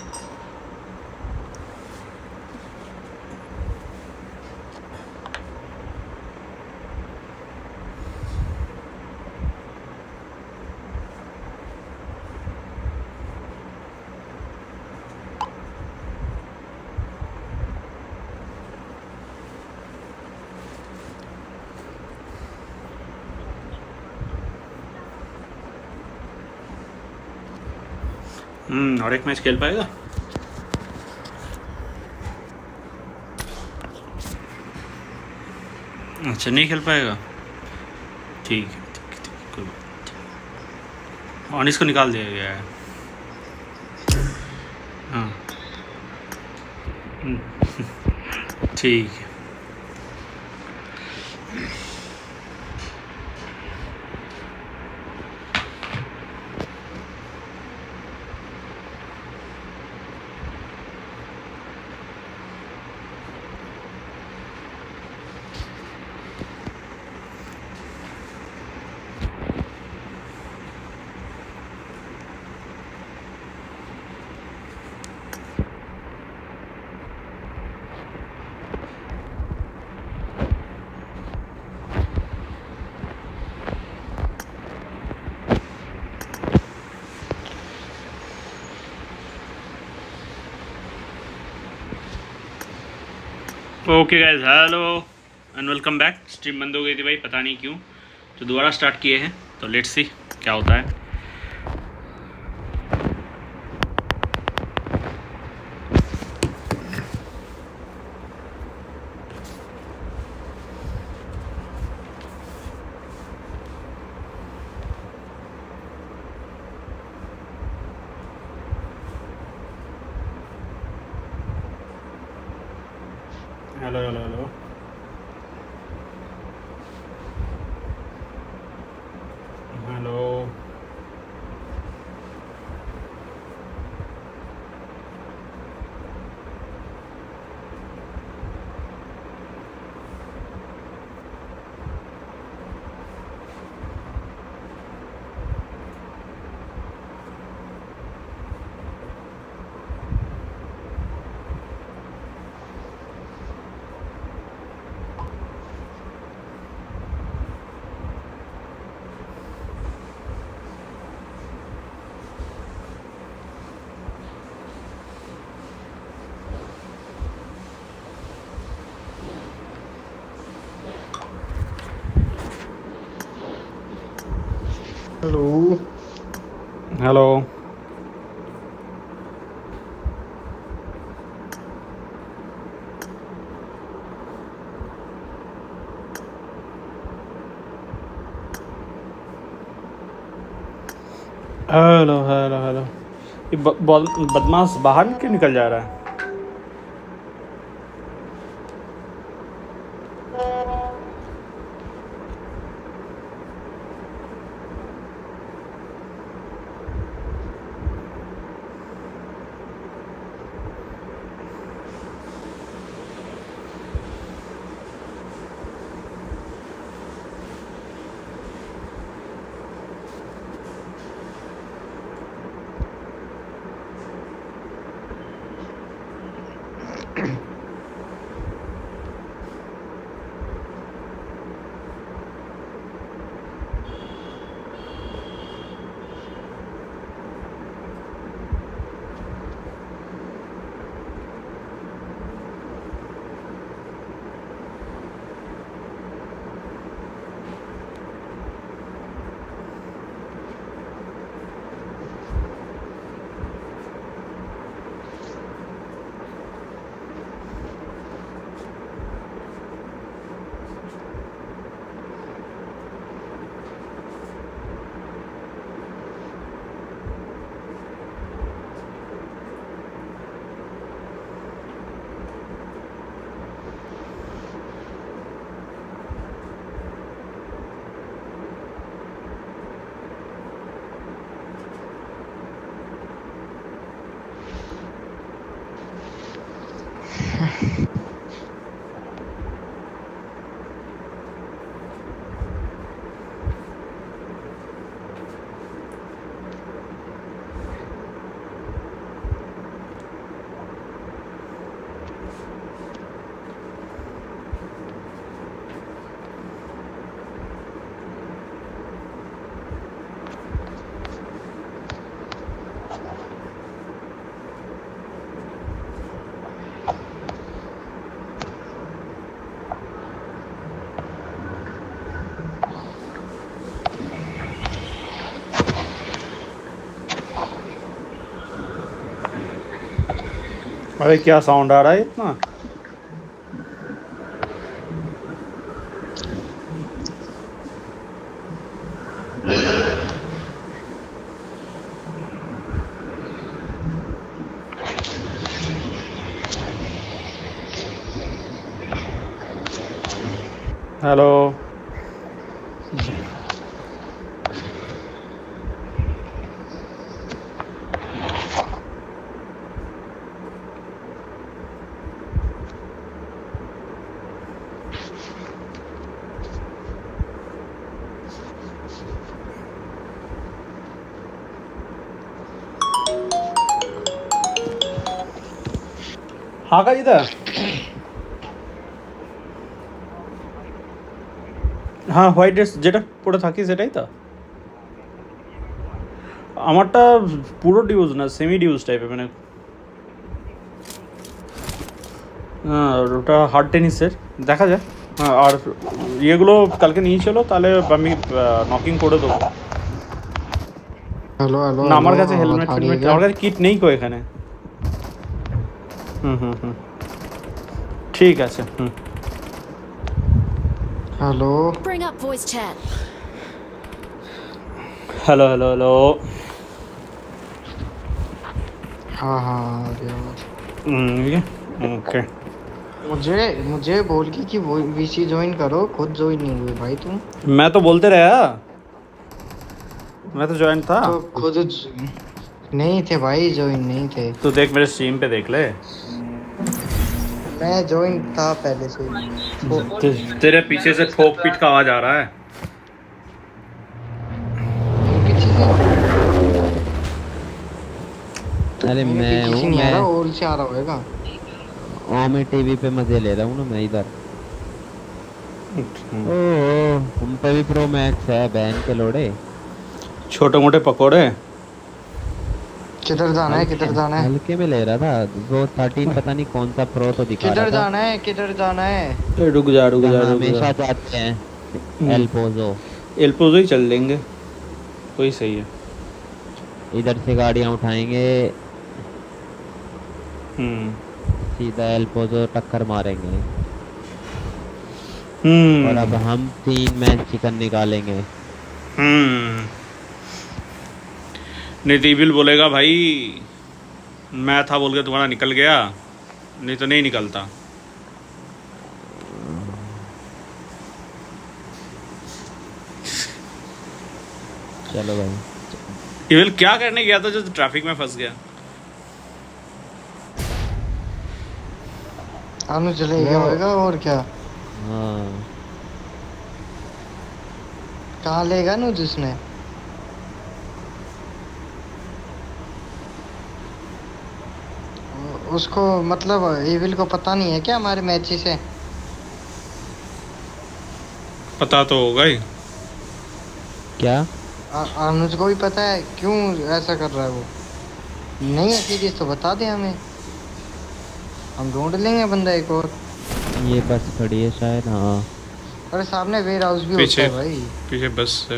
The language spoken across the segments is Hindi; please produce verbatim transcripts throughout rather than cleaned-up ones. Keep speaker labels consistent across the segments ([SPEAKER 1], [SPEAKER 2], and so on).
[SPEAKER 1] हम्म और एक मैच खेल पाएगा? अच्छा नहीं खेल पाएगा, ठीक है ठीक है ठीक है, कोई बात नहीं। और इसको निकाल दिया गया है। हाँ हम्म, ठीक है। Okay guys, hello and welcome back. Stream बंद हो गई थी भाई, पता नहीं क्यों, तो दोबारा स्टार्ट किए हैं, तो लेट्स सी क्या होता है। Hello hello hello hello
[SPEAKER 2] hello
[SPEAKER 1] hello hello hello hello ये ब- बॉल बदमाश बाहर क्यों निकल जा रहा है? अरे क्या साउंड आ रहा है इतना? हेलो। हाँ का इधर हाँ হোয়াইট ড্রেস যেটা পরে থাকি সেটাই তো আমারটা পুরো ডিউজ না সেমি ডিউজ টাইপের মানে হ্যাঁ ওটা হার্ড টেনিসের দেখা যায় হ্যাঁ আর ইয়েগুলো কালকে নিয়ে চলো তাহলে আমি নকিং করে দেবো
[SPEAKER 2] হ্যালো হ্যালো
[SPEAKER 1] না আমার কাছে হেলমেট হেলমেট আমার কাছে কিট নেই কো এখানে হুম হুম হুম ঠিক আছে হুম
[SPEAKER 2] हेलो
[SPEAKER 3] Bring up voice chat.
[SPEAKER 1] Hello hello hello
[SPEAKER 2] हाँ हाँ आ गया
[SPEAKER 1] ओके
[SPEAKER 2] मुझे मुझे बोल की कि वो वीसी ज्वाइन करो खुद ज्वाइन नहीं हुए भाई तुम
[SPEAKER 1] मैं तो बोलते रहा मैं तो ज्वाइन था
[SPEAKER 2] तो खुद ज- नहीं थे भाई ज्वाइन नहीं थे
[SPEAKER 1] तो देख मेरे स्ट्रीम पे देख ले
[SPEAKER 2] मैं ज्वाइन था पहले से
[SPEAKER 1] ते, तेरे पीछे से ठोक पीट का आवाज आ रहा है
[SPEAKER 2] किसी से
[SPEAKER 4] अरे
[SPEAKER 2] मेरे
[SPEAKER 4] मैं
[SPEAKER 2] किसी
[SPEAKER 4] हूँ
[SPEAKER 2] नहीं आ
[SPEAKER 4] मैं
[SPEAKER 2] रहा ओल से आ रहा होगा
[SPEAKER 4] ओ मैं टीवी पे मजे ले रहा हूँ ना मैं इधर ओह हम पे भी प्रो मैक्स है बहन के लोड़े
[SPEAKER 1] छोटे मोटे पकोड़े
[SPEAKER 2] किधर जाना है किधर जाना है
[SPEAKER 4] हल्के में ले रहा था वो थर्टीन पता नहीं कौन सा प्रो तो दिखा
[SPEAKER 2] किधर
[SPEAKER 4] रहा था
[SPEAKER 2] जाना है किधर जाना है
[SPEAKER 1] ए, रुक जा रुक जा
[SPEAKER 4] जहाँ
[SPEAKER 1] रुक
[SPEAKER 4] हमेशा
[SPEAKER 1] जा
[SPEAKER 4] जाते हैं एल्पोजो
[SPEAKER 1] एल्पोजो ही चल लेंगे वही सही है
[SPEAKER 4] इधर से गाड़ियाँ उठाएंगे
[SPEAKER 1] हम्म
[SPEAKER 4] सीधा एल्पोजो टक्कर मारेंगे
[SPEAKER 1] हम्म
[SPEAKER 4] और अब हम तीन मैच चिकन निकालेंगे
[SPEAKER 1] हम्म नितिबिल बोलेगा भाई मैं था बोल के तुम्हारा निकल गया नहीं तो नहीं निकलता
[SPEAKER 4] चलो भाई
[SPEAKER 1] इविल क्या करने गया था जो ट्रैफिक में फंस गया
[SPEAKER 2] आनु चले गया होगा और क्या
[SPEAKER 4] हाँ
[SPEAKER 2] कहाँ लेगा नु जिसने उसको मतलब इविल को पता नहीं है क्या हमारे मैच से
[SPEAKER 1] पता तो होगा ही
[SPEAKER 4] क्या
[SPEAKER 2] आ- अनुज को भी पता है क्यों ऐसा कर रहा है वो नहीं है सीरियस तो बता दे हमें हम ढूंढ लेंगे बंदा एक और
[SPEAKER 4] ये बस खड़ी है शायद हाँ
[SPEAKER 2] अरे सामने वेयर हाउस भी होता
[SPEAKER 1] पीछे
[SPEAKER 2] है भाई
[SPEAKER 1] पीछे बस है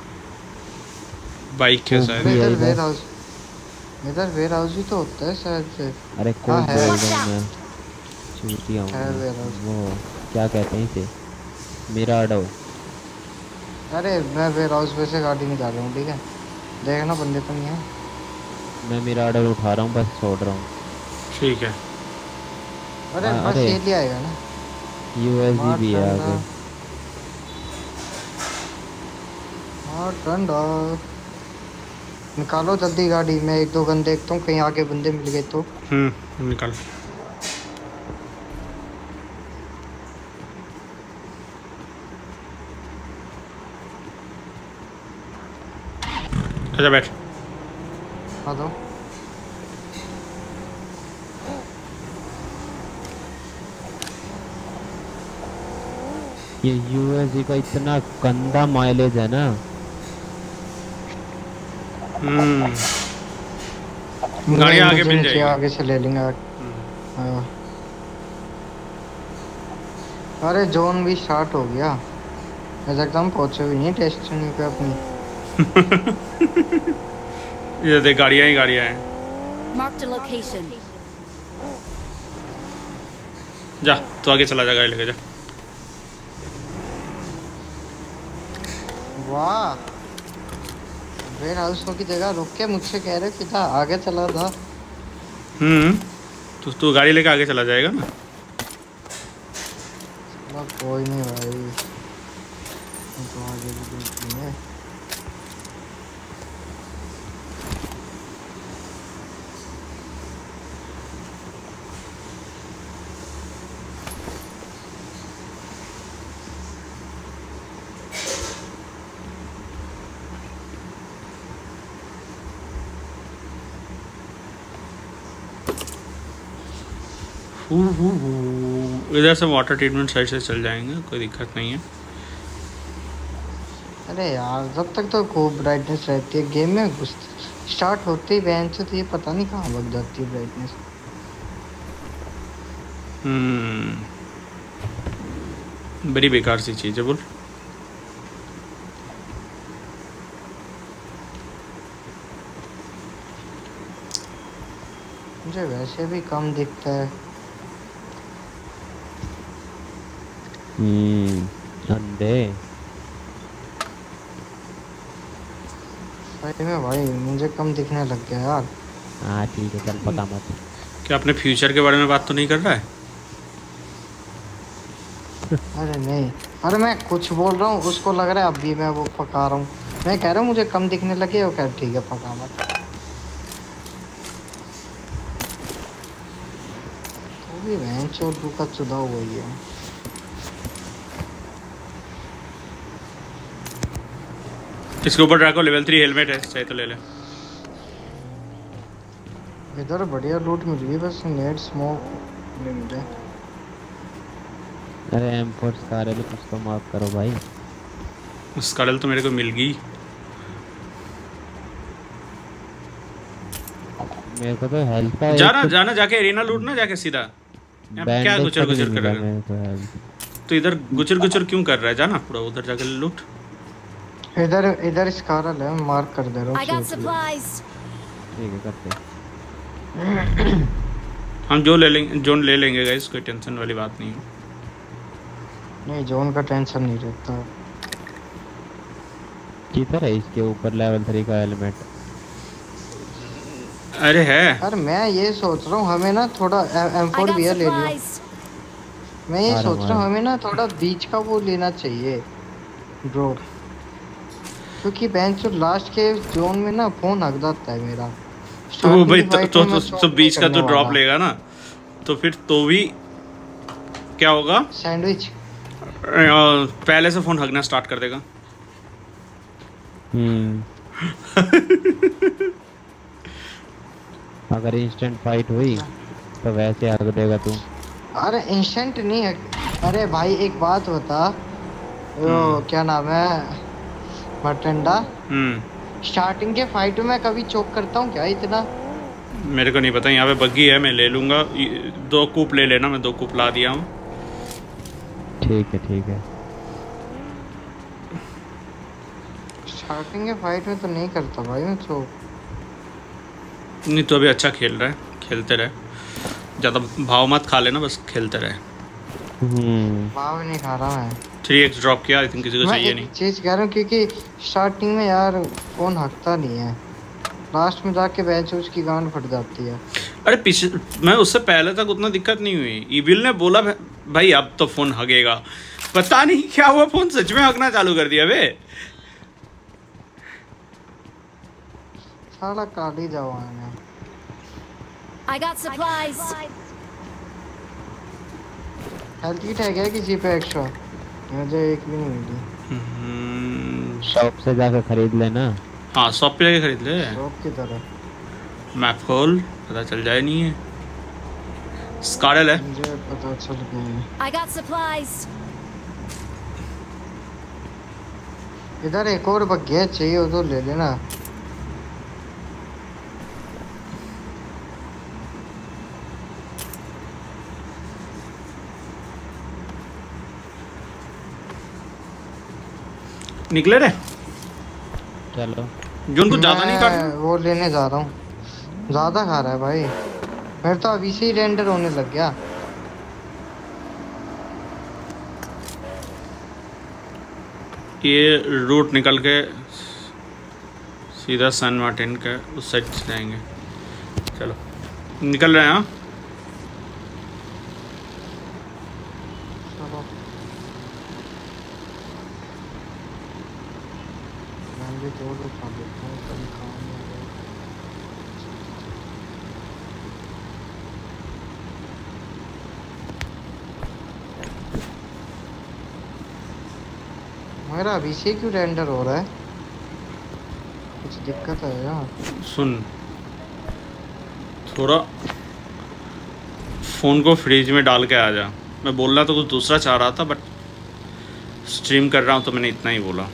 [SPEAKER 1] बाइक है
[SPEAKER 4] ओ,
[SPEAKER 1] शायद
[SPEAKER 4] ये
[SPEAKER 2] इधर
[SPEAKER 4] इधर।
[SPEAKER 2] वेयर हाउस इधर वेयर हाउस भी तो होता है शायद से
[SPEAKER 4] अरे
[SPEAKER 2] हाँ,
[SPEAKER 4] कौन
[SPEAKER 2] है।
[SPEAKER 4] बोल रहा हूँ मैं चूतिया हूँ
[SPEAKER 2] है
[SPEAKER 4] मैं।
[SPEAKER 2] warehouse।
[SPEAKER 4] वो क्या कहते हैं इसे मेरा अडो
[SPEAKER 2] अरे मैं वेयर हाउस में से गाड़ी निकाल रहा हूँ ठीक है देखना बंदे तो नहीं है
[SPEAKER 4] मैं मेरा अडो उठा रहा हूँ बस छोड़ रहा हूँ
[SPEAKER 1] ठीक है
[SPEAKER 2] अरे
[SPEAKER 4] हाँ,
[SPEAKER 2] बस
[SPEAKER 4] अरे।
[SPEAKER 2] ये लिया आएगा ना
[SPEAKER 4] यूएसबी भी है आगे
[SPEAKER 2] हाँ ठंडा निकालो जल्दी गाड़ी मैं एक दो गन देखता हूँ कहीं आगे बंदे मिल गए तो
[SPEAKER 1] हम्म निकाल अच्छा बैठ
[SPEAKER 2] हाँ तो
[SPEAKER 4] ये यूएसबी का इतना गंदा माइलेज है ना
[SPEAKER 1] हम्म गाड़ी आगे मिल जाएगी
[SPEAKER 2] आगे से ले लेंगे हाँ। अरे जोन भी स्टार्ट हो गया ऐसा एकदम पहुंचे भी नहीं डेस्टिनी पे अपनी
[SPEAKER 1] ये देख गाड़ियाँ ही गाड़ियाँ हैं
[SPEAKER 3] Marked a location.
[SPEAKER 1] जा तो आगे चला जा, गाड़ी लेके जा।
[SPEAKER 2] वाह, वेयर हाउस की जगह रुक के मुझसे कह रहे कि था आगे चला था।
[SPEAKER 1] हम्म तो तू गाड़ी लेके आगे चला जाएगा ना।
[SPEAKER 2] चलो कोई नहीं भाई, तो आगे भी देखेंगे।
[SPEAKER 1] इधर से वाटर ट्रीटमेंट साइड से चल जाएंगे, कोई दिक्कत नहीं है।
[SPEAKER 2] अरे यार जब तक तो खूब ब्राइटनेस रहती है गेम में, घुस स्टार्ट होते ही बेंच तो ये पता नहीं कहाँ भग जाती है ब्राइटनेस।
[SPEAKER 1] हम्म बड़ी बेकार सी चीज़ है। बोल
[SPEAKER 2] मुझे वैसे भी कम दिखता है।
[SPEAKER 4] हम्म अंधे
[SPEAKER 2] सही में भाई मुझे कम दिखने लग गया यार।
[SPEAKER 4] हाँ ठीक है चल पका मत।
[SPEAKER 1] क्या अपने फ्यूचर के बारे में बात तो नहीं कर रहा है?
[SPEAKER 2] अरे नहीं, अरे मैं कुछ बोल रहा हूँ उसको लग रहा है अभी मैं वो पका रहा हूँ। मैं कह रहा हूँ मुझे कम दिखने लगे, वो कह ठीक है पका मत। वो भी बेंच और दू का चुदा हुआ ही है।
[SPEAKER 1] इसके ऊपर ड्रैको लेवल थ्री हेलमेट है, चाहिए तो ले ले।
[SPEAKER 2] इधर बढ़िया लूट मिल गई, बस नेट स्मोक नहीं मिले।
[SPEAKER 4] अरे एम फोर स्कार है, कुछ तो माफ करो भाई।
[SPEAKER 1] स्कारल तो मेरे को मिल गई।
[SPEAKER 4] मेरे को तो हेल्थ का
[SPEAKER 1] जाना जाना जाके एरिना लूट ना जाके सीधा। क्या गुचर गुचर कर रहा है तो इधर गुचर गुचर क्यों कर रहा है? जाना पूरा उधर जाके लूट।
[SPEAKER 2] इधर इधर स्कारल है, मार्क कर दे रहा हूँ।
[SPEAKER 4] ठीक है करते।
[SPEAKER 1] हम जो ले लेंगे, जोन ले लेंगे गाइस, कोई टेंशन वाली बात नहीं है।
[SPEAKER 2] नहीं जोन का टेंशन नहीं रहता।
[SPEAKER 4] किधर है इसके ऊपर लेवल थ्री का हेलमेट?
[SPEAKER 1] अरे है।
[SPEAKER 2] अरे मैं ये सोच रहा हूँ हमें ना थोड़ा एम फोर भी ले लियो। मैं ये सोच रहा हूँ हमें ना थोड़ा बीच का वो लेना चाहिए ड्रॉप, क्योंकि बेंच लास्ट के जोन में ना फोन हक जाता है मेरा।
[SPEAKER 1] तो भाई तो तो, तो, तो बीच का तो ड्रॉप लेगा ना, तो फिर तो भी क्या होगा?
[SPEAKER 2] सैंडविच
[SPEAKER 1] पहले से फोन हगना स्टार्ट कर देगा।
[SPEAKER 4] हम्म अगर इंस्टेंट फाइट हुई तो वैसे हग देगा तू।
[SPEAKER 2] अरे इंस्टेंट नहीं है। अरे भाई एक बात बता, वो क्या नाम है, मटंडा,
[SPEAKER 1] हम्म
[SPEAKER 2] स्टार्टिंग के फाइट में कभी चोक करता हूँ क्या इतना?
[SPEAKER 1] मेरे को नहीं पता। यहाँ पे बग्गी है, मैं ले लूंगा। दो कूप ले लेना, मैं दो कूप ला दिया हूँ।
[SPEAKER 4] ठीक है ठीक है।
[SPEAKER 2] स्टार्टिंग के फाइट में तो नहीं करता भाई मैं चोक।
[SPEAKER 1] नहीं तो अभी अच्छा खेल रहा है, खेलते रहे। ज़्यादा भाव मत खा लेना, बस खेलते रहे।
[SPEAKER 4] हम्म
[SPEAKER 2] भाव नहीं खा रहा मैं।
[SPEAKER 1] थ्री एक्स ड्रॉप किया, आई थिंक किसी को चाहिए नहीं।
[SPEAKER 2] चीज़ कह रहा हूँ क्योंकि स्टार्टिंग में यार फोन हकता नहीं है, लास्ट में जाके बेंच उसकी गांड फट जाती है।
[SPEAKER 1] अरे पीछे मैं उससे पहले तक उतना दिक्कत नहीं हुई। ईविल ने बोला भाई अब तो फोन हगेगा, पता नहीं क्या हुआ, फोन सच में हगना चालू कर दिया बे।
[SPEAKER 2] साला काली जवान है।
[SPEAKER 3] I got supplies.
[SPEAKER 2] Health kit है क्या किसी पे एक्स्ट्रा? मुझे एक भी नहीं मिली।
[SPEAKER 4] शॉप से जाकर खरीद लेना।
[SPEAKER 1] हाँ शॉप पे जाके खरीद ले।
[SPEAKER 2] शॉप की तरफ
[SPEAKER 1] मैप खोल, पता चल जाए। नहीं है स्कारल है,
[SPEAKER 2] मुझे पता चल गया।
[SPEAKER 3] I got supplies.
[SPEAKER 2] इधर एक और बग्घे चाहिए, वो तो ले लेना।
[SPEAKER 1] निकले रे।
[SPEAKER 4] चलो
[SPEAKER 1] जोन कुछ ज्यादा नहीं काट।
[SPEAKER 2] वो लेने जा रहा हूँ, ज्यादा खा रहा है भाई। मेरे तो अभी से ही रेंडर होने लग गया।
[SPEAKER 1] ये रूट निकल के सीधा सन मार्टिन के उस साइड से जाएंगे। चलो निकल रहे हैं। हाँ
[SPEAKER 2] चलो मैं भी जोर उठा लेता हूँ, कभी काम नहीं आ रहा। मेरा अभी से क्यों रेंडर हो रहा है? कुछ दिक्कत है यार।
[SPEAKER 1] सुन, थोड़ा फ़ोन को फ्रिज में डाल के आ जा। मैं बोलना तो कुछ दूसरा चाह रहा था, बट स्ट्रीम कर रहा हूँ तो मैंने इतना ही बोला।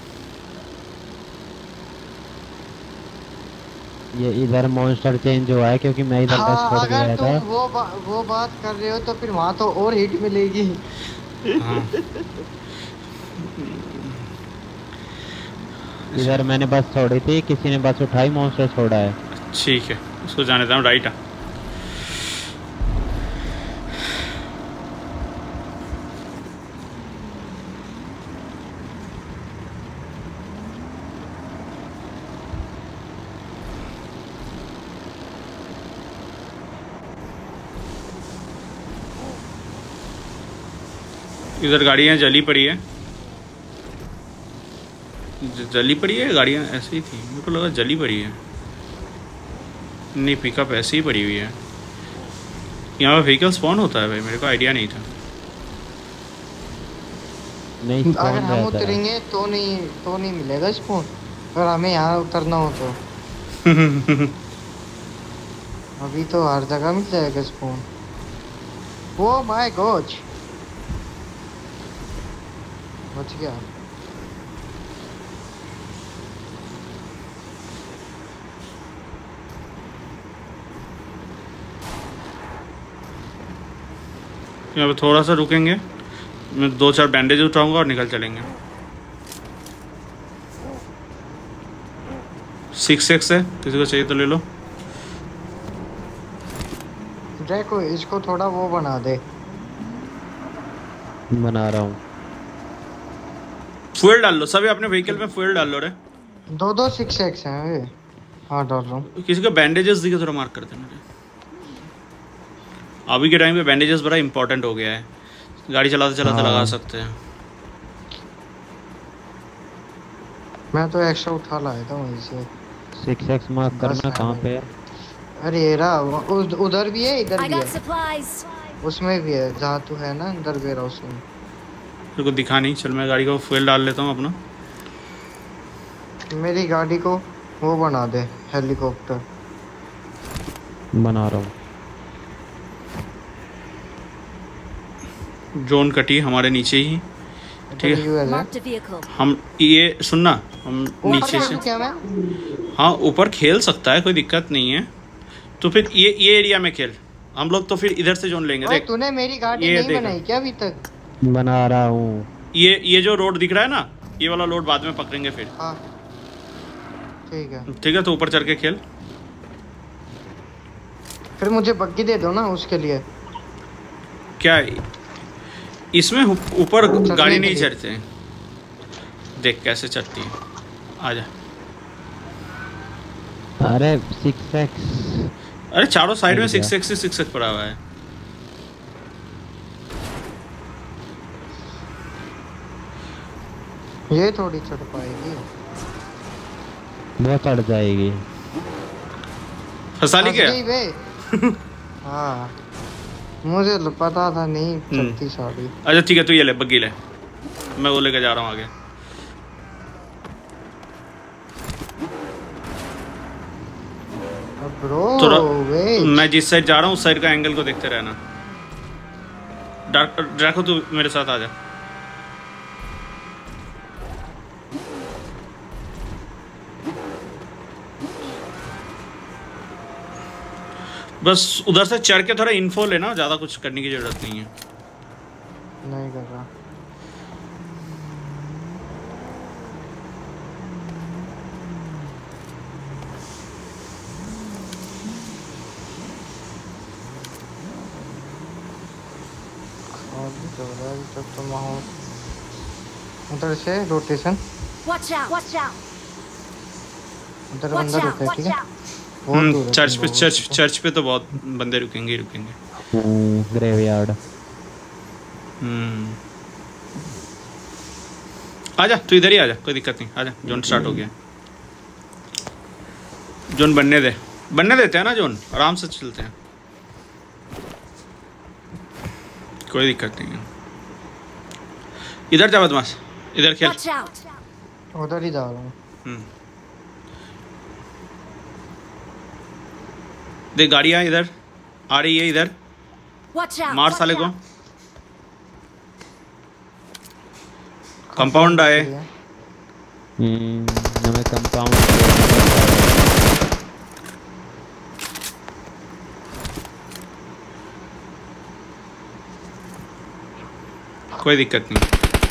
[SPEAKER 4] ये इधर मॉन्स्टर चेंज हुआ है क्योंकि मैं इधर का
[SPEAKER 2] हाँ,
[SPEAKER 4] छोड़ के
[SPEAKER 2] अगर
[SPEAKER 4] गया
[SPEAKER 2] तुम
[SPEAKER 4] था।
[SPEAKER 2] वो बा, वो बात कर रहे हो तो फिर वहाँ तो और हिट मिलेगी।
[SPEAKER 1] हाँ
[SPEAKER 4] इधर मैंने बस छोड़ी थी, किसी ने बस उठाई, मॉन्स्टर छोड़ा है।
[SPEAKER 1] ठीक है, उसको जाने देता हूँ। राइट आ। इधर गाड़ियाँ जली पड़ी है, ज- जली पड़ी है गाड़ियाँ, ऐसे ही थी। मेरे को लगा जली पड़ी है। नहीं, पिकअप ऐसे ही पड़ी हुई है। यहाँ पे व्हीकल स्पॉन होता है भाई, मेरे को आइडिया नहीं था।
[SPEAKER 4] नहीं
[SPEAKER 2] अगर
[SPEAKER 4] spawn
[SPEAKER 2] हम
[SPEAKER 4] रहता है।
[SPEAKER 2] उतरेंगे तो नहीं तो नहीं मिलेगा स्पॉन, अगर हमें यहाँ उतरना हो तो। अभी तो हर जगह मिल जाएगा स्पॉन। ओ माय गॉड, बच गया।
[SPEAKER 1] यहाँ पे थोड़ा सा रुकेंगे, मैं दो चार बैंडेज उठाऊंगा और निकल चलेंगे। सिक्स एक्स है, किसी को चाहिए तो ले लो।
[SPEAKER 2] देखो इसको थोड़ा वो बना दे।
[SPEAKER 4] बना रहा हूँ।
[SPEAKER 1] फ्यूल डाल लो सभी अपने व्हीकल में, फ्यूल डाल लो रे।
[SPEAKER 2] दो दो सिक्स एक्स हैं वे। हाँ डाल रहा हूँ।
[SPEAKER 1] किसी को बैंडेजेस दिखे थोड़ा मार्क कर देना। अभी के टाइम पे बैंडेजेस बड़ा इंपॉर्टेंट हो गया है, गाड़ी चलाते चलाते
[SPEAKER 4] हाँ।
[SPEAKER 1] लगा सकते हैं।
[SPEAKER 2] मैं तो एक्स्ट्रा उठा लाया था वहीं से।
[SPEAKER 4] सिक्स एक्स मार्क
[SPEAKER 2] बस
[SPEAKER 4] करना
[SPEAKER 2] है
[SPEAKER 4] कहाँ
[SPEAKER 2] भाई।
[SPEAKER 4] पे है?
[SPEAKER 2] अरे ये रहा, उस उधर भी है इधर
[SPEAKER 3] I
[SPEAKER 2] भी
[SPEAKER 3] got
[SPEAKER 2] है,
[SPEAKER 3] supplies.
[SPEAKER 2] उसमें भी है जहाँ तू है ना, अंदर वेयर हाउस में।
[SPEAKER 1] मेरे को दिखा नहीं। चल मैं गाड़ी को फ्यूल डाल लेता हूँ अपना।
[SPEAKER 2] मेरी गाड़ी को वो बना दे, हेलीकॉप्टर।
[SPEAKER 4] बना रहा हूँ।
[SPEAKER 1] ड्रोन कटी हमारे नीचे ही। ठीक है,
[SPEAKER 2] यूएस है।
[SPEAKER 3] Marked a vehicle.
[SPEAKER 1] हम ये सुनना, हम
[SPEAKER 2] ऊपर
[SPEAKER 1] नीचे से,
[SPEAKER 2] खेलूं क्या मैं?
[SPEAKER 1] हाँ ऊपर खेल सकता है, कोई दिक्कत नहीं है। तो फिर ये ये एरिया में खेल, हम लोग तो फिर इधर से जोन लेंगे।
[SPEAKER 2] ओए,
[SPEAKER 1] देख
[SPEAKER 2] तूने मेरी गाड़ी
[SPEAKER 1] ये
[SPEAKER 2] नहीं
[SPEAKER 1] देख।
[SPEAKER 2] बनाई क्या अभी तक?
[SPEAKER 4] बना रहा हूँ।
[SPEAKER 1] ये ये जो रोड दिख रहा है ना, ये वाला रोड बाद में पकड़ेंगे फिर।
[SPEAKER 2] हाँ ठीक है।
[SPEAKER 1] ठीक है, तो ऊपर चढ़ के खेल।
[SPEAKER 2] फिर मुझे बग्गी दे दो ना उसके लिए।
[SPEAKER 1] क्या इसमें ऊपर
[SPEAKER 2] चढ़ने
[SPEAKER 1] गाड़ी
[SPEAKER 2] के
[SPEAKER 1] नहीं
[SPEAKER 2] लिए।
[SPEAKER 1] चढ़ते हैं? देख कैसे चढ़ती है, आजा।
[SPEAKER 4] अरे सिक्स एक्स।
[SPEAKER 1] अरे चारों साइड में
[SPEAKER 4] मिल गया।
[SPEAKER 1] सिक्स एक्स सिक्स एक्स पड़ा हुआ है।
[SPEAKER 2] ये थोड़ी चढ़ पाएगी।
[SPEAKER 4] वो चढ़ जाएगी।
[SPEAKER 1] फंसा ली
[SPEAKER 2] फंस
[SPEAKER 1] क्या?
[SPEAKER 2] गई बे। हाँ मुझे ल- पता था नहीं
[SPEAKER 1] हम्म।
[SPEAKER 2] चलती साड़ी।
[SPEAKER 1] अच्छा ठीक है, तू ये ले, बग्गी ले, मैं वो लेके जा रहा हूँ आगे।
[SPEAKER 2] ब्रो
[SPEAKER 1] थोड़ा
[SPEAKER 2] वे
[SPEAKER 1] मैं जिस साइड जा रहा हूँ उस साइड का एंगल को देखते रहना। डार्क ड्रैको तू मेरे साथ आ जा। बस उधर से चढ़ के थोड़ा इन्फो लेना, ज़्यादा कुछ करने की ज़रूरत नहीं है।
[SPEAKER 2] नहीं कर रहा। खाली तो हो रहा है अभी तक तो माहौल। उधर से rotation.
[SPEAKER 3] Watch out! Watch out!
[SPEAKER 2] उधर
[SPEAKER 3] Watch
[SPEAKER 2] बंदा
[SPEAKER 3] out!
[SPEAKER 2] रुका है, ठीक
[SPEAKER 3] Watch
[SPEAKER 2] है।
[SPEAKER 3] out!
[SPEAKER 2] बहुत दूर
[SPEAKER 1] हम्म
[SPEAKER 2] है
[SPEAKER 1] चर्च
[SPEAKER 2] तुम
[SPEAKER 1] पे
[SPEAKER 2] लोगों
[SPEAKER 1] चर्च
[SPEAKER 2] से।
[SPEAKER 1] चर्च पे तो बहुत बंदे रुकेंगे ही रुकेंगे।
[SPEAKER 4] ग्रेवयार्ड।
[SPEAKER 1] हम्म आजा तू इधर ही आजा, कोई दिक्कत नहीं, आजा। जोन स्टार्ट हो गया। जोन बनने दे, बनने देते हैं ना जोन, आराम से चलते हैं, कोई दिक्कत नहीं है। इधर जा बदमाश, इधर खेल।
[SPEAKER 3] Watch out!
[SPEAKER 2] उधर ही जा रहा हूँ।
[SPEAKER 1] हम्म देख गाड़ियाँ इधर आ रही है, इधर
[SPEAKER 3] Watch out!
[SPEAKER 1] मार
[SPEAKER 3] Watch
[SPEAKER 1] साले को।
[SPEAKER 3] out.
[SPEAKER 1] कंपाउंड आए।
[SPEAKER 4] हम्म हमें कंपाउंड।
[SPEAKER 1] कोई दिक्कत नहीं,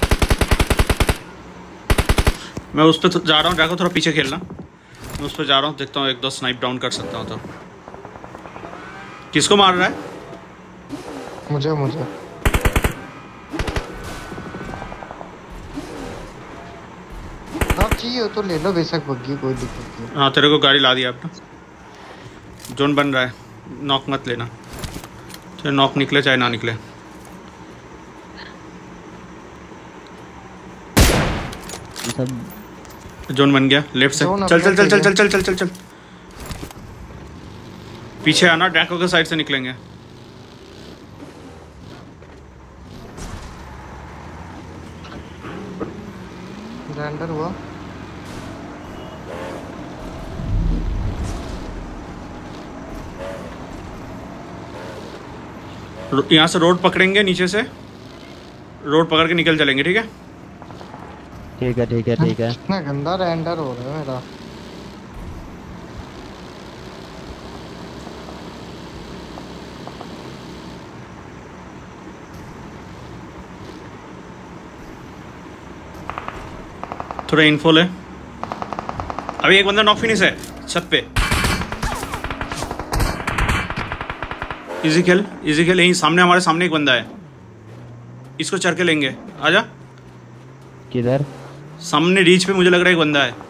[SPEAKER 1] मैं उस पर तो जा रहा हूँ, जाकर थोड़ा पीछे खेलना। मैं उस पर जा रहा हूँ, देखता हूँ एक दो स्नाइप डाउन कर सकता हूँ तो। किसको मार रहा है?
[SPEAKER 2] मुझे मुझे आप चाहिए हो तो ले लो, बेशक बग्गी, कोई दिक्कत नहीं।
[SPEAKER 1] हाँ तेरे को गाड़ी ला दिया आपने। जोन बन रहा है, नॉक मत लेना, चाहे नॉक निकले चाहे ना निकले।
[SPEAKER 4] सब
[SPEAKER 1] जोन बन गया लेफ्ट से।
[SPEAKER 2] जोन
[SPEAKER 1] चल चल
[SPEAKER 2] अपना
[SPEAKER 1] चल चल
[SPEAKER 2] सही
[SPEAKER 1] चल चल चल चल पीछे आना, डैको के साइड से निकलेंगे।
[SPEAKER 2] रेंडर हुआ।
[SPEAKER 1] यहाँ से रोड पकड़ेंगे, नीचे से रोड पकड़ के निकल चलेंगे, ठीक है?
[SPEAKER 4] ठीक है ठीक है ठीक है।
[SPEAKER 2] कितना गंदा रेंडर हो रहा है मेरा।
[SPEAKER 1] थोड़ा इन्फो ले। अभी एक बंदा नॉक फिनिश है छत पे। इजी खेल, इजी खेल। यहीं सामने, हमारे सामने एक बंदा है, इसको चढ़ के लेंगे। आजा।
[SPEAKER 4] किधर?
[SPEAKER 1] सामने रीच पे मुझे लग रहा है एक बंदा है।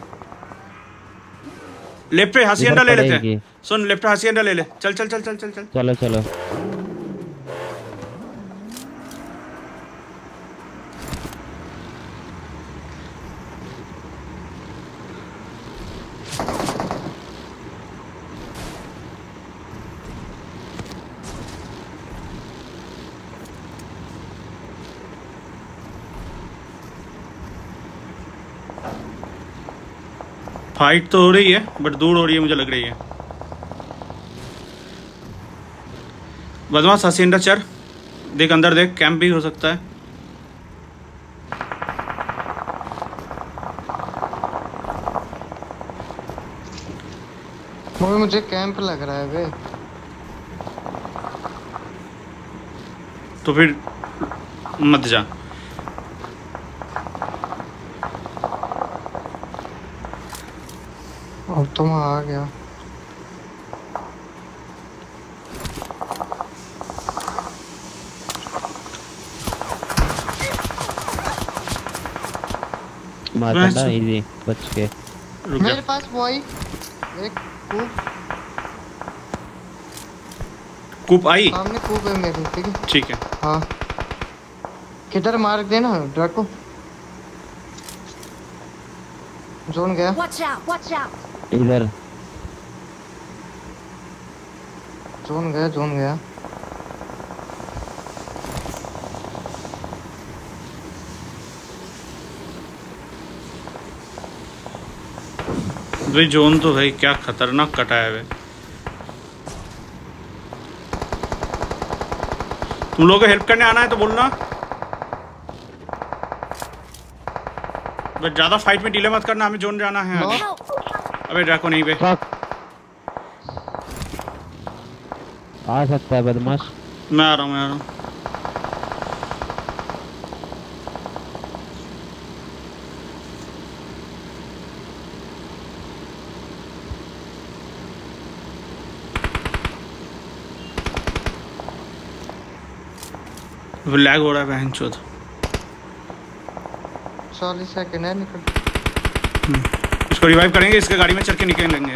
[SPEAKER 1] लेफ्ट पे हासियंडा ले लेते हैं। सुन, लेफ्ट पे हासियंडा ले ले। चल चल चल चल चल चल
[SPEAKER 4] चलो चलो।
[SPEAKER 1] फाइट तो हो रही है बट दूर हो रही है, मुझे लग रही है। बदमाश हासियंडा चढ़, देख अंदर देख, कैंप भी हो सकता है।
[SPEAKER 2] वो मुझे कैंप लग रहा है बे।
[SPEAKER 1] तो फिर मत जा।
[SPEAKER 2] अब तो मैं आ गया।
[SPEAKER 4] मारता इजी बच के।
[SPEAKER 1] रुक
[SPEAKER 2] मेरे
[SPEAKER 1] जा।
[SPEAKER 2] पास बॉय एक कूप,
[SPEAKER 1] कूप आई।
[SPEAKER 2] सामने कूप है मेरे, ठीक है?
[SPEAKER 1] ठीक है।
[SPEAKER 2] हाँ, किधर मार देना ड्रैको। जोन गया।
[SPEAKER 3] Watch out! Watch out!
[SPEAKER 4] इधर
[SPEAKER 2] जोन गया, जोन गया।
[SPEAKER 1] भाई जोन तो भाई क्या खतरनाक कटा है भाई। तुम लोगों को हेल्प करने आना है तो बोलना, बट ज्यादा फाइट में डिले मत करना, हमें जोन जाना है आगे।
[SPEAKER 3] Help!
[SPEAKER 1] अबे ड्रैको नहीं बे।
[SPEAKER 4] फक। आ सकता है बदमाश।
[SPEAKER 1] मैं आ रहा हूँ, मैं आ रहा हूँ। लैग हो रहा है बहनचोद।
[SPEAKER 2] चालीस सेकंड है निकल।
[SPEAKER 1] इसको रिवाइव करेंगे, इसके गाड़ी में चढ़ के निकलेंगे।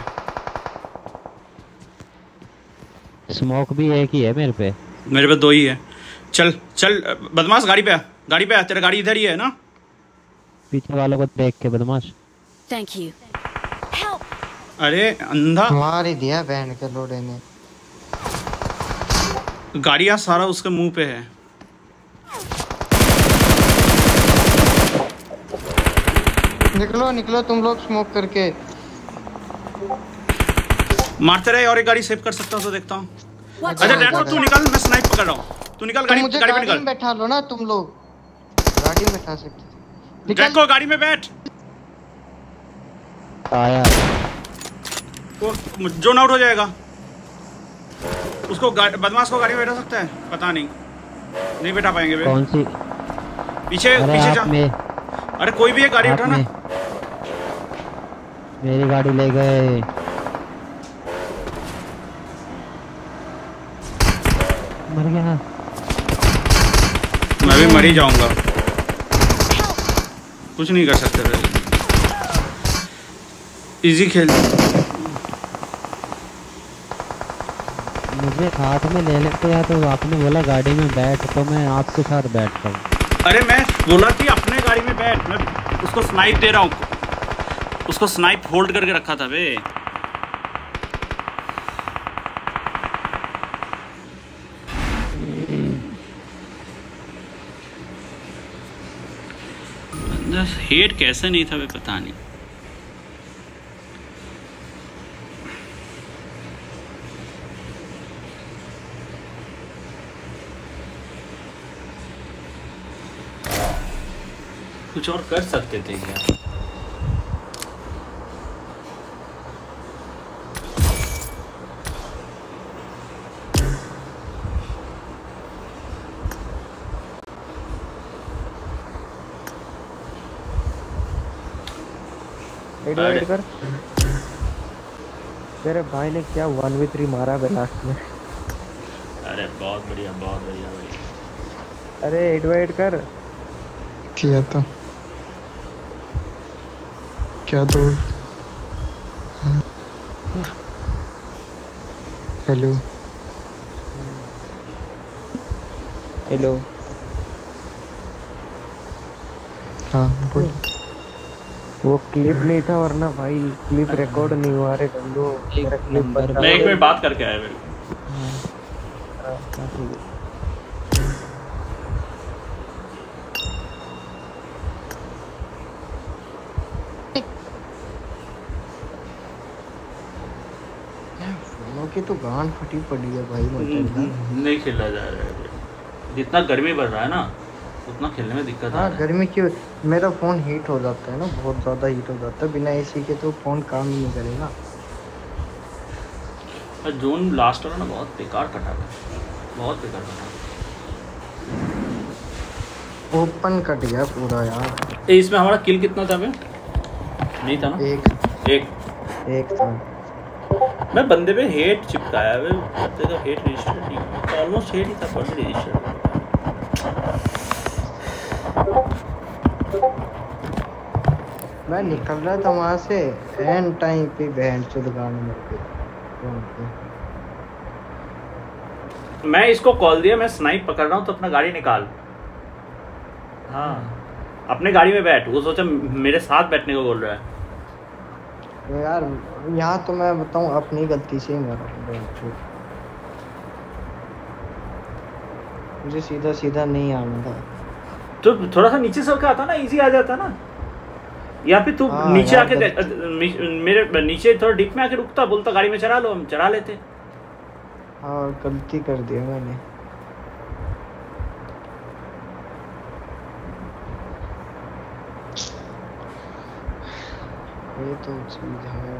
[SPEAKER 4] स्मोक भी एक ही है मेरे पे।
[SPEAKER 1] मेरे पे दो ही है। चल चल बदमाश गाड़ी पे आ, गाड़ी पे आ, तेरा गाड़ी इधर ही है ना।
[SPEAKER 4] पीछे वालों को देख के बदमाश।
[SPEAKER 3] Thank you. Help!
[SPEAKER 1] अरे अंधा
[SPEAKER 2] मार ही दिया बहन के लोड़े ने।
[SPEAKER 1] गाड़ियाँ सारा उसके मुंह पे है।
[SPEAKER 2] निकलो निकलो तुम लोग स्मोक करके।
[SPEAKER 1] मारते रहे और एक गाड़ी सेव कर सकता हूँ तो देखता हूँ।
[SPEAKER 3] Watch
[SPEAKER 1] अच्छा
[SPEAKER 3] out!
[SPEAKER 1] डैड तू निकल, मैं स्नाइप पकड़ रहा हूँ। तू निकल गाड़ी
[SPEAKER 2] मुझे
[SPEAKER 1] गाड़ी पे
[SPEAKER 2] गाड़ी में
[SPEAKER 1] निकल।
[SPEAKER 2] बैठा लो ना तुम लोग, गाड़ी में बैठा सकते। निकल
[SPEAKER 1] को गाड़ी में बैठ।
[SPEAKER 4] आया
[SPEAKER 1] वो जोन आउट हो जाएगा। उसको बदमाश को गाड़ी में बैठा सकता है? पता नहीं, नहीं बैठा पाएंगे वे।
[SPEAKER 4] कौन सी?
[SPEAKER 1] पीछे
[SPEAKER 4] अरे
[SPEAKER 1] पीछे
[SPEAKER 4] आप
[SPEAKER 1] जा।
[SPEAKER 4] में,
[SPEAKER 1] अरे कोई भी है गाड़ी
[SPEAKER 4] आप
[SPEAKER 1] उठा ना।
[SPEAKER 4] में। मेरी गाड़ी ले गए। मर गया।
[SPEAKER 1] मैं भी मर ही जाऊंगा, कुछ नहीं कर सकते थे। इजी खेल।
[SPEAKER 4] मुझे हाथ में ले लेते हैं तो आपने बोला गाड़ी में बैठ, तो मैं आपके साथ बैठता हूँ।
[SPEAKER 1] अरे मैं बोला कि अपने गाड़ी में बैठ, मैं उसको स्नाइप दे रहा हूँ। उसको स्नाइप होल्ड करके रखा था बे। हेड कैसे नहीं था वे, पता नहीं। कुछ और कर सकते थे क्या?
[SPEAKER 5] वेट वेट कर। तेरे भाई ने क्या वन वी थ्री मारा बे लास्ट में।
[SPEAKER 1] अरे बहुत बढ़िया, बहुत बढ़िया भाई।
[SPEAKER 5] अरे वेट वेट कर।
[SPEAKER 2] किया तो क्या तो हेलो
[SPEAKER 5] हेलो।
[SPEAKER 2] हाँ बोल।
[SPEAKER 5] वो क्लिप नहीं था वरना भाई क्लिप रिकॉर्ड नहीं हुआ रे गंदो। मेरा क्लिप
[SPEAKER 4] नंबर
[SPEAKER 5] बचा।
[SPEAKER 1] मैं एक मिनट बात करके आया मेरे।
[SPEAKER 2] फोनों की तो गांड फटी पड़ी है भाई।
[SPEAKER 1] नहीं खेला जा रहा है, जितना गर्मी बढ़ रहा है ना उतना खेलने में दिक्कत आ
[SPEAKER 2] हाँ
[SPEAKER 1] रहा है।
[SPEAKER 2] गर्मी की मेरा फ़ोन हीट हो जाता है ना, बहुत ज़्यादा हीट हो जाता है। बिना एसी के तो फ़ोन काम ही नहीं करेगा।
[SPEAKER 1] और जोन लास्ट वाला ना बहुत बेकार कटा था, बहुत बेकार कटा।
[SPEAKER 2] ओपन कट गया पूरा यार।
[SPEAKER 1] ए, इसमें हमारा किल कितना था बे? नहीं था ना?
[SPEAKER 2] एक
[SPEAKER 1] एक
[SPEAKER 2] एक था।
[SPEAKER 1] मैं बंदे पे हेट चिपकाया वे, करते तो हेट रजिस्टर नहीं हुआ, ऑलमोस्ट हेट ही था पर रजिस्टर।
[SPEAKER 2] मैं निकल रहा था वहाँ से, एंड टाइम पे बहन चुद गाने मर गई।
[SPEAKER 1] मैं इसको कॉल दिया, मैं स्नाइप पकड़ रहा हूँ तो अपना गाड़ी निकाल। हाँ अपने गाड़ी में बैठ। वो सोचा मेरे साथ बैठने को बोल रहा है।
[SPEAKER 2] तो यार यहाँ तो मैं बताऊँ अपनी गलती से ही मरा। मुझे सीधा सीधा नहीं आना था
[SPEAKER 1] तो थोड़ा सा नीचे सर का आता ना, इजी आ जाता ना। या फिर तू
[SPEAKER 2] हाँ,
[SPEAKER 1] नीचे
[SPEAKER 2] यार
[SPEAKER 1] आके दे- मेरे नीचे थोड़ा डिप में आके रुकता, बोलता गाड़ी में चढ़ा लो, हम चढ़ा लेते।
[SPEAKER 2] हाँ गलती कर दिया मैंने। ये तो चीज है।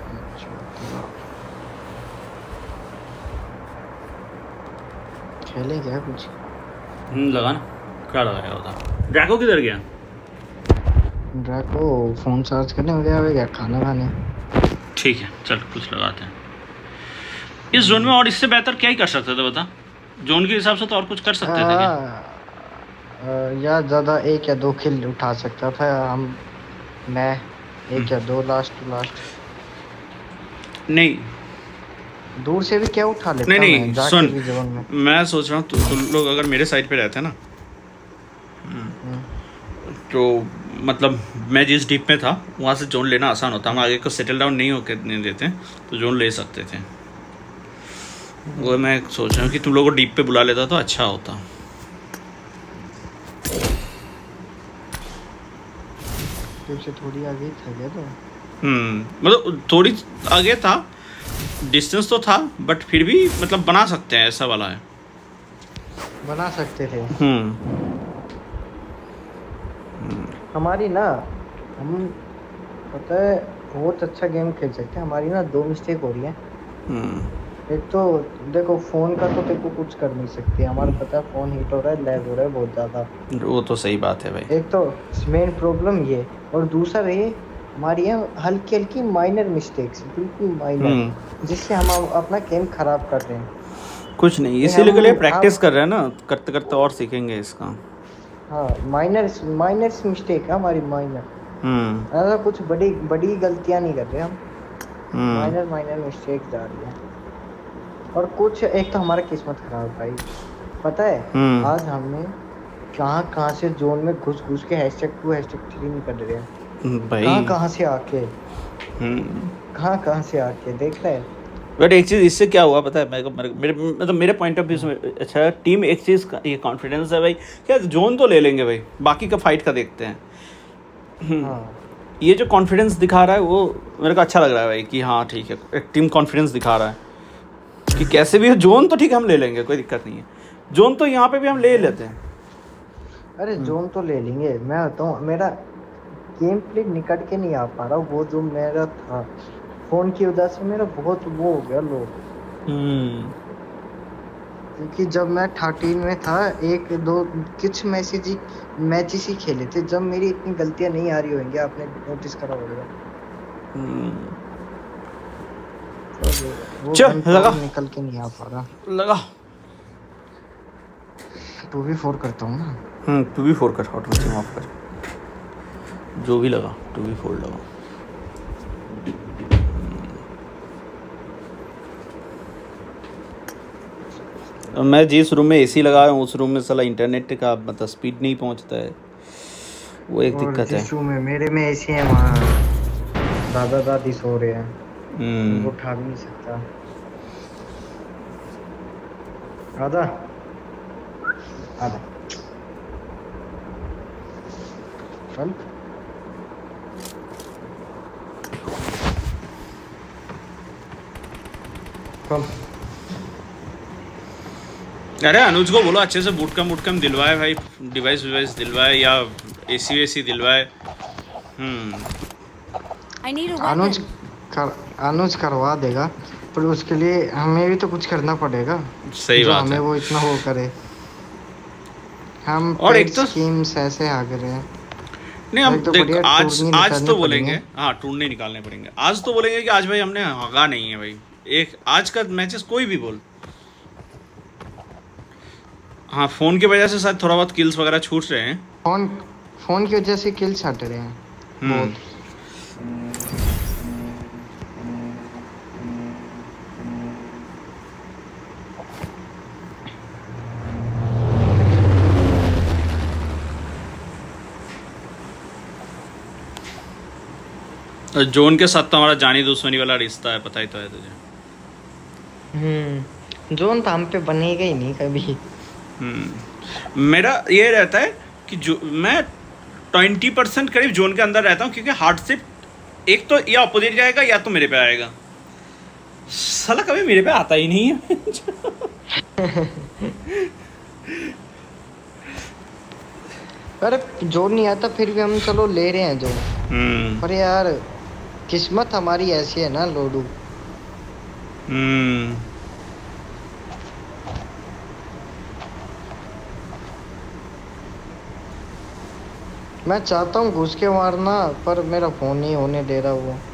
[SPEAKER 2] खेले क्या कुछ?
[SPEAKER 1] हम्म लगा ना, क्या लगाया होता। ड्रैको किधर गया?
[SPEAKER 2] ड्रैको फोन चार्ज करने गया है क्या, खाना खाने।
[SPEAKER 1] ठीक है चल कुछ लगाते हैं इस जोन में। और इससे बेहतर क्या ही कर सकते थे बता? जोन के हिसाब से तो और कुछ कर सकते थे क्या?
[SPEAKER 2] या ज्यादा एक या दो किल उठा सकता था हम, मैं एक या दो लास्ट टू लास्ट।
[SPEAKER 1] नहीं
[SPEAKER 2] दूर से भी क्या उठा लेता
[SPEAKER 1] नहीं नहीं
[SPEAKER 2] मैं, जाके
[SPEAKER 1] सुन,
[SPEAKER 2] भी जोन में।
[SPEAKER 1] मैं सोच रहा हूँ तु, तुम लोग अगर मेरे साइड पे रहते ना, तो मतलब मैं जिस डीप में था वहाँ से जोन लेना आसान होता। हम आगे को सेटल डाउन नहीं होकर नहीं देते तो जोन ले सकते थे। वो मैं सोच रहा हूँ कि तुम लोगों को डीप पे बुला लेता तो अच्छा होता।
[SPEAKER 2] डीप से थोड़ी आगे था क्या तो?
[SPEAKER 1] हम्म मतलब थोड़ी आगे था, डिस्टेंस तो था, बट फिर भी मतलब बना सकते हैं, ऐसा वाला है।
[SPEAKER 2] बना सकते थे।
[SPEAKER 1] हम्म
[SPEAKER 2] हमारी ना, हम पता है बहुत अच्छा गेम खेल सकते हैं। हमारी ना दो मिस्टेक हो रही है।
[SPEAKER 1] हम्म
[SPEAKER 2] एक तो देखो फोन का तो तेरे को कुछ कर नहीं सकती, हमारा पता है फोन हीट हो रहा है, लैग हो रहा है बहुत ज़्यादा।
[SPEAKER 1] वो तो सही बात है भाई।
[SPEAKER 2] एक तो मेन प्रॉब्लम ये, और दूसरा ये हमारी है हल्की हल्की माइनर मिस्टेक्स, बिल्कुल माइनर, जिससे हम अपना गेम खराब कर रहे हैं।
[SPEAKER 1] कुछ नहीं, इसीलिए के लिए प्रैक्टिस कर रहे हैं ना, करते करते और सीखेंगे इसका।
[SPEAKER 2] हाँ माइनर माइनर मिस्टेक है हमारी, माइनर।
[SPEAKER 1] हम्म
[SPEAKER 2] ऐसा कुछ बड़ी बड़ी गलतियां नहीं कर रहे हम,
[SPEAKER 1] हम्म
[SPEAKER 2] माइनर माइनर मिस्टेक जा रही है। और कुछ एक तो हमारा किस्मत खराब भाई, पता है
[SPEAKER 1] हम्म
[SPEAKER 2] आज हमने कहाँ कहाँ से जोन में घुस घुस के हैशटैग टू हैशटैग थ्री निकल रहे हैं
[SPEAKER 1] भाई।
[SPEAKER 2] कहाँ कहाँ से आके,
[SPEAKER 1] हम्म
[SPEAKER 2] कहाँ कहाँ से आके देख रहे हैं।
[SPEAKER 1] बट एक चीज़ इससे क्या हुआ पता है मेरे को, मेरे मतलब मेरे पॉइंट ऑफ व्यू से अच्छा टीम एक चीज़ का ये कॉन्फिडेंस है भाई, क्या जोन तो ले लेंगे भाई, बाकी का फाइट का देखते हैं।
[SPEAKER 2] हाँ
[SPEAKER 1] ये जो कॉन्फिडेंस दिखा रहा है वो मेरे को अच्छा लग रहा है भाई, कि हाँ ठीक है, एक टीम कॉन्फिडेंस दिखा रहा है कि कैसे भी जोन तो ठीक है हम ले लेंगे, कोई दिक्कत नहीं है। जोन तो यहाँ पे भी हम ले लेते हैं।
[SPEAKER 2] अरे जोन तो ले लेंगे। मैं बताऊँ मेरा गेम प्ले निकट के नहीं आ पा रहा, वो जो मेरा था फोन की वजह से मेरा बहुत वो हो गया लो।
[SPEAKER 1] हम्म
[SPEAKER 2] क्योंकि जब मैं थर्टीन में था, एक दो कुछ मैसेज ही मैचेस ही खेले थे, जब मेरी इतनी गलतियां नहीं आ रही होंगी, आपने नोटिस करा होगा। वो
[SPEAKER 1] चल लगा,
[SPEAKER 2] निकल के नहीं आ पा रहा।
[SPEAKER 1] लगा
[SPEAKER 2] टू वी फोर करता हूँ ना।
[SPEAKER 1] हम्म टू वी फोर कर, ऑटो से ऑफ कर, जो भी लगा टू वी फोर लगा। मैं जिस रूम में एसी लगाया हूँ उस रूम में साला इंटरनेट का मतलब स्पीड नहीं पहुँचता है, वो एक दिक्कत है।
[SPEAKER 2] जिस रूम में मेरे में एसी है वहाँ दादा दादी सो रहे हैं,
[SPEAKER 1] हम्म
[SPEAKER 2] वो उठा भी नहीं सकता। आधा आधा चल कम।
[SPEAKER 1] अरे अनुज को बोलो अच्छे से बूट कम बूट कम दिलवाए भाई, डिवाइस विवाइस दिलवाए या एसी वेसी दिलवाए। हम्म
[SPEAKER 2] अनुज कर अनुज करवा देगा, पर उसके लिए हमें भी तो कुछ करना पड़ेगा।
[SPEAKER 1] सही बात
[SPEAKER 2] हमें
[SPEAKER 1] है।
[SPEAKER 2] वो इतना वो करे, हम
[SPEAKER 1] और एक तो
[SPEAKER 2] स्कीम्स ऐसे आ गए हैं।
[SPEAKER 1] नहीं हम
[SPEAKER 2] तो
[SPEAKER 1] देख आज
[SPEAKER 2] टूर नहीं
[SPEAKER 1] आज तो
[SPEAKER 2] निकालने
[SPEAKER 1] बोलेंगे,
[SPEAKER 2] पड़ेंगे।
[SPEAKER 1] हाँ टूर नहीं निकालने पड़ेंगे। आज तो बोलेंगे कि आज भाई हमने हगा नहीं है भाई, एक आज का मैचेस कोई भी बोल। हाँ फोन की वजह से शायद थोड़ा बहुत किल्स वगैरह छूट रहे हैं,
[SPEAKER 2] फोन फोन की वजह से किल्स हट रहे हैं बहुत।
[SPEAKER 1] जोन के साथ तो हमारा जानी दुश्मनी वाला रिश्ता है, पता ही तो है तुझे।
[SPEAKER 2] हम्म जोन तो हम पे बनेगा ही नहीं कभी।
[SPEAKER 1] हम्म मेरा ये रहता है कि जो मैं ट्वेंटी परसेंट करीब जोन के अंदर रहता हूँ, क्योंकि हार्डशिप एक तो या अपोजिट जाएगा या तो मेरे पे आएगा, साला कभी मेरे पे आता ही नहीं है।
[SPEAKER 2] अरे जोन नहीं आता फिर भी हम चलो ले रहे हैं जोन।
[SPEAKER 1] हम्म
[SPEAKER 2] पर यार किस्मत हमारी ऐसी है ना लोडू।
[SPEAKER 1] हम्म
[SPEAKER 2] मैं चाहता हूँ घुस के मारना, पर मेरा फोन नहीं होने दे रहा वो।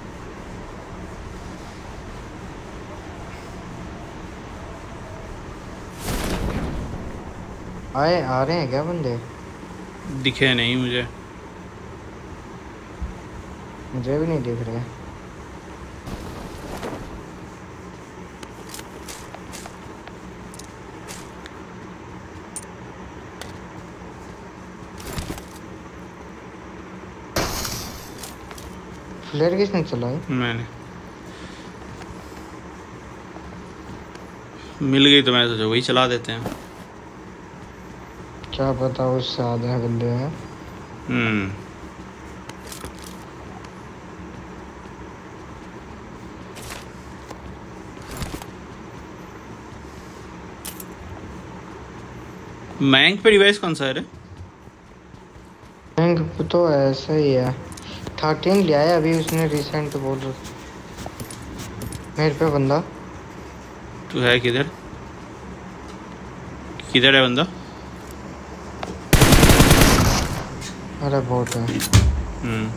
[SPEAKER 2] आए आ रहे हैं क्या बंदे?
[SPEAKER 1] दिखे नहीं मुझे।
[SPEAKER 2] मुझे भी नहीं दिख रहे। फ्लेयर किसने चलाई?
[SPEAKER 1] मैंने। मिल गई तो मैं सोचा वही चला देते हैं।
[SPEAKER 2] क्या पता उससे आधे बंदे हैं।
[SPEAKER 1] हम्म मैंग पे डिवाइस कौन सा है रे?
[SPEAKER 2] मैंग तो ऐसा ही है। थर्टीन लिया है अभी उसने रिसेंट बोल रहा मेरे पे बंदा।
[SPEAKER 1] तू है किधर? किधर है बंदा?
[SPEAKER 2] अरे बहुत है।
[SPEAKER 1] हम्म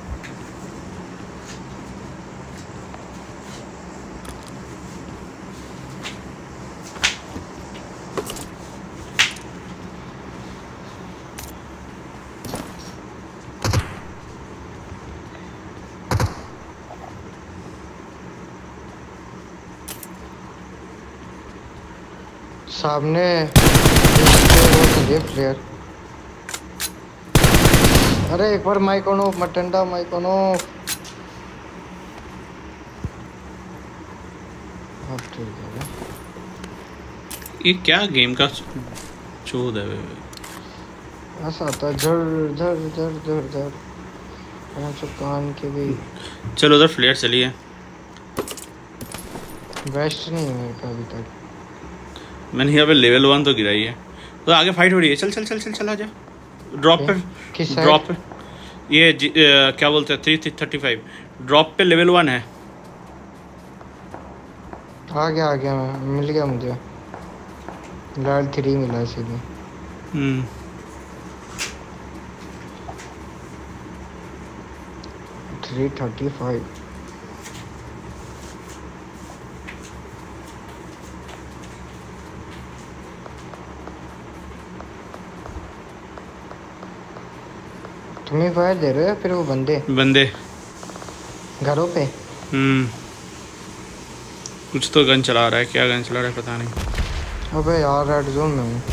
[SPEAKER 2] सामने वो चलिए प्लेयर। अरे एक बार माइकोनो मटंडा माइकोनो। अब ठीक है।
[SPEAKER 1] ये क्या गेम का चोद है?
[SPEAKER 2] ऐसा आता झर झर झर झर झर कान के भी।
[SPEAKER 1] चलो उधर फ्लेयर चलिए।
[SPEAKER 2] वेस्ट नहीं है मेरे का अभी तक।
[SPEAKER 1] मैंने यहाँ पे लेवल वन तो गिराई है। तो आगे फाइट हो रही है। चल चल चल चल चला जा। ड्रॉप पे
[SPEAKER 2] किस
[SPEAKER 1] ड्रॉप पे ये जी, आ, क्या बोलते हैं थ्री थर्टी फाइव ड्रॉप पे लेवल वन है।
[SPEAKER 2] आ गया आ गया मैं मिल गया मुझे। लेवल थ्री मिला सीधे।
[SPEAKER 1] हम्म
[SPEAKER 2] थ्री थर्टी फाइव। तुम ही फायर दे रहे हो या फिर वो बंदे?
[SPEAKER 1] बंदे
[SPEAKER 2] घरों पे।
[SPEAKER 1] हम्म कुछ तो गन चला रहा है। क्या गन चला रहा है पता नहीं।
[SPEAKER 2] अबे यार रेड जोन में हूँ।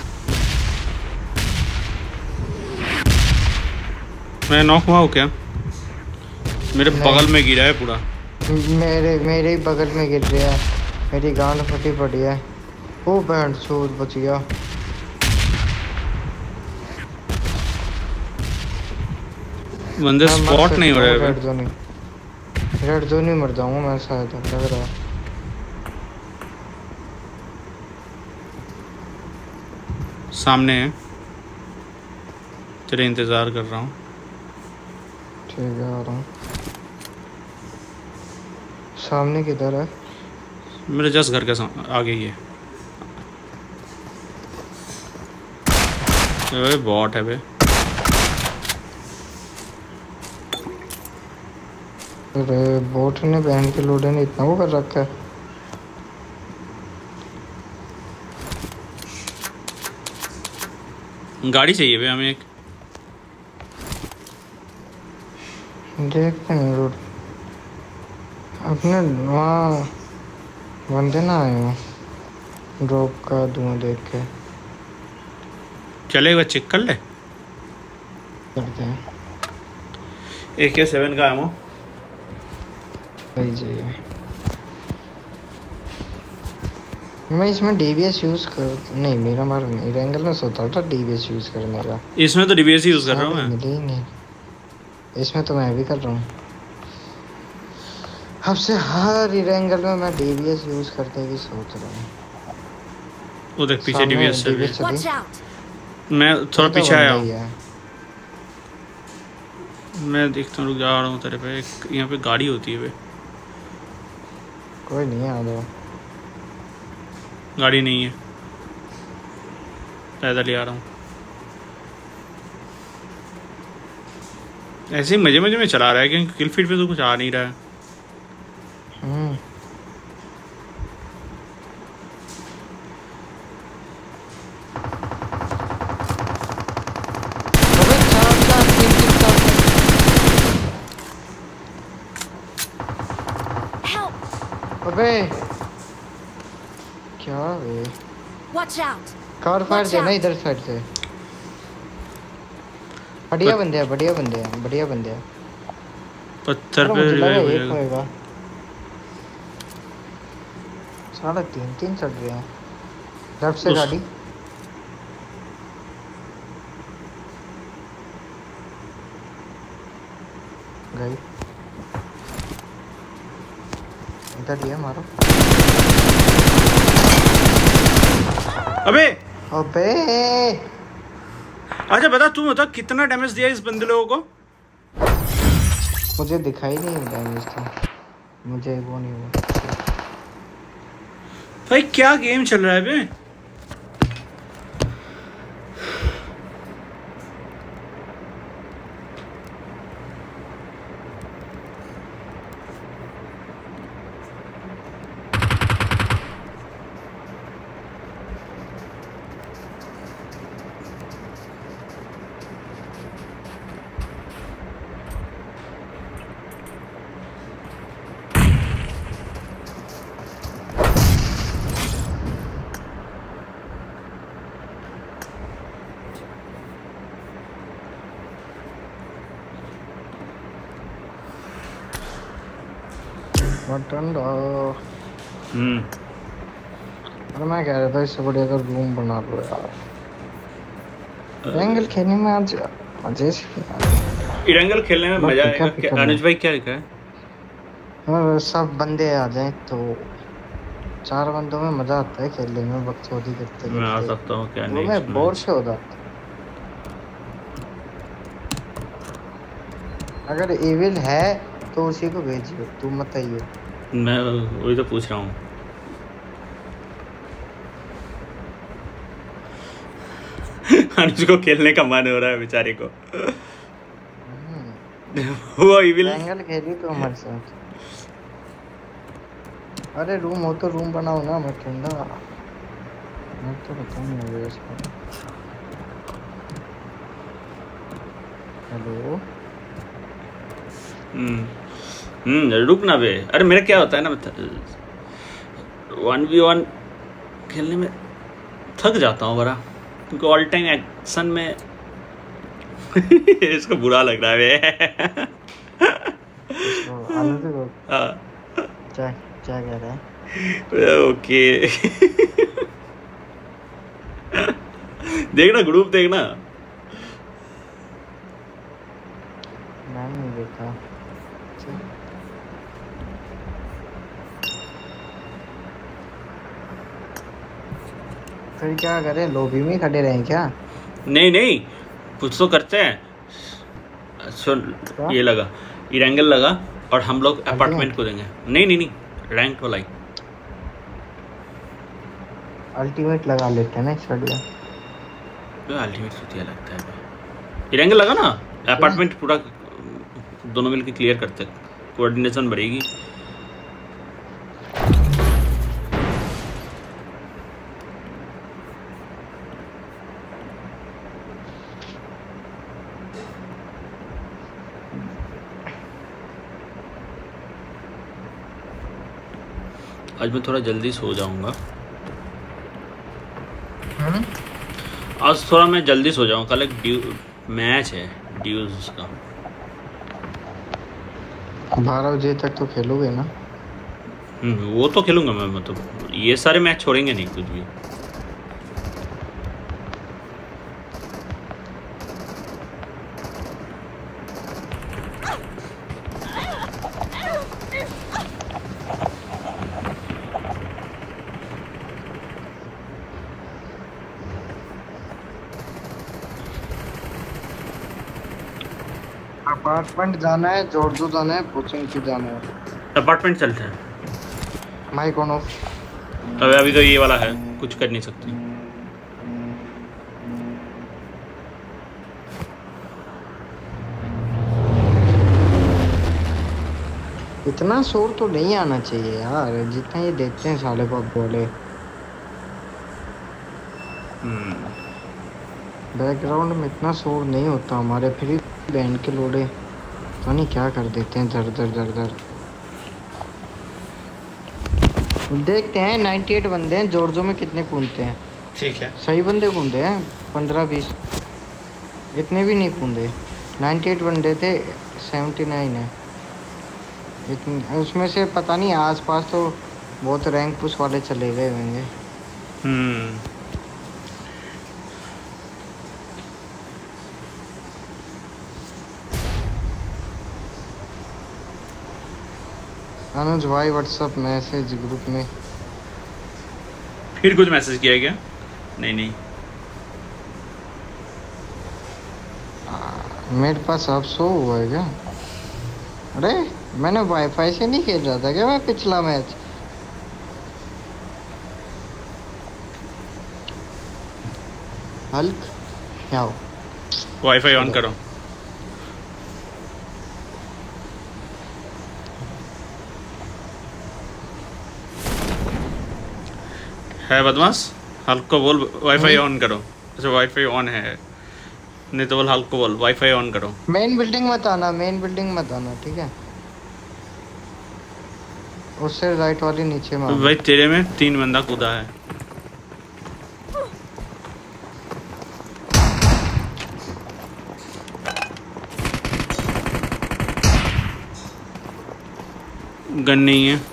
[SPEAKER 1] मैं नॉक हुआ हूँ क्या? मेरे बगल में गिरा है पूरा।
[SPEAKER 2] मेरे मेरे ही बगल में गिर रहा है। मेरी गांड फटी पड़ी है। वो बैंड छोड़ बच गया।
[SPEAKER 1] बंदे स्पॉट नहीं हो रहे।
[SPEAKER 2] रेड जोन ही रेड जोन ही मर जाऊंगा मैं शायद लग रहा है।
[SPEAKER 1] सामने है। तेरे इंतजार कर रहा हूँ।
[SPEAKER 2] ठीक है आ रहा हूँ। सामने किधर है?
[SPEAKER 1] मेरे जस्ट घर के सामने आगे ही है। अरे बॉट है बे।
[SPEAKER 2] अरे बोट ने बहन के लोडे ने इतना वो कर रखा है।
[SPEAKER 1] गाड़ी चाहिए बे हमें एक।
[SPEAKER 2] देखते हैं रोड अपने वहाँ बंदे ना आए हो। ड्रॉप का धुआं देख के
[SPEAKER 1] चलेगा चेक कर ले।
[SPEAKER 2] करते हैं।
[SPEAKER 1] ए के सेवन का एमो
[SPEAKER 2] सही चाहिए। मैं इसमें डीबीएस यूज कर नहीं मेरा मार मेरा एंगल में सोचा था डीबीएस यूज करने का।
[SPEAKER 1] इसमें तो डीबीएस यूज कर रहा हूँ मैं।
[SPEAKER 2] मिले ही नहीं। इसमें तो मैं भी कर रहा हूँ। अब से हर एंगल में मैं डीबीएस यूज करने की सोच रहा हूँ।
[SPEAKER 1] वो देख पीछे डीबीएस चल रही है।
[SPEAKER 3] Watch out!
[SPEAKER 1] मैं थोड़ा
[SPEAKER 2] तो
[SPEAKER 1] पीछे आया
[SPEAKER 2] बंदा ही
[SPEAKER 1] हूँ।
[SPEAKER 2] है।
[SPEAKER 1] मैं देखता हूँ रुक जा रहा हूँ तेरे पे। एक यहाँ पे गाड़ी होती है बे।
[SPEAKER 2] कोई नहीं आ जाओ।
[SPEAKER 1] गाड़ी नहीं है। पैदल ही आ रहा हूँ। ऐसे ही मजे मजे में चला रहा है क्योंकि किल फीड पे तो कुछ आ नहीं रहा है।
[SPEAKER 2] हम्म अबे क्या है?
[SPEAKER 3] Watch out!
[SPEAKER 2] Car fire
[SPEAKER 3] Watch
[SPEAKER 2] देना
[SPEAKER 3] out.
[SPEAKER 2] इधर साइड से। बढ़िया बंदे हैं, बढ़िया बंदे हैं, बढ़िया बंदे हैं।
[SPEAKER 1] पत्थर
[SPEAKER 2] अरे
[SPEAKER 1] पे
[SPEAKER 2] मुझे लगा
[SPEAKER 1] रिवाइव हो
[SPEAKER 2] एक
[SPEAKER 1] जाएगा।
[SPEAKER 2] होएगा। साला तीन तीन चल रहे हैं। लेफ्ट से
[SPEAKER 1] उस-
[SPEAKER 2] गाड़ी। गई। इधर ये मारो।
[SPEAKER 1] अबे
[SPEAKER 2] अबे
[SPEAKER 1] अच्छा बता, तू बता कितना डैमेज दिया इस बंदे लोगों को?
[SPEAKER 2] मुझे दिखाई नहीं डैमेज था, मुझे वो नहीं हुआ।
[SPEAKER 1] भाई क्या गेम चल रहा है बे?
[SPEAKER 2] मटन दो।
[SPEAKER 1] हम्म
[SPEAKER 2] अरे मैं कह रहा था इससे बढ़िया अगर रूम बना लो यार। एंगल खेलने में आज मजे से
[SPEAKER 1] इरेंगल खेलने में
[SPEAKER 2] बस
[SPEAKER 1] मजा
[SPEAKER 2] पिकअप
[SPEAKER 1] आएगा।
[SPEAKER 2] ही
[SPEAKER 1] क्या
[SPEAKER 2] करना।
[SPEAKER 1] अनुज भाई क्या लिखा है?
[SPEAKER 2] और सब बंदे आ जाएं तो चार बंदों में मजा आता है खेलने में, बकचोदी करते
[SPEAKER 1] मैं आ
[SPEAKER 2] करते।
[SPEAKER 1] सकता हूँ क्या?
[SPEAKER 2] वो
[SPEAKER 1] नेक्स्ट
[SPEAKER 2] मैं बोर से हो जाता। अगर एविल है तो उसी को भेजियो, तू मत आइयो।
[SPEAKER 1] मैं वही तो पूछ रहा हूँ। अनुज को खेलने का मन हो रहा है बेचारे को। वो इविल
[SPEAKER 2] एंगल खेली तो हमारे साथ। अरे रूम हो तो रूम बनाओ ना, मैं ठंडा मैं तो बताऊँ नहीं है इसको। हेलो
[SPEAKER 1] हम्म हम्म रुक ना बे। अरे मेरा क्या होता है ना, वन वी वन खेलने में थक जाता हूँ बड़ा, क्योंकि ऑल टाइम एक्शन में इसको बुरा लग रहा है बे।
[SPEAKER 2] आनंद को
[SPEAKER 1] हाँ,
[SPEAKER 2] क्या क्या कह रहा है?
[SPEAKER 1] ओके। देखना ग्रुप देखना।
[SPEAKER 2] मैं नहीं देखा। फिर क्या करें, लॉबी में खड़े रहें क्या?
[SPEAKER 1] नहीं नहीं कुछ तो करते हैं। सुन ये लगा इरेंगल लगा और हम लोग अपार्टमेंट को देंगे। नहीं नहीं नहीं रैंक वाला ही
[SPEAKER 2] अल्टीमेट लगा लेते हैं ना इस बढ़िया।
[SPEAKER 1] तो अल्टीमेट सुतिया लगता है। इरेंगल लगा ना, अपार्टमेंट पूरा दोनों मिलकर क्लियर करते हैं, कोऑर्डिनेशन बढ़ेगी। आज मैं थोड़ा जल्दी सो जाऊंगा। आज थोड़ा मैं जल्दी सो जाऊंगा। कल एक ड्यू मैच है ड्यूज का।
[SPEAKER 2] बारह बजे तक तो खेलोगे ना?
[SPEAKER 1] हम्म वो तो खेलूंगा मैं, मतलब ये सारे मैच छोड़ेंगे नहीं कुछ भी।
[SPEAKER 2] अपार्टमेंट जाना है, जोरजो जाना है, कोचिंग की जाना है।
[SPEAKER 1] अपार्टमेंट चलते हैं।
[SPEAKER 2] Mic on off.
[SPEAKER 1] अबे अभी तो ये वाला है, कुछ कर नहीं सकते।
[SPEAKER 2] इतना शोर तो नहीं आना चाहिए यार, जितना ये देखते हैं साले को बोले। बैकग्राउंड में इतना शोर नहीं होता हमारे, फिर भी बैंड के लोड़े तो नहीं क्या कर देते हैं, दर दर दर दर। देखते हैं अट्ठानवे बंदे हैं, जॉर्जो में कितने कूदते हैं।
[SPEAKER 1] ठीक है,
[SPEAKER 2] सही बंदे कूदे हैं, पंद्रह बीस, इतने भी नहीं कूदे। अट्ठानवे बंदे थे, उन्यासी है इतने, उसमें से पता नहीं आसपास तो बहुत रैंक पुश वाले चले गए होंगे।
[SPEAKER 1] हम्म
[SPEAKER 2] अनुज भाई व्हाट्सएप मैसेज ग्रुप में
[SPEAKER 1] फिर कुछ मैसेज किया क्या? नहीं नहीं,
[SPEAKER 2] मेरे पास अब शो हुआ है क्या? अरे मैंने वाईफाई से नहीं खेल रहा था क्या मैं पिछला मैच? हल्क क्या हो?
[SPEAKER 1] वाईफाई ऑन करो। है बदमाश, हल्क को बोल वाईफाई ऑन करो। अच्छा वाईफाई ऑन है, नहीं तो बोल हल्क को बोल वाईफाई ऑन करो।
[SPEAKER 2] मेन बिल्डिंग मत आना, मेन बिल्डिंग मत आना, ठीक है? उससे राइट वाली नीचे में।
[SPEAKER 1] भाई तेरे में तीन बंदा कूदा है। गन नहीं है।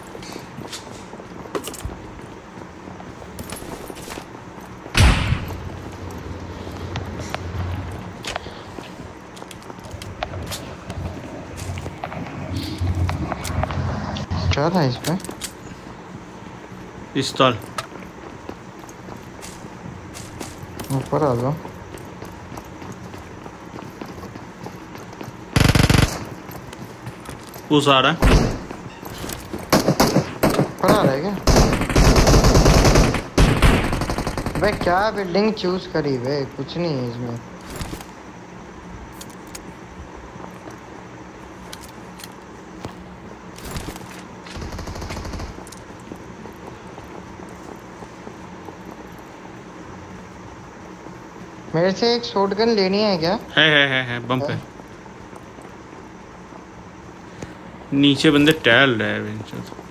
[SPEAKER 2] क्या था इसमें?
[SPEAKER 1] पिस्तौल।
[SPEAKER 2] ऊपर आ जाओ।
[SPEAKER 1] उस आ रहा है।
[SPEAKER 2] ऊपर आ रहा है क्या? भाई क्या बिल्डिंग चूज करी वे, कुछ नहीं है इसमें। मेरे से एक शॉटगन लेनी है क्या?
[SPEAKER 1] है है है है बम पे। नीचे बंदे टहल रहे हैं।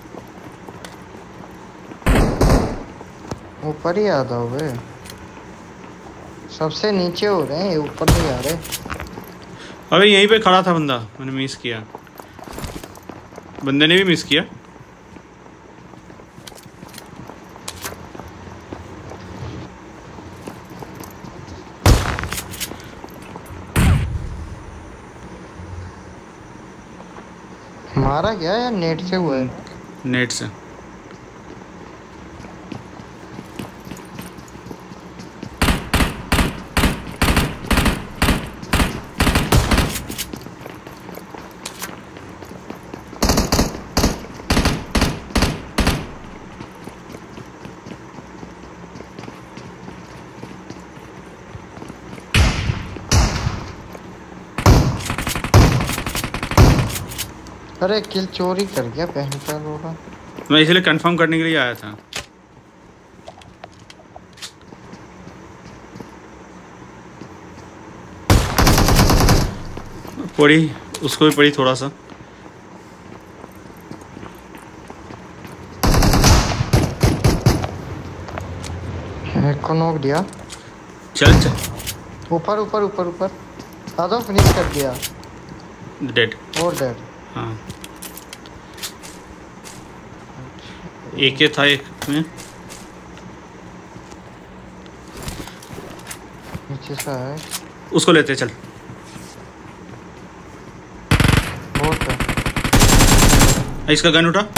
[SPEAKER 2] ऊपर ही आता हो बे, सबसे नीचे हो रहे हैं, ऊपर नहीं आ रहे।
[SPEAKER 1] अबे यहीं पे खड़ा था बंदा, मैंने मिस किया। बंदे ने भी मिस किया।
[SPEAKER 2] मारा क्या या नेट से हुआ है?
[SPEAKER 1] नेट से।
[SPEAKER 2] अरे किल चोरी कर गया पहनकर होगा।
[SPEAKER 1] मैं इसलिए कंफर्म करने के लिए आया था। पड़ी, उसको भी पड़ी थोड़ा सा।
[SPEAKER 2] एक को नॉक दिया।
[SPEAKER 1] चल चल
[SPEAKER 2] ऊपर ऊपर ऊपर ऊपर आ जाओ, फिनिश कर दिया।
[SPEAKER 1] डेड।
[SPEAKER 2] और डेड।
[SPEAKER 1] हाँ एक ही था एक में।
[SPEAKER 2] नीचे से है,
[SPEAKER 1] उसको लेते चल।
[SPEAKER 2] बहुत है।
[SPEAKER 1] इसका गन उठा।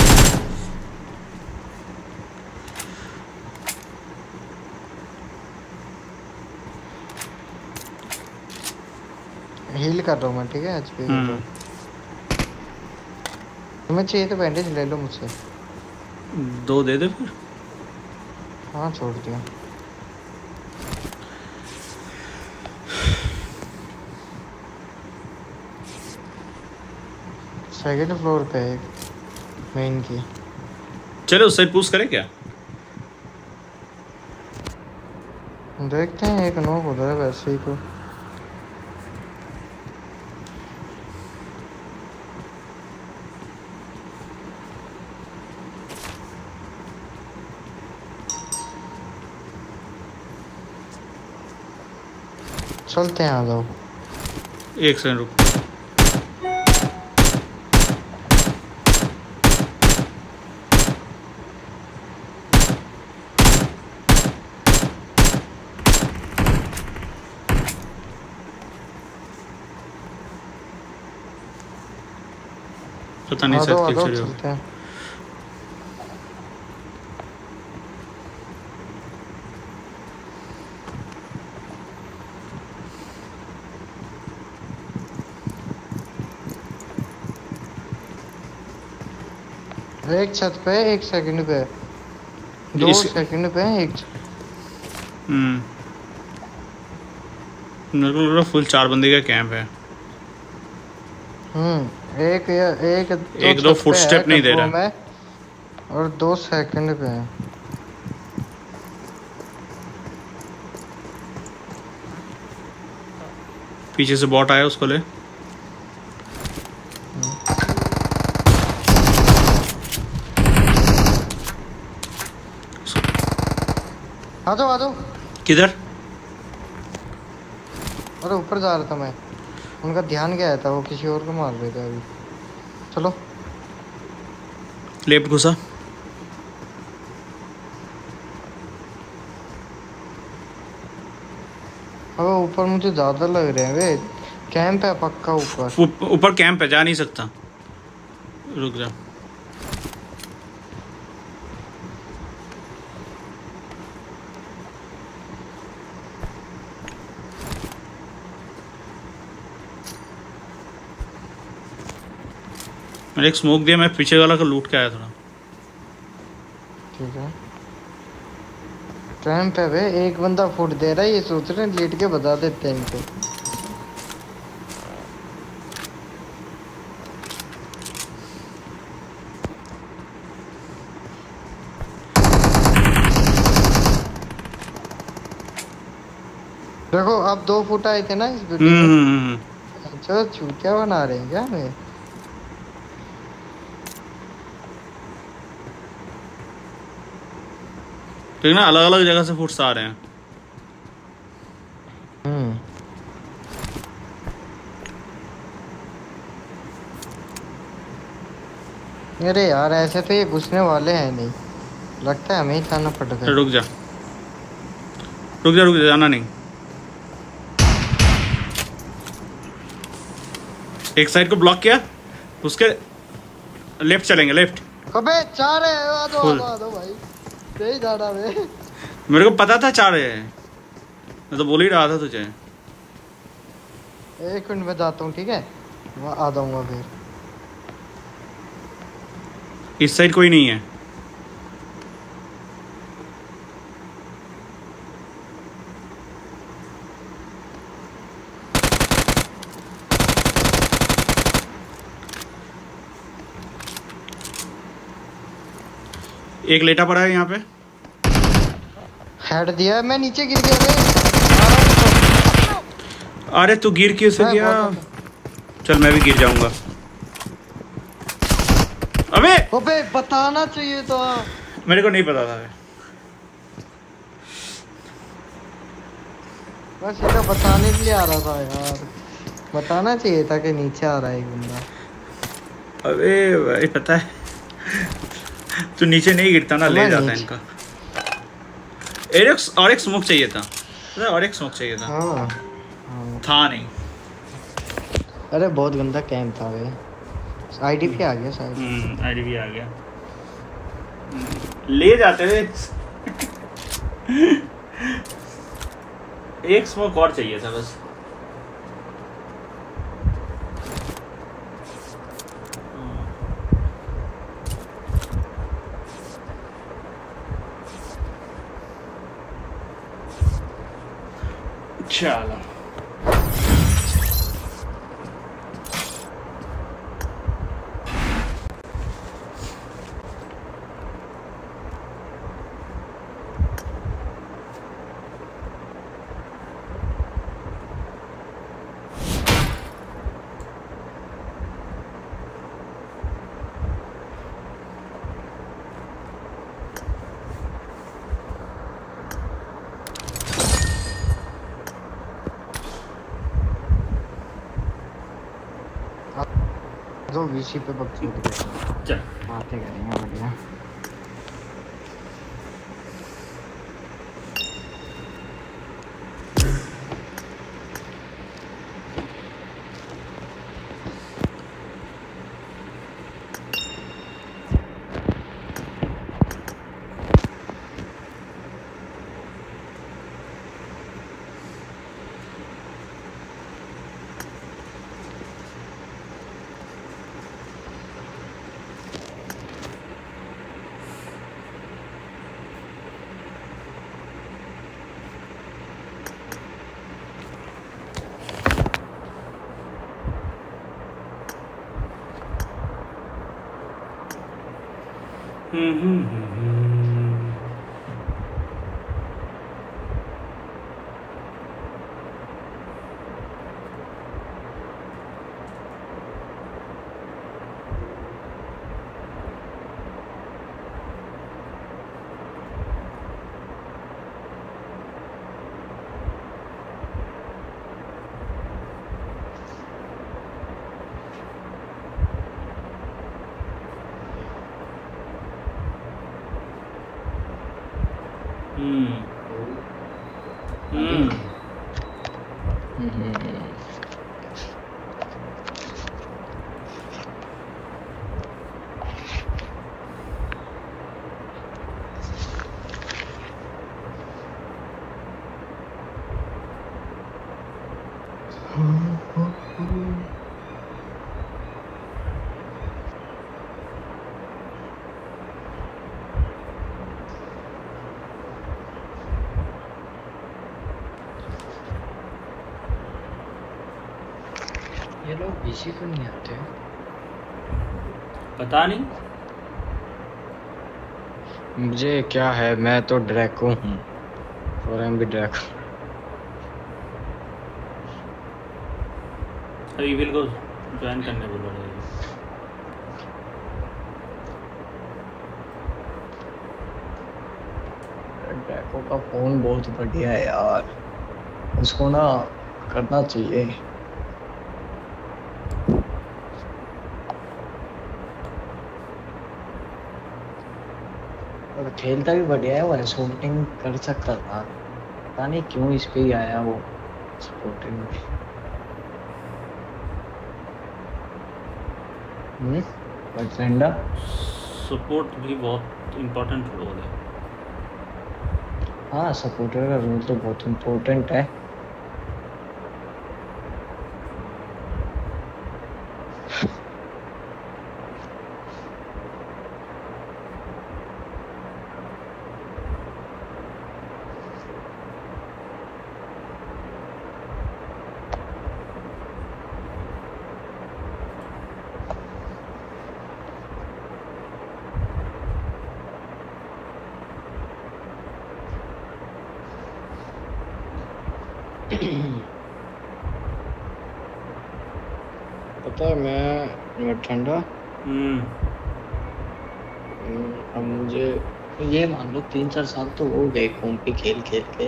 [SPEAKER 2] हील कर रहा हूँ मैं, ठीक है? एचपी तुम्हें चाहिए तो बैंडेज ले लो मुझसे।
[SPEAKER 1] दो दे दे फिर।
[SPEAKER 2] हाँ छोड़ दिया। सेकंड फ्लोर पे एक मेन की।
[SPEAKER 1] चलो उस साइड पुश करें क्या?
[SPEAKER 2] देखते हैं, एक नॉक उधर है वैसे ही तो। चलते हैं, आ जाओ।
[SPEAKER 1] एक सेकंड रुक। पता नहीं
[SPEAKER 2] आ
[SPEAKER 1] शायद
[SPEAKER 2] जाओ, आ
[SPEAKER 1] किल
[SPEAKER 2] जाओ,
[SPEAKER 1] चली हो।
[SPEAKER 2] चलते हैं। एक छत पे, एक सेकंड पे, दो
[SPEAKER 1] इस-
[SPEAKER 2] सेकंड पे, एक।
[SPEAKER 1] हम्म मेरे को लग रहा फुल चार बंदे का कैंप है।
[SPEAKER 2] हम्म एक या एक दो
[SPEAKER 1] एक दो
[SPEAKER 2] छत पे
[SPEAKER 1] फुटस्टेप
[SPEAKER 2] है,
[SPEAKER 1] नहीं दे
[SPEAKER 2] डब्बों
[SPEAKER 1] रहा।
[SPEAKER 2] में, और दो सेकंड पे है।
[SPEAKER 1] पीछे से बॉट आया, उसको ले।
[SPEAKER 2] आ जाओ, आ जाओ।
[SPEAKER 1] किधर?
[SPEAKER 2] अरे ऊपर जा रहा था मैं, उनका ध्यान गया था, वो किसी और को मार रहे थे अभी। चलो।
[SPEAKER 1] लेफ्ट घुसा।
[SPEAKER 2] अब ऊपर मुझे ज्यादा लग रहे हैं वे, कैंप है पक्का ऊपर।
[SPEAKER 1] ऊप- ऊपर कैंप है, जा नहीं सकता। रुक जा। मैंने एक स्मोक दिया, मैं पीछे वाला को लूट के आया थोड़ा।
[SPEAKER 2] ठीक है, कैंप है वे, एक बंदा फुट दे रहा है, ये सोच रहे हैं लेट के बता देते हैं इनको। देखो अब दो फुट आए थे ना इस वीडियो में।
[SPEAKER 1] हम्म
[SPEAKER 2] अच्छा, चूतिया बना रहे हैं क्या हमें?
[SPEAKER 1] ठीक ना, अलग अलग जगह से फुट्स आ रहे हैं।
[SPEAKER 2] हम्म अरे यार, ऐसे तो ये घुसने वाले हैं नहीं, लगता है हमें ही जाना पड़ेगा।
[SPEAKER 1] रुक जा रुक जा रुक जा, जाना नहीं। एक साइड को ब्लॉक किया, उसके लेफ्ट चलेंगे, लेफ्ट।
[SPEAKER 2] अबे चार है, आ दो, आ
[SPEAKER 1] फुल।
[SPEAKER 2] दो, आ दो भाई, सही जाना वे।
[SPEAKER 1] मेरे को पता था चार है, मैं तो बोल ही रहा था तुझे।
[SPEAKER 2] एक मिनट में जाता हूँ, ठीक है, मैं आ जाऊंगा फिर।
[SPEAKER 1] इस साइड कोई नहीं है। एक लेटा पड़ा है यहाँ पे।
[SPEAKER 2] हेड दिया है, मैं नीचे गिर गया रे।
[SPEAKER 1] अरे तू गिर कैसे
[SPEAKER 2] मैं
[SPEAKER 1] गया?
[SPEAKER 2] बहुत-
[SPEAKER 1] चल मैं भी गिर जाऊंगा। अबे
[SPEAKER 2] अबे बताना चाहिए था,
[SPEAKER 1] मेरे को नहीं पता था।
[SPEAKER 2] मैं सीधा बताने के लिए आ रहा था यार, बताना चाहिए था कि नीचे आ रहा है एक बंदा।
[SPEAKER 1] अबे भाई पता है तू नीचे नहीं गिरता ना, ले
[SPEAKER 2] मैं
[SPEAKER 1] जाता
[SPEAKER 2] नीचे-
[SPEAKER 1] इनका। एक और एक स्मोक चाहिए था, पता है, और एक स्मोक चाहिए था।
[SPEAKER 2] हाँ हाँ।
[SPEAKER 1] था नहीं।
[SPEAKER 2] अरे बहुत गंदा कैंप था वे। आईडीपी आ गया शायद।
[SPEAKER 1] हम्म आईडी भी आ गया। ले जाते थे। एक स्मोक और चाहिए था बस। चलो
[SPEAKER 2] चलो वीसी पे बकचोद करेंगे,
[SPEAKER 1] चल
[SPEAKER 2] बातें करेंगे बढ़िया।
[SPEAKER 1] हम्म हम्म हम्म हम्म
[SPEAKER 2] ये लोग वीसी क्यों नहीं आते?
[SPEAKER 1] पता नहीं।
[SPEAKER 2] मुझे क्या है, मैं तो ड्रैको हूँ और हम भी ड्रैको।
[SPEAKER 1] अभी विल को ज्वाइन करने बोल रहे हैं।
[SPEAKER 2] ड्रैको का फोन बहुत बढ़िया है यार, उसको ना करना चाहिए। और खेलता भी बढ़िया है वो, शूटिंग कर सकता था, पता नहीं क्यों इस पे ही आया वो सपोर्टिंग में। हम्म बटरेंडा
[SPEAKER 1] सपोर्ट भी बहुत इम्पोर्टेंट रोल है।
[SPEAKER 2] हाँ, सपोर्टर का रोल तो बहुत इम्पोर्टेंट है। पता है मैं मैं ठंडा
[SPEAKER 1] हम्म
[SPEAKER 2] अब मुझे ये मान लो तीन चार साल तो हो गए कॉम्पी खेल खेल के,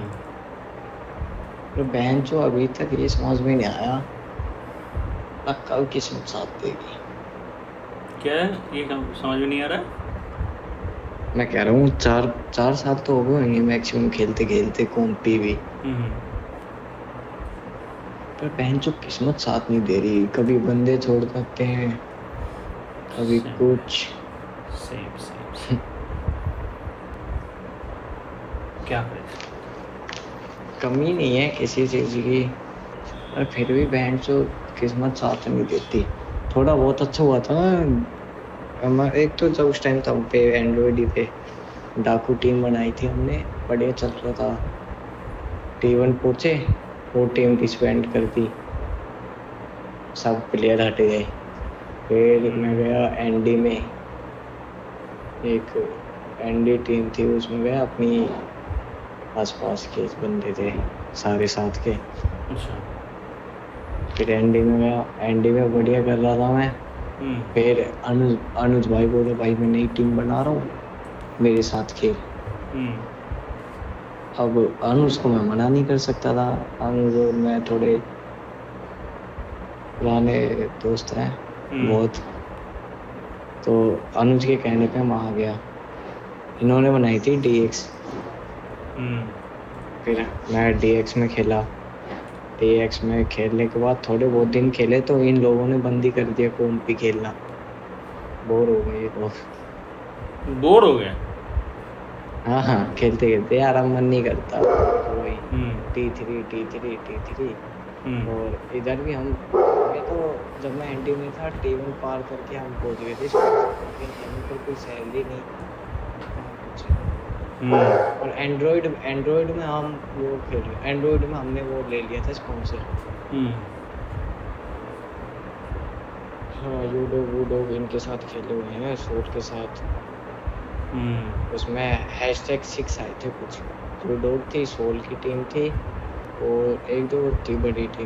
[SPEAKER 2] तो बहन जो अभी तक ये समझ में नहीं आया ना कब किस्मत साथ देगी।
[SPEAKER 1] क्या है ये समझ में नहीं आ रहा।
[SPEAKER 2] मैं कह रहा हूँ चार चार साल तो हो गए मैक्सिमम खेलते खेलते कॉम्पी भी, पर बहन जो किस्मत साथ नहीं दे रही, कभी बंदे छोड़ देते हैं कभी कुछ।
[SPEAKER 1] सेम सेम क्या करें,
[SPEAKER 2] कमी नहीं है किसी चीज की, पर फिर भी बहन जो किस्मत साथ नहीं देती। थोड़ा बहुत अच्छा हुआ था हमारा, एक तो जब उस टाइम था पे एंड्रॉइड ही पे डाकू टीम बनाई थी हमने, बढ़िया चल रहा था। टी वन पहुंचे, वो टीम डिसबैंड कर दी, सब प्लेयर हट गए। फिर मैं गया एनडी में, एक एनडी टीम थी उसमें गया, अपनी आसपास के बंदे थे सारे साथ के।
[SPEAKER 1] अच्छा
[SPEAKER 2] फिर एनडी में गया, एनडी में बढ़िया कर रहा था मैं। फिर अनुज अनुज भाई बोले भाई मैं नई टीम बना रहा हूँ मेरे साथ खेल। अब अनुज को मैं मना नहीं कर सकता था, अनुज और मैं थोड़े पुराने दोस्त हैं,
[SPEAKER 5] बहुत। तो अनुज के कहने पे मैं आ गया। इन्होंने बनाई थी डी एक्स। फिर मैं डी एक्स में खेला। डी एक्स में खेलने के बाद थोड़े बहुत दिन खेले तो इन लोगों ने बंद ही कर दिया कॉम्प भी खेलना। बोर हो गए तो
[SPEAKER 1] बोर हो गए।
[SPEAKER 5] हाँ हाँ खेलते खेलते यार अब मन नहीं करता। वही T three T three T three और इधर भी हम मैं तो जब मैं एनडी में था टी वन पार करके हम पहुंच गए थे लेकिन पर कोई सैलरी नहीं कुछ। और एंड्रॉइड एंड्रॉइड में हम वो खेल एंड्रॉइड में हमने वो ले लिया था स्पॉन्सर। हाँ यूडो वूडो इनके साथ खेले हुए हैं शोट के साथ। उसमें हैशटैग सिक्स आए थे कुछ। यूडो थी सोल की टीम थी और एक दो थी बड़ी टीम।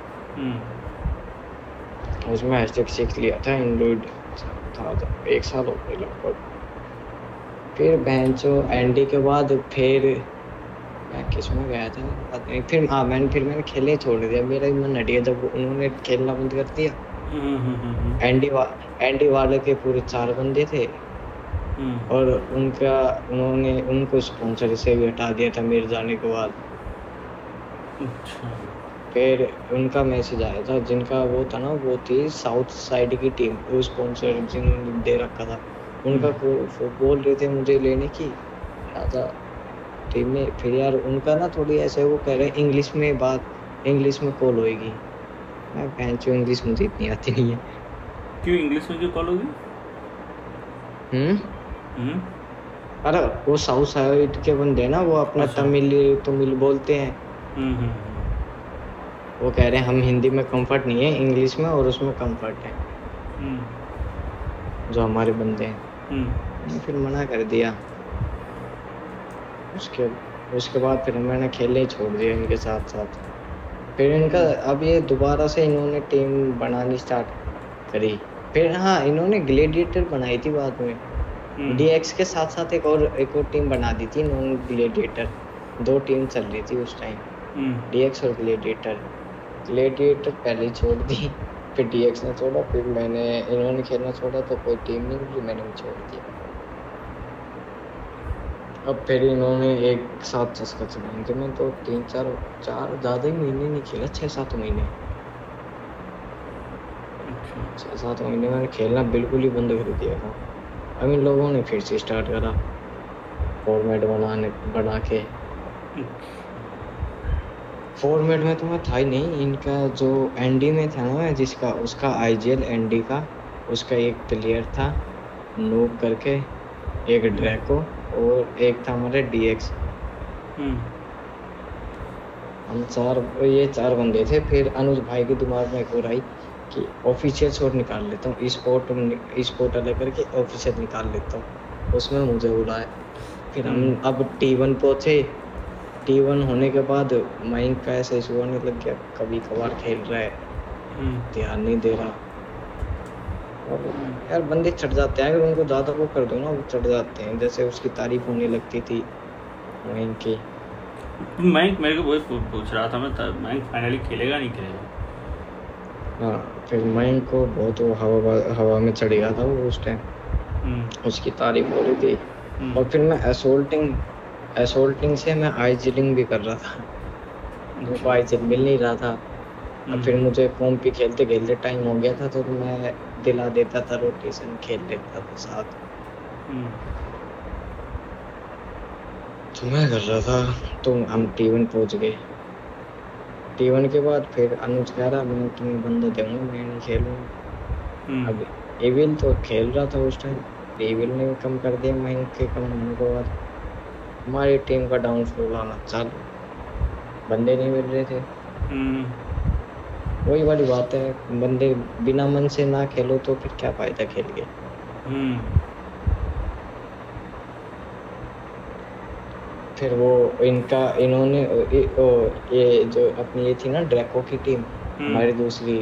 [SPEAKER 5] उसमें हैशटैग सिक्स लिया था एंड्रॉइड था एक साल हो गए लगभग। फिर बेंचो एनडी के बाद फिर मैं किस में गया था पता नहीं। फिर हाँ मैंने फिर मैंने खेलने छोड़ दिया। मेरा ही मन हट गया जब उन्होंने खेलना बंद कर दिया। एनडी वा एनडी वाले के पूरे चार बंदे थे और उनका उन्होंने उनको स्पॉन्सर से भी हटा दिया था मेरे जाने के बाद। फिर उनका मैसेज आया था जिनका वो था ना वो थी साउथ साइड की टीम वो स्पॉन्सर जिन्होंने दे रखा था उनका बोल रहे थे मुझे लेने की ज़्यादा टीम में। फिर यार उनका ना थोड़ी ऐसे वो कह रहे इंग्लिश में बात इंग्लिश में कॉल होएगी। मैं बेंचो इंग्लिश मुझे इतनी आती नहीं है।
[SPEAKER 1] क्यों इंग्लिश में क्यों कॉल होगी?
[SPEAKER 5] हम्म अरे वो साउथ साइड के बंदे ना वो अपना तमिल तमिल बोलते हैं। हम्म वो कह रहे हैं हम हिंदी में कंफर्ट नहीं है इंग्लिश में और उसमें कंफर्ट है जो हमारे बंदे हैं। फिर मना कर दिया। उसके उसके बाद फिर मैंने खेलने ही छोड़ दिया इनके साथ साथ। फिर इनका अब ये दोबारा से इन्होंने टीम बनानी स्टार्ट करी। फिर हाँ इन्होंने ग्लेडिएटर बनाई थी बाद में। डीएक्स के साथ साथ एक और एक और टीम बना दी थी नॉन ग्लेडिएटर। दो टीम चल रही थी उस टाइम डीएक्स और ग्लेडिएटर। ग्लेडिएटर पहले छोड़ दी फिर डीएक्स ने छोड़ा फिर मैंने इन्होंने खेलना छोड़ा तो कोई टीम नहीं मिली मैंने भी छोड़ दिया। अब फिर इन्होंने एक साथ चस्का चलाए थे मैं तो तीन चार चार ज़्यादा ही महीने नहीं खेला छः सात महीने छः सात महीने मैंने खेलना बिल्कुल ही बंद कर दिया था। अब इन लोगों ने फिर से स्टार्ट करा फॉर्मेट बनाने बना के। फॉर्मेट में तो मैं था ही नहीं। इनका जो एनडी में था ना जिसका उसका आईजीएल एनडी का उसका एक प्लेयर था नूब करके एक ड्रैको और एक था हमारे डीएक्स। हम चार ये चार बंदे थे। फिर अनुज भाई के दिमाग में एक और आई कि ऑफिशियल शॉट निकाल लेता हूँ स्पोर्ट स्पोर्ट अलग करके ऑफिशियल निकाल लेता हूँ। उसमें मुझे बुलाया। फिर हम अब टी वन पहुँचे। टी वन होने के बाद माइंड का ऐसा इशू होने लग गया कभी कभार खेल रहा है ध्यान नहीं दे रहा। और यार बंदे चढ़ जाते हैं अगर उनको ज़्यादा वो कर दो ना वो चढ़ जाते हैं। जैसे उसकी तारीफ होने लगती थी माइंड की।
[SPEAKER 1] माइंड मेरे को वही पूछ रहा था मैं माइंड फाइनली खेलेगा नहीं खेलेगा।
[SPEAKER 5] हाँ फिर माइंड को बहुत वो हवा हवा में चढ़ गया था वो उस टाइम उसकी तारीफ हो रही थी। और फिर मैं असोल्टिंग असोल्टिंग से मैं आईजिलिंग भी कर रहा था। मुझको आईजिल मिल नहीं रहा था। अब फिर मुझे फोन पे खेलते खेलते टाइम हो गया था तो मैं दिला देता था रोटेशन खेल लेता था साथ। तो मैं कर रहा था तो हम टी वन पहुँच गए। टी वन के बाद फिर अनुज कह रहा मैं तुम्हें बंदा दूंगा मैं नहीं खेलूँगा। अब एविल तो खेल रहा था उस टाइम। एविल ने भी कम कर दिया माइंड के कम होने के बाद हमारी टीम का डाउनफॉल आना चालू। बंदे नहीं मिल रहे थे। वही वाली बात है बंदे बिना मन से ना खेलो तो फिर क्या फायदा खेल के। फिर वो इनका इन्होंने ये जो अपनी ये थी ना ड्रैको की टीम हमारी दूसरी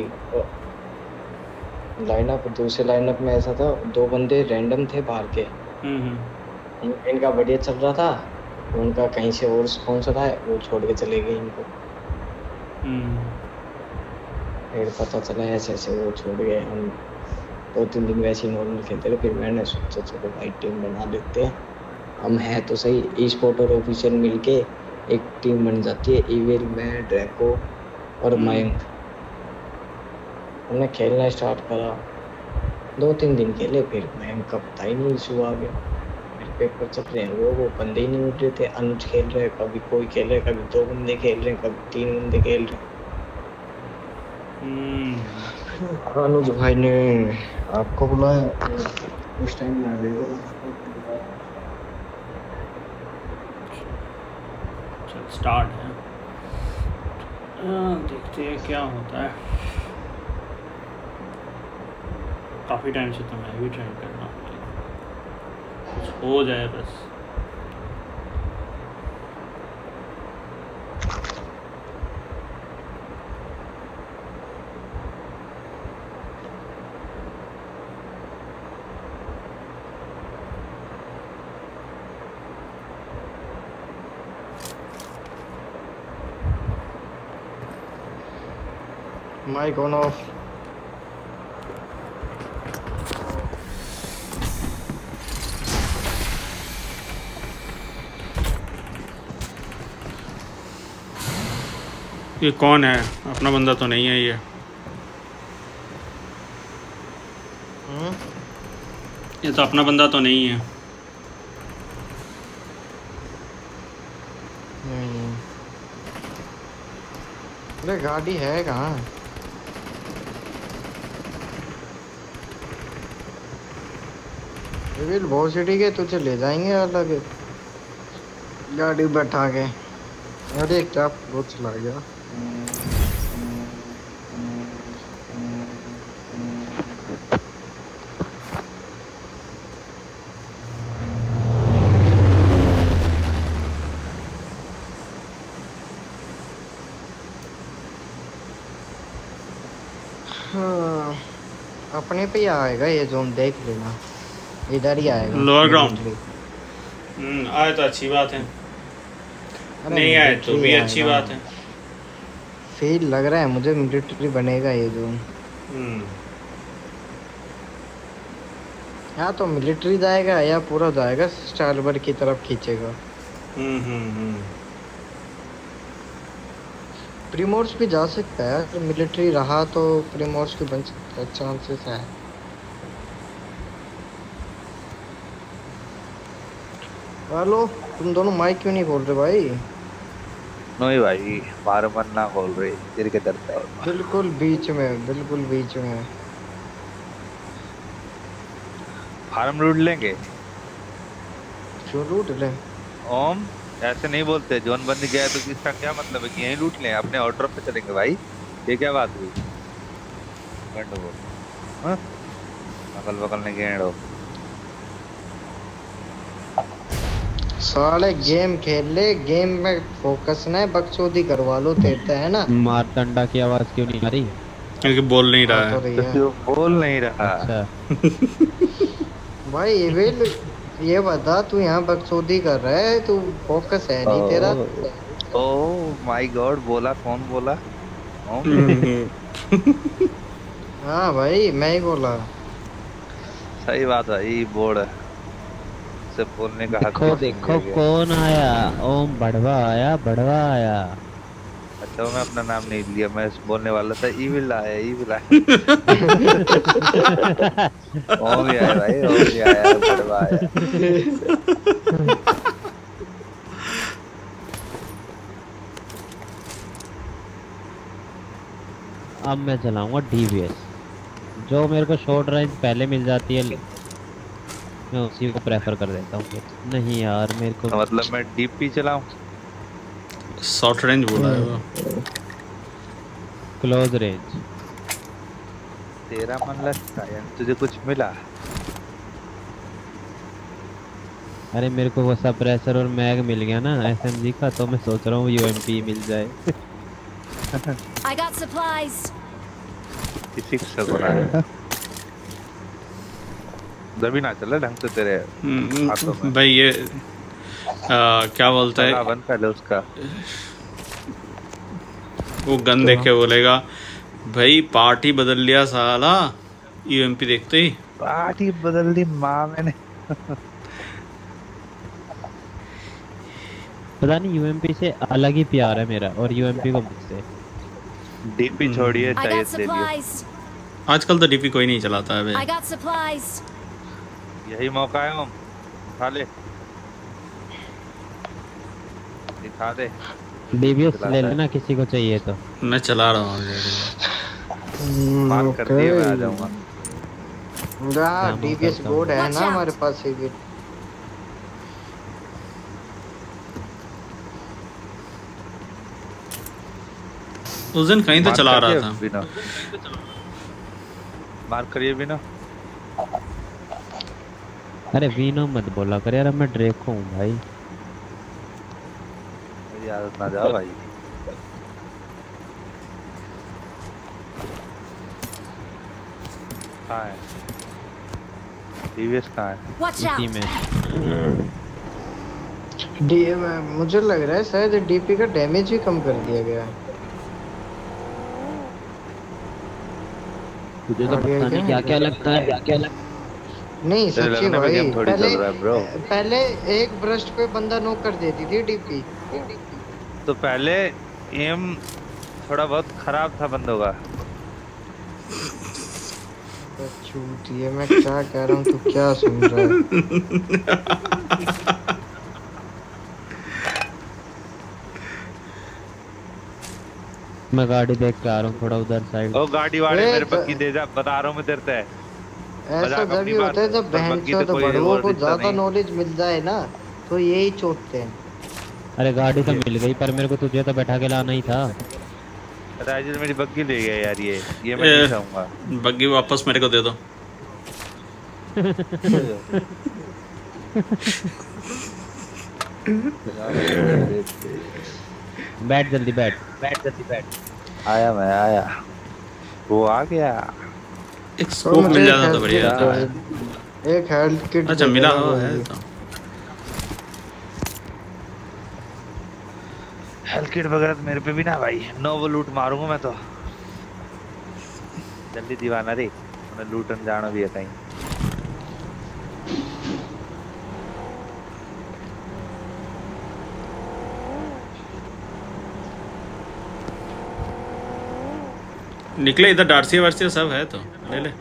[SPEAKER 5] लाइनअप दूसरे लाइनअप में ऐसा था दो बंदे रैंडम थे बाहर के। इनका बढ़िया चल रहा था उनका कहीं से और स्पॉन्सर आए वो छोड़ के चले गए इनको। फिर पता चला ऐसे ऐसे वो छोड़ गए हम दो तीन दिन वैसे ही नॉर्मल खेलते रहे, फिर मैंने सोचा चलो भाई टीम बना लेते हैं, हम हैं तो सही। ई स्पोर्ट और ऑफिशियल मिलके एक टीम बन जाती है, इविल, मैं, ड्रैको और मयंक। हमने खेलना स्टार्ट करा, दो तीन दिन खेले, फिर मयंक का पता ही नहीं इशू आ गया, मेरे पेपर चल रहे हैं, वो वो बंदे ही नहीं उठ रहे थे। अनुज खेल रहे हैं, कभी कोई खेल रहे, कभी दो बंदे खेल रहे हैं, कभी तीन बंदे खेल रहे हैं। अनुज भाई ने आपको बुलाया, उस टाइम में आ गए।
[SPEAKER 1] चल स्टार्ट है, हाँ, देखते हैं क्या होता है। काफ़ी टाइम से तो मैं भी ट्राई कर रहा हूँ, कुछ हो जाए बस।
[SPEAKER 2] Mic on off.
[SPEAKER 1] ये कौन है? अपना बंदा तो नहीं है ये।
[SPEAKER 2] हम्म
[SPEAKER 1] ये तो अपना बंदा तो नहीं है।
[SPEAKER 2] नहीं, अरे गाड़ी है कहाँ? सिविल बहुत सिटी के तुझे ले जाएंगे अलग गाड़ी बैठा के। अरे क्या बहुत चला गया। हाँ, अपने पे ही आएगा ये जोन, देख लेना इधर ही आएगा।
[SPEAKER 1] लोअर ग्राउंड हम्म आए तो अच्छी बात है, नहीं आए तो भी अच्छी बात है।
[SPEAKER 2] फील लग रहा है मुझे मिलिट्री बनेगा ये जोन।
[SPEAKER 1] हम्म
[SPEAKER 2] या तो मिलिट्री जाएगा या पूरा जाएगा स्टारबर की तरफ खींचेगा।
[SPEAKER 1] हम्म हम्म हम्म
[SPEAKER 2] प्रीमोर्स भी जा सकता है, अगर मिलिट्री रहा तो प्रीमोर्स भी बन सकता है, चांसेस है। हेलो, तुम दोनों माइक क्यों नहीं खोल रहे भाई?
[SPEAKER 6] नहीं भाई, बार मन ना खोल रहे, तेरे के डरता है।
[SPEAKER 2] बिल्कुल बीच में, बिल्कुल बीच में।
[SPEAKER 6] फार्म लूट लेंगे।
[SPEAKER 2] क्यों लूट ले?
[SPEAKER 6] ओम ऐसे नहीं बोलते, जोन बंद गया तो इसका क्या मतलब है कि यहीं लूट लें? अपने ऑर्डर पे चलेंगे भाई, ये क्या बात हुई? गंड वो हाँ अगल बगल में गेंडो
[SPEAKER 2] साले गेम खेल ले, गेम में फोकस ना है, बकचोदी करवा लो तेरता है ना।
[SPEAKER 4] मारतंडा की आवाज क्यों नहीं आ रही?
[SPEAKER 1] क्योंकि बोल नहीं रहा
[SPEAKER 2] तो
[SPEAKER 1] है।
[SPEAKER 2] है।
[SPEAKER 6] तो बोल नहीं रहा।
[SPEAKER 4] अच्छा
[SPEAKER 2] भाई एविल ये बता, तू यहाँ बकचोदी कर रहा है, तू फोकस है नहीं तेरा।
[SPEAKER 6] ओह माय गॉड, बोला कौन बोला?
[SPEAKER 2] हाँ भाई मैं ही बोला।
[SPEAKER 6] सही बात भाई, बोर्ड से बोलने का हक
[SPEAKER 4] देखो देखो कौन आया, ओम बढ़वा आया, बढ़वा आया।
[SPEAKER 6] अच्छा मैं अपना नाम नहीं लिया, मैं बोलने वाला था ईविल आया, ईविल आया। ओम भी आया भाई, ओम भी आया, बढ़वा आया।
[SPEAKER 4] अब मैं चलाऊंगा डीवीएस, जो मेरे को शॉर्ट रेंज पहले मिल जाती है मैं उसी को प्रेफर कर देता हूँ। नहीं यार मेरे को
[SPEAKER 6] मतलब मैं डीपी चलाऊं?
[SPEAKER 1] शॉर्ट रेंज बोला है वो।
[SPEAKER 4] Close range.
[SPEAKER 6] तेरा मन लगता है तुझे कुछ मिला?
[SPEAKER 4] अरे मेरे को वो सप्रेसर और मैग मिल गया ना एसएमजी का, तो मैं सोच रहा हूँ यूएमपी मिल जाए।
[SPEAKER 3] I got supplies.
[SPEAKER 6] किसी से बना है जब ना चला ढंग से तेरे हाथों में।
[SPEAKER 1] भाई ये आ, क्या बोलता है
[SPEAKER 6] बंद कर ले उसका।
[SPEAKER 1] वो गन देख के बोलेगा भाई पार्टी बदल लिया साला। यूएमपी देखते ही
[SPEAKER 6] पार्टी बदल दी माँ मैंने।
[SPEAKER 4] पता नहीं यूएमपी से अलग ही प्यार है मेरा और यूएमपी को मुझसे।
[SPEAKER 6] डीपी छोड़िए
[SPEAKER 3] I
[SPEAKER 6] चाहिए
[SPEAKER 3] got
[SPEAKER 6] ले लियो।
[SPEAKER 3] supplies.
[SPEAKER 1] आजकल तो डीपी कोई नहीं चलाता है बे।
[SPEAKER 3] I got supplies.
[SPEAKER 6] यही मौका है, हम उठा ले, दिखा दे।
[SPEAKER 4] डीबीएस ले लेना किसी को चाहिए तो।
[SPEAKER 1] मैं चला रहा हूँ।
[SPEAKER 6] मार कर दिए, मैं आ जाऊंगा।
[SPEAKER 2] हाँ डीबीएस बोर्ड है
[SPEAKER 3] Watch
[SPEAKER 2] ना
[SPEAKER 3] out.
[SPEAKER 2] हमारे पास ही भी।
[SPEAKER 1] उस दिन कहीं तो
[SPEAKER 6] मार
[SPEAKER 1] चला
[SPEAKER 6] कर
[SPEAKER 1] रहा
[SPEAKER 6] दिए
[SPEAKER 1] था।
[SPEAKER 6] बिना मार करिए बिना।
[SPEAKER 4] अरे वीनो मत बोला कर यार, मैं ड्रेको हूँ भाई।
[SPEAKER 6] मेरी आदत ना जाओ भाई। कहाँ है टीवीएस, कहाँ है?
[SPEAKER 3] Watch
[SPEAKER 4] इसी
[SPEAKER 3] out.
[SPEAKER 4] में
[SPEAKER 2] डी मुझे लग रहा है शायद डीपी का डैमेज भी कम कर दिया गया है।
[SPEAKER 4] तुझे तो पता नहीं क्या क्या लगता है, क्या क्या लगता है।
[SPEAKER 2] नहीं
[SPEAKER 6] तेरे
[SPEAKER 2] सच्ची
[SPEAKER 6] लगने में
[SPEAKER 2] भाई,
[SPEAKER 6] गेम थोड़ी
[SPEAKER 2] पहले
[SPEAKER 6] चल रहा है ब्रो।
[SPEAKER 2] पहले एक ब्रस्ट पे बंदा नॉक कर देती थी डीपी।
[SPEAKER 6] तो पहले एम थोड़ा बहुत खराब था बंदों का।
[SPEAKER 2] झूठ, ये मैं क्या कह रहा हूँ तू क्या सुन रहा है?
[SPEAKER 4] मैं गाड़ी देख के आ रहा हूँ थोड़ा उधर साइड।
[SPEAKER 6] ओ गाड़ी वाले
[SPEAKER 2] ए,
[SPEAKER 6] मेरे
[SPEAKER 2] ग-
[SPEAKER 6] पक्की दे जा, बता रहा हूँ मैं तेरे से।
[SPEAKER 2] ऐसा
[SPEAKER 6] मजाक
[SPEAKER 2] जब
[SPEAKER 6] अपनी
[SPEAKER 2] भी
[SPEAKER 6] बात
[SPEAKER 2] होता है जब
[SPEAKER 6] पर
[SPEAKER 2] बहन
[SPEAKER 6] बग्गी तो
[SPEAKER 2] तो
[SPEAKER 6] कोई
[SPEAKER 2] बड़ों
[SPEAKER 6] और
[SPEAKER 2] को
[SPEAKER 6] रिश्ता
[SPEAKER 2] ज्यादा
[SPEAKER 6] नहीं।
[SPEAKER 2] नॉलेज मिल जाए ना तो यही चोटते हैं।
[SPEAKER 4] अरे गाड़ी तो मिल गई पर मेरे को तुझे तो बैठा के लाना ही था।
[SPEAKER 6] राजू मेरी बग्गी ले गया यार, ये ये मैं नहीं चाहूंगा।
[SPEAKER 1] बग्गी वापस मेरे को दे दो।
[SPEAKER 4] बैठ जल्दी बैठ बैठ जल्दी बैठ।
[SPEAKER 6] आया मैं आया, वो आ गया।
[SPEAKER 1] एक
[SPEAKER 2] और
[SPEAKER 1] स्कोप
[SPEAKER 2] मुझे
[SPEAKER 1] मिल
[SPEAKER 2] एक
[SPEAKER 1] जाता तो
[SPEAKER 2] हेल्थ
[SPEAKER 1] बढ़िया
[SPEAKER 2] किट
[SPEAKER 1] था।
[SPEAKER 2] चाहिए। एक हेल्थ किट
[SPEAKER 1] अच्छा
[SPEAKER 2] दे
[SPEAKER 1] मिला
[SPEAKER 2] देना
[SPEAKER 1] हो
[SPEAKER 2] भाई।
[SPEAKER 1] है तो
[SPEAKER 6] हेल्थ किट वगैरह तो मेरे पे भी ना भाई, नो वो लूट मारूंगा मैं तो। जल्दी दीवाना रे, उन्हें लूटन जाना भी है कहीं।
[SPEAKER 1] निकले इधर डार्सिया वार्सिया सब है तो ले ले।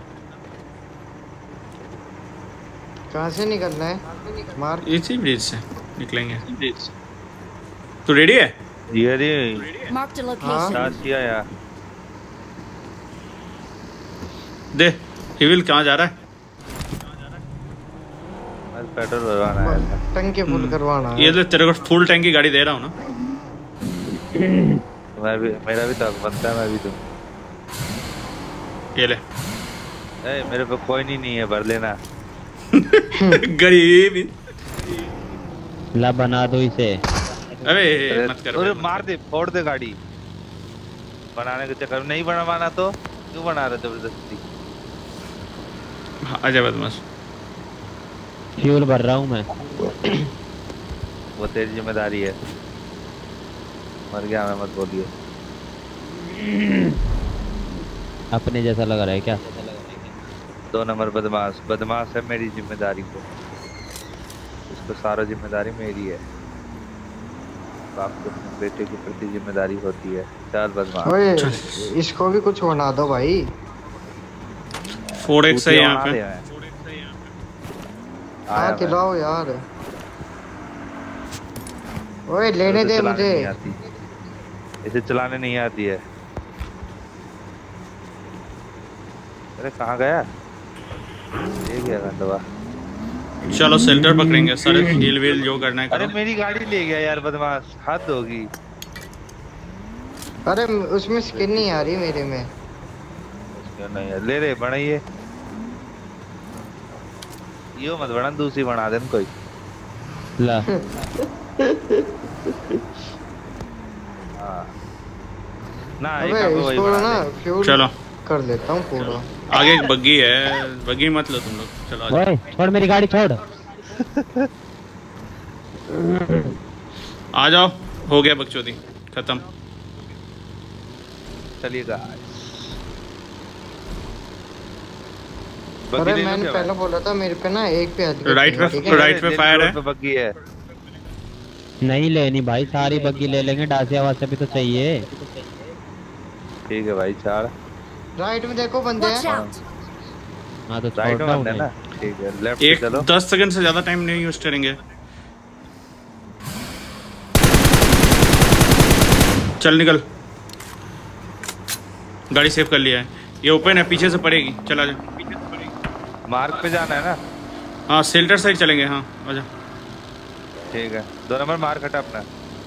[SPEAKER 2] कहाँ से निकलना है? मार
[SPEAKER 1] इसी ब्रिज से निकलेंगे। तू रेडी है?
[SPEAKER 6] ये रे
[SPEAKER 3] Marked a location.
[SPEAKER 6] डासिया यार,
[SPEAKER 1] दे हिविल कहाँ जा रहा है?
[SPEAKER 6] मैं पेट्रोल भरवाना है।
[SPEAKER 2] टंकी फुल करवाना है।
[SPEAKER 1] ये ले तेरे को फुल टैंक की गाड़ी दे रहा हूँ ना।
[SPEAKER 6] मैं भी, मेरा भी तो हक बनता है, मैं भी दूं।
[SPEAKER 1] ये ले।
[SPEAKER 6] ए, मेरे पे कोई नहीं नहीं है, भर लेना।
[SPEAKER 1] गरीब।
[SPEAKER 4] ला बना दो इसे।
[SPEAKER 1] अबे
[SPEAKER 6] अरे
[SPEAKER 1] मत कर
[SPEAKER 6] अरे
[SPEAKER 1] बे,
[SPEAKER 6] मार दे, फोड़ दे गाड़ी। बनाने के चक्कर में नहीं बनवाना तो क्यों बना रहे जबरदस्ती?
[SPEAKER 1] हाँ, आजा बदमाश।
[SPEAKER 4] फ्यूल भर रहा हूँ मैं।
[SPEAKER 6] वो तेरी जिम्मेदारी है। मर गया मैं, मत बोलिए।
[SPEAKER 4] अपने जैसा लग रहा है क्या?
[SPEAKER 6] दो नंबर बदमाश, बदमाश है मेरी जिम्मेदारी को, इसको सारा जिम्मेदारी मेरी है। बाप को अपने बेटे के प्रति जिम्मेदारी होती है। चल बदमाश।
[SPEAKER 2] ओए इसको भी कुछ बना दो भाई।
[SPEAKER 1] फोर एक्स है यहाँ पे।
[SPEAKER 2] हाँ खिलाओ यार। ओए लेने दे मुझे।
[SPEAKER 6] इसे चलाने नहीं आती है। अरे कहाँ गया? ये गया गंदवा।
[SPEAKER 1] चलो सेल्टर पकड़ेंगे सारे हील व्हील जो करना है
[SPEAKER 6] अरे
[SPEAKER 1] करो।
[SPEAKER 6] मेरी गाड़ी ले गया यार बदमाश, हद होगी।
[SPEAKER 2] अरे उसमें स्किन नहीं आ रही मेरे में।
[SPEAKER 6] नहीं है, ले ले बनाइए। यो मत बना, दूसरी बना देन कोई।
[SPEAKER 4] ला
[SPEAKER 6] हाँ ना, एक
[SPEAKER 2] अबे
[SPEAKER 6] आपको वही
[SPEAKER 2] इसको
[SPEAKER 6] बना
[SPEAKER 2] ना
[SPEAKER 6] दे।
[SPEAKER 2] फ्यूल
[SPEAKER 1] चलो
[SPEAKER 2] कर लेता हूँ पूरा।
[SPEAKER 1] आगे एक बग्गी है, बग्गी मत लो तुम लोग। चलो आजा।
[SPEAKER 4] ओए छोड़ मेरी गाड़ी छोड़।
[SPEAKER 1] आ जाओ, हो गया बकचोदी खत्म।
[SPEAKER 6] चलिएगा
[SPEAKER 2] अरे मैंने पहले बोला था मेरे पे ना एक पे हेलिकॉप्टर
[SPEAKER 1] राइट पे राइट पे फायर है।
[SPEAKER 6] बग्गी है
[SPEAKER 4] नहीं लेनी भाई, सारी बग्गी ले लेंगे, डासिया वासिया भी तो चाहिए।
[SPEAKER 6] ठीक है भाई चार।
[SPEAKER 2] राइट में देखो बंदे हैं।
[SPEAKER 4] हाँ तो
[SPEAKER 6] राइट
[SPEAKER 4] छोड़
[SPEAKER 6] में
[SPEAKER 4] दो
[SPEAKER 6] बंदे
[SPEAKER 4] उन्हें।
[SPEAKER 6] ना। ठीक है लेफ्ट
[SPEAKER 1] एक
[SPEAKER 6] चलो।
[SPEAKER 1] दस सेकंड से ज्यादा टाइम नहीं यूज करेंगे। चल निकल, गाड़ी सेव कर लिया है। ये ओपन है, पीछे से पड़ेगी, चला जा।
[SPEAKER 6] मार्क पे जाना है ना।
[SPEAKER 1] हाँ शेल्टर साइड चलेंगे। हाँ आजा।
[SPEAKER 6] ठीक है दो नंबर मार्क हटा अपना।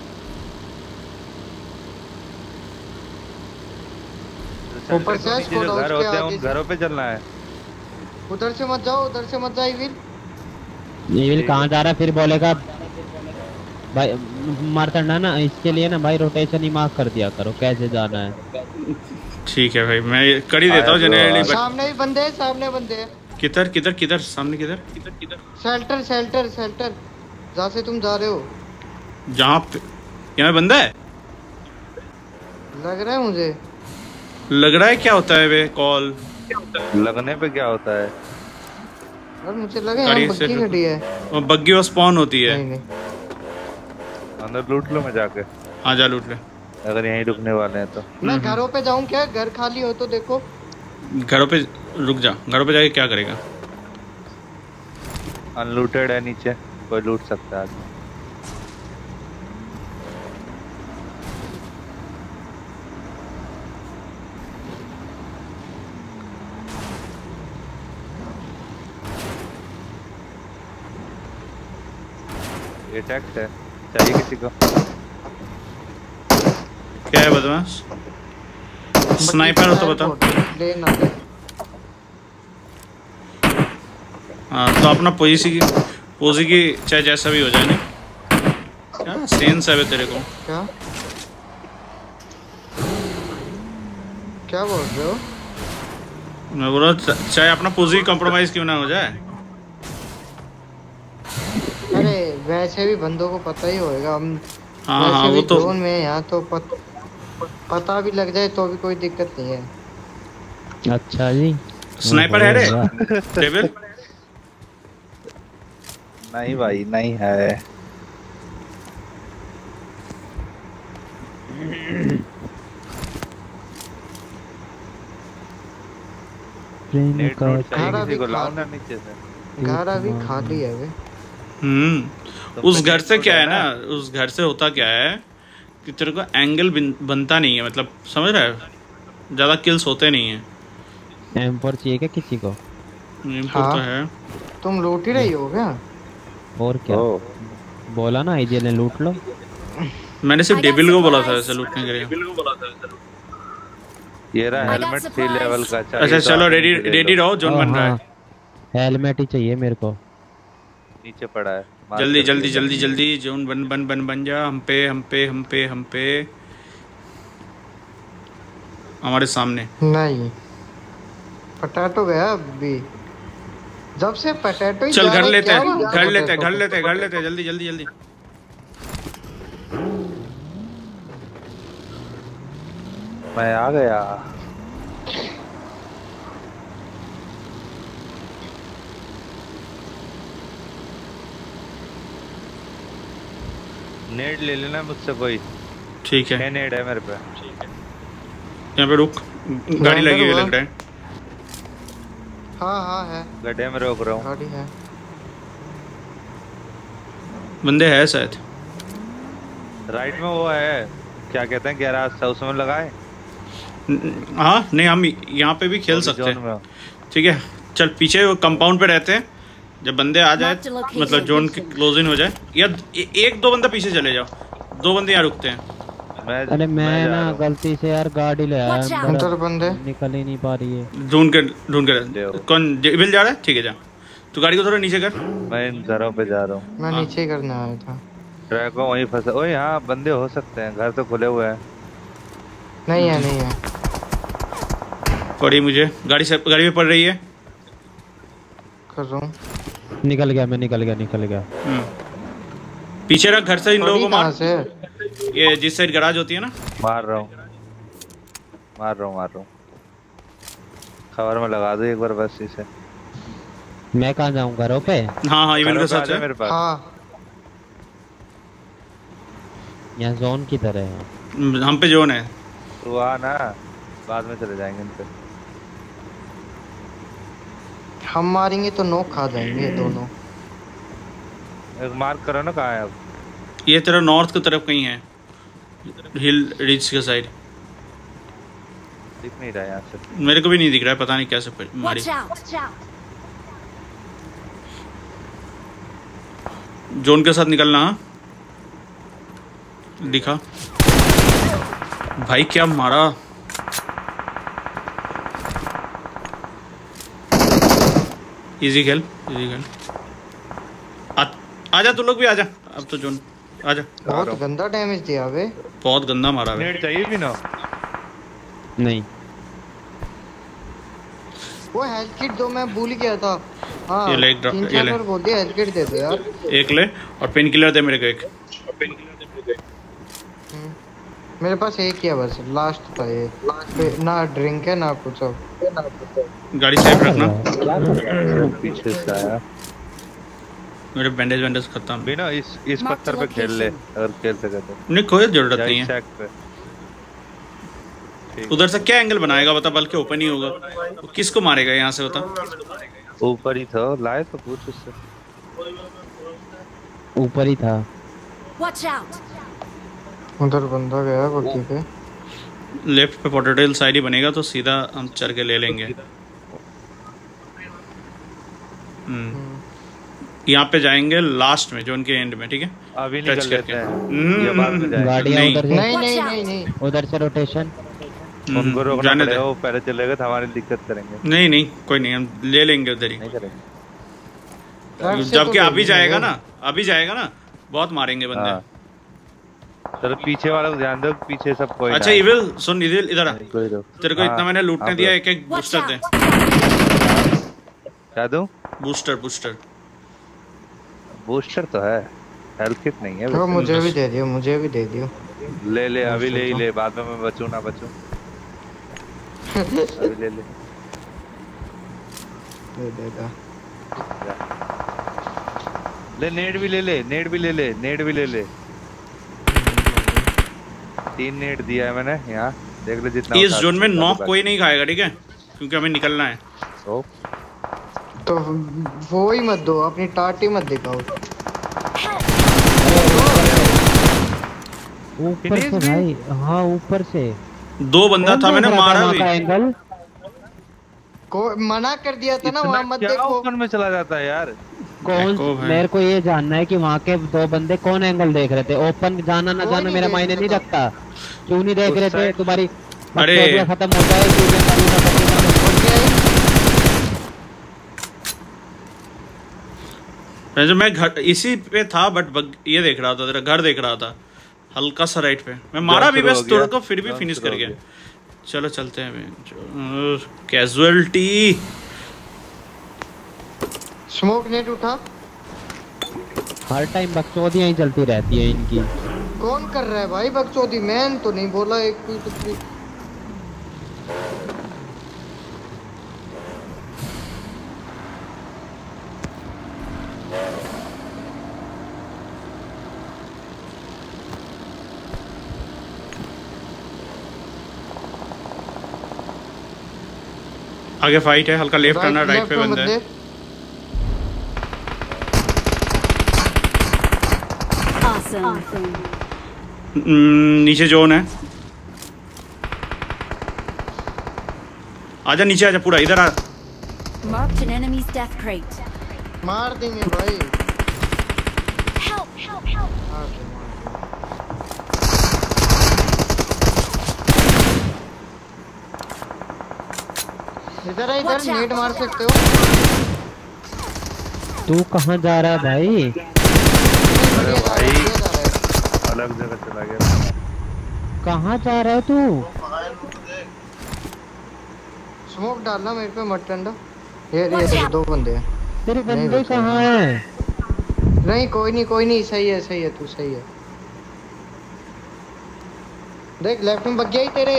[SPEAKER 2] ऊपर से
[SPEAKER 6] नीचे जो घर होते हैं उन घरों पे चलना है।
[SPEAKER 2] उधर से मत जाओ, उधर से मत जाओ वीर।
[SPEAKER 4] नील कहाँ जा रहा है फिर बोलेगा भाई मारतंडा ना, इसके लिए ना भाई रोटेशन ही मार्क कर दिया करो कैसे जाना है।
[SPEAKER 1] ठीक है भाई मैं कर ही देता हूँ जनरली।
[SPEAKER 2] सामने भी बंदे हैं, सामने बंदे हैं।
[SPEAKER 1] किधर किधर किधर सामने किधर?
[SPEAKER 2] शेल्टर शेल्टर शेल्टर जहाँ से तुम जा रहे हो।
[SPEAKER 1] जहाँ पे यहाँ बंदा है
[SPEAKER 2] लग रहा है मुझे।
[SPEAKER 1] लग रहा है क्या होता है वे कॉल
[SPEAKER 6] लगने पे क्या होता है?
[SPEAKER 2] और मुझे लगा यहाँ बग्गी खड़ी है।
[SPEAKER 1] वो बग्गी वो स्पॉन होती है।
[SPEAKER 2] नहीं नहीं
[SPEAKER 6] अंदर लूट लो मैं जाके।
[SPEAKER 1] हाँ जा लूट ले।
[SPEAKER 6] अगर यहीं रुकने वाले हैं तो।
[SPEAKER 2] मैं घरों पे जाऊँ क्या? घर खाली हो तो देखो।
[SPEAKER 1] घरों पे रुक जा, घरों पे जाके क्या करेगा?
[SPEAKER 6] अनलूटेड है नीचे, कोई लूट सकता है आदमी। ये टैक्स है, चाहिए किसी को?
[SPEAKER 1] क्या है बदमाश? स्नाइपर हो तो बताओ। हाँ तो अपना पोजी की पोजी की चाहे जैसा भी हो जाए ना। क्या सेंस है तेरे को?
[SPEAKER 2] क्या क्या बोल रहे हो?
[SPEAKER 1] मैं बोल रहा चाहे अपना पोजी कॉम्प्रोमाइज क्यों ना हो जाए।
[SPEAKER 2] अरे वैसे भी बंदों को पता ही होएगा हम।
[SPEAKER 1] हाँ हाँ वो तो
[SPEAKER 2] जोन में यहाँ तो पत, पता भी लग जाए तो भी कोई दिक्कत नहीं है।
[SPEAKER 4] अच्छा जी
[SPEAKER 1] स्नाइपर है रे डेविल?
[SPEAKER 6] नहीं भाई नहीं है। नेट नोट चाहिए किसी को, लाओ ना नीचे से।
[SPEAKER 2] घर अभी खाली है वे।
[SPEAKER 1] हम्म उस घर से क्या है ना, उस घर से होता क्या है कि तेरे को एंगल बनता नहीं है, मतलब समझ रहा है, ज्यादा किल्स होते नहीं है।
[SPEAKER 4] एम फोर चाहिए क्या किसी को?
[SPEAKER 1] एम फोर तो है।
[SPEAKER 2] तुम लूट ही रही हो क्या?
[SPEAKER 4] और क्या बोला ना आईजीएल ने लूट लो।
[SPEAKER 1] मैंने सिर्फ डेविल को बोला था ऐसे लूटने के लिए।
[SPEAKER 6] ये रहा हेलमेट थ्री लेवल का चाहिए।
[SPEAKER 1] अच्छा चलो रेडी रेडी रहो, जोन बन रहा है।
[SPEAKER 4] हेलमेट ही चाहिए मेरे को।
[SPEAKER 6] नीचे पड़ा है।
[SPEAKER 1] जल्दी जल्दी जल्दी जल्दी जोन बन बन बन बन जा। हम पे हम पे हम पे हम पे हमारे सामने।
[SPEAKER 2] नहीं पटाटो गया अभी, जब से पटाटो ही
[SPEAKER 1] चल घर लेते हैं,
[SPEAKER 2] क्या
[SPEAKER 1] घर लेते हैं, घर लेते हैं, घर लेते हैं, जल्दी जल्दी जल्दी।
[SPEAKER 6] मैं आ गया। नेट ले लेना मुझसे कोई।
[SPEAKER 1] ठीक है
[SPEAKER 6] नेट है मेरे पे।
[SPEAKER 1] यहाँ पे रुक, गाड़ी लगी हुई लग रहा है।
[SPEAKER 2] हाँ हाँ है,
[SPEAKER 6] गड्ढे में रोक रहा हूँ।
[SPEAKER 2] गाड़ी है।
[SPEAKER 1] बंदे हैं शायद।
[SPEAKER 6] राइट में वो है, क्या कहते हैं गैराज सा, उसमें लगाए।
[SPEAKER 1] हाँ नहीं हम यहाँ पे भी खेल सकते हैं। ठीक है चल पीछे वो कंपाउंड पे रहते हैं, जब बंदे आ जाए मतलब जोन के क्लोज इन हो जाए, या एक दो बंदा पीछे चले जाओ, दो बंदे यहाँ रुकते हैं।
[SPEAKER 6] मैं,
[SPEAKER 4] अरे मैं,
[SPEAKER 6] मैं
[SPEAKER 4] ना गलती से यार गाड़ी ले आया,
[SPEAKER 2] अंदर बंदे
[SPEAKER 4] निकल ही नहीं पा रही है।
[SPEAKER 1] ढूंढ कर ढूंढ कर कौन डेविल जा रहा है? ठीक है जा, तो गाड़ी को थोड़ा नीचे कर।
[SPEAKER 6] मैं इन घरों पे जा रहा हूँ।
[SPEAKER 2] मैं नीचे ही करने आया था।
[SPEAKER 6] ट्रैक को वहीं फंसा। ओए यहाँ बंदे हो सकते हैं, घर तो खुले हुए हैं।
[SPEAKER 2] नहीं है नहीं है।
[SPEAKER 1] पड़ी मुझे गाड़ी से, गाड़ी में पड़ रही है।
[SPEAKER 2] कर रहा हूँ।
[SPEAKER 4] निकल गया मैं, निकल गया निकल गया।
[SPEAKER 1] पीछे रख, घर से इन लोगों को मार।
[SPEAKER 2] से
[SPEAKER 1] ये जिस साइड गैराज होती है ना।
[SPEAKER 6] मार रहा हूँ मार रहा हूँ मार रहा हूँ। खबर में लगा दो एक बार बस इसे।
[SPEAKER 4] मैं कहाँ जाऊँ, घरों पे?
[SPEAKER 1] हाँ हाँ इवन
[SPEAKER 6] घरों
[SPEAKER 1] के
[SPEAKER 6] पे आ
[SPEAKER 1] साथ
[SPEAKER 6] जा
[SPEAKER 1] है।
[SPEAKER 6] मेरे पास।
[SPEAKER 2] हाँ
[SPEAKER 4] यहाँ जोन की तरह है।
[SPEAKER 1] हम पे जोन है।
[SPEAKER 6] तू आ ना, बाद में चले जाएंगे इन पे।
[SPEAKER 2] हम मारेंगे तो नोक खा जाएंगे दोनों।
[SPEAKER 6] एक मार्क करो ना कहाँ है अब।
[SPEAKER 1] ये तेरा नॉर्थ की तरफ कहीं है, हिल रिज के साइड।
[SPEAKER 6] दिख नहीं रहा यहाँ से।
[SPEAKER 1] मेरे को भी नहीं दिख रहा है, पता नहीं कैसे मारी।
[SPEAKER 3] Watch out!
[SPEAKER 1] जोन के साथ निकलना। हाँ दिखा भाई, क्या मारा। इजी खेल, इजी खेल। आ, आजा तू लोग भी आजा, अब तो जोन आजा।
[SPEAKER 2] बहुत गंदा डैमेज दिया बे।
[SPEAKER 1] बहुत गंदा मारा बे।
[SPEAKER 6] नेट चाहिए भी ना।
[SPEAKER 4] नहीं
[SPEAKER 2] वो हेल्थ किट दो, मैं भूल गया था। हाँ
[SPEAKER 1] ये ले एक ड्रॉप,
[SPEAKER 2] तीन
[SPEAKER 1] ये
[SPEAKER 2] चार
[SPEAKER 1] ले।
[SPEAKER 2] बार बोल दिया हेल्थ किट दे दो यार।
[SPEAKER 1] एक ले और पेन किलर दे मेरे को एक।
[SPEAKER 2] हम्म, मेरे पास एक ही है बस, लास्ट था ये। पे- ना ड्रिंक है ना कुछ अब।
[SPEAKER 1] गाड़ी सेफ रखना।
[SPEAKER 6] पीछे से आया।
[SPEAKER 1] मेरे बैंडेज बैंडेज खत्म।
[SPEAKER 6] बिना इस इस पत्थर पे खेल ले अगर खेल सके तो।
[SPEAKER 1] नहीं कोई जरूरत
[SPEAKER 6] या
[SPEAKER 1] नहीं
[SPEAKER 6] इस
[SPEAKER 1] है।
[SPEAKER 6] सैक पे। ठीक।
[SPEAKER 1] उधर से क्या एंगल बनाएगा बता, बल्कि ओपन ही होगा। किसको मारेगा यहाँ से बता।
[SPEAKER 6] ऊपर ही था, लाए तो पूछ उससे।
[SPEAKER 4] ऊपर ही था।
[SPEAKER 3] Watch out!
[SPEAKER 2] उधर बंदा गया बग्गी पे।
[SPEAKER 1] लेफ्ट पे पोटेटो साइड ही बनेगा तो सीधा हम चढ़ के ले लेंगे। हम्म यहाँ पे जाएंगे लास्ट में, जोन के एंड में, ठीक है।
[SPEAKER 6] अभी
[SPEAKER 1] टच
[SPEAKER 6] निकल लेते
[SPEAKER 1] करके।
[SPEAKER 6] हैं। ये बाद में जाएंगे।
[SPEAKER 4] गाड़ियाँ
[SPEAKER 1] नहीं।
[SPEAKER 4] उधर से,
[SPEAKER 2] नहीं नहीं नहीं नहीं
[SPEAKER 4] उधर से रोटेशन।
[SPEAKER 6] उनको रोकना
[SPEAKER 1] जाने दे।
[SPEAKER 6] पड़ेगा, वो पहले चलेगा तो हमारी दिक्कत करेंगे।
[SPEAKER 1] नहीं नहीं कोई नहीं, हम ले लेंगे उधर ही।
[SPEAKER 6] नहीं करेंगे।
[SPEAKER 2] ट्रक से
[SPEAKER 1] जबकि
[SPEAKER 2] तो
[SPEAKER 1] अभी
[SPEAKER 2] ले
[SPEAKER 1] जाएगा
[SPEAKER 2] लेंगे।
[SPEAKER 1] ना, अभी जाएगा ना, बहुत मारेंगे
[SPEAKER 6] हाँ।
[SPEAKER 1] बंदे।
[SPEAKER 6] चलो पीछे वाला को ध्यान दो, पीछे सब कोई
[SPEAKER 1] अच्छा इविल सुन, इधर इधर आ।
[SPEAKER 6] कोई दो।
[SPEAKER 1] तेरे को इतना मैंने लूटने दिया, एक एक
[SPEAKER 3] Watch
[SPEAKER 1] बूस्टर दे।
[SPEAKER 3] out!
[SPEAKER 6] क्या दूं?
[SPEAKER 1] बूस्टर बूस्टर
[SPEAKER 6] बूस्टर तो है, हेल्थ किट नहीं है।
[SPEAKER 2] तो
[SPEAKER 6] वैसे।
[SPEAKER 2] मुझे भी दे दियो, मुझे भी दे दियो।
[SPEAKER 6] ले ले अभी ले ही ले, बाद में मैं बचूं ना बचूं। अभी ले ले।
[SPEAKER 2] दे देगा।
[SPEAKER 6] ले नेट भी ले ले, नेट भी ले ले, नेट भी ले ले। तीन नेट दिया है मैंने यहाँ, देख ले जितना।
[SPEAKER 1] इस जोन में नॉक कोई नहीं खाएगा, ठीक है, क्योंकि हमें निकलना है।
[SPEAKER 6] तो
[SPEAKER 2] तो वो ही मत दो, अपनी टाटी मत दिखाओ।
[SPEAKER 4] ऊपर से भाई, हाँ ऊपर से
[SPEAKER 1] दो बंदा था, मैंने मारा भी।
[SPEAKER 4] एंगल
[SPEAKER 2] को मना कर दिया था ना वहाँ मत
[SPEAKER 6] क्या
[SPEAKER 2] देखो।
[SPEAKER 6] ओपन में चला जाता है यार।
[SPEAKER 4] कौन,
[SPEAKER 1] देखो भाई।
[SPEAKER 4] मेरे को ये जानना है कि वहाँ के दो बंदे कौन एंगल देख रहे थे। ओपन जाना ना
[SPEAKER 2] वो
[SPEAKER 4] जाना
[SPEAKER 2] नहीं
[SPEAKER 4] मेरा
[SPEAKER 2] देख
[SPEAKER 4] मायने
[SPEAKER 2] रहे
[SPEAKER 4] नहीं
[SPEAKER 2] थे।
[SPEAKER 4] रखता। क्यों नहीं देख
[SPEAKER 6] उस
[SPEAKER 4] रहे थे?
[SPEAKER 6] साइड-
[SPEAKER 4] तुम्हारी
[SPEAKER 1] अरे।
[SPEAKER 4] बकचोदिया खत्म हो जाए, क्यों नहीं करूँगा, करूँगा।
[SPEAKER 1] मैं जो मैं घर इसी पे था, बट बग, ये देख रहा था, तेरा घर देख रहा था हल्का सा राइट पे। मैं मारा भी
[SPEAKER 6] शुरू
[SPEAKER 1] बस
[SPEAKER 6] हो गया,
[SPEAKER 1] तोड़ को, फिर भी
[SPEAKER 6] जंप
[SPEAKER 1] फिनिश
[SPEAKER 6] शुरू
[SPEAKER 1] कर
[SPEAKER 6] हो
[SPEAKER 1] गया।
[SPEAKER 6] गया।
[SPEAKER 1] चलो चलते हैं। कैजुअलिटी।
[SPEAKER 2] स्मोक नेट उठा।
[SPEAKER 4] हर टाइम बकचोदियाँ ही चलती रहती है इनकी।
[SPEAKER 2] कौन कर रहा है भाई बकचोदी? मैंने तो नहीं बोला एक भी कुछ भी।
[SPEAKER 1] आगे फाइट है, हल्का लेफ्ट आना, राइट पे
[SPEAKER 2] लेफ्ट
[SPEAKER 1] बंदा है।
[SPEAKER 3] Awesome.
[SPEAKER 1] हम्म, नीचे जोन है। आजा नीचे आजा, पूरा इधर आ।
[SPEAKER 3] Marked an enemy's death crate.
[SPEAKER 2] मार देंगे भाई।
[SPEAKER 3] Help! Help! Help!
[SPEAKER 2] मार दे, मार दे। इधर है, इधर
[SPEAKER 3] Watch out.
[SPEAKER 2] नेट मार सकते हो।
[SPEAKER 4] तू कहाँ जा रहा है भाई?
[SPEAKER 6] अरे
[SPEAKER 2] बढ़िया जा रहा है,
[SPEAKER 6] भाई।
[SPEAKER 2] बढ़िया जा रहा है।
[SPEAKER 6] अलग जगह चला गया।
[SPEAKER 4] कहाँ जा रहा है तू?
[SPEAKER 2] स्मोक डालना मेरे पे मत ठंडा। ये ये देखो दो बंदे हैं।
[SPEAKER 4] तेरे
[SPEAKER 2] नहीं
[SPEAKER 4] बंदे
[SPEAKER 2] बचा।
[SPEAKER 4] कहाँ हैं?
[SPEAKER 2] नहीं कोई नहीं कोई नहीं, सही है सही है, तू सही है। देख लेफ्ट में बग गया ही तेरे।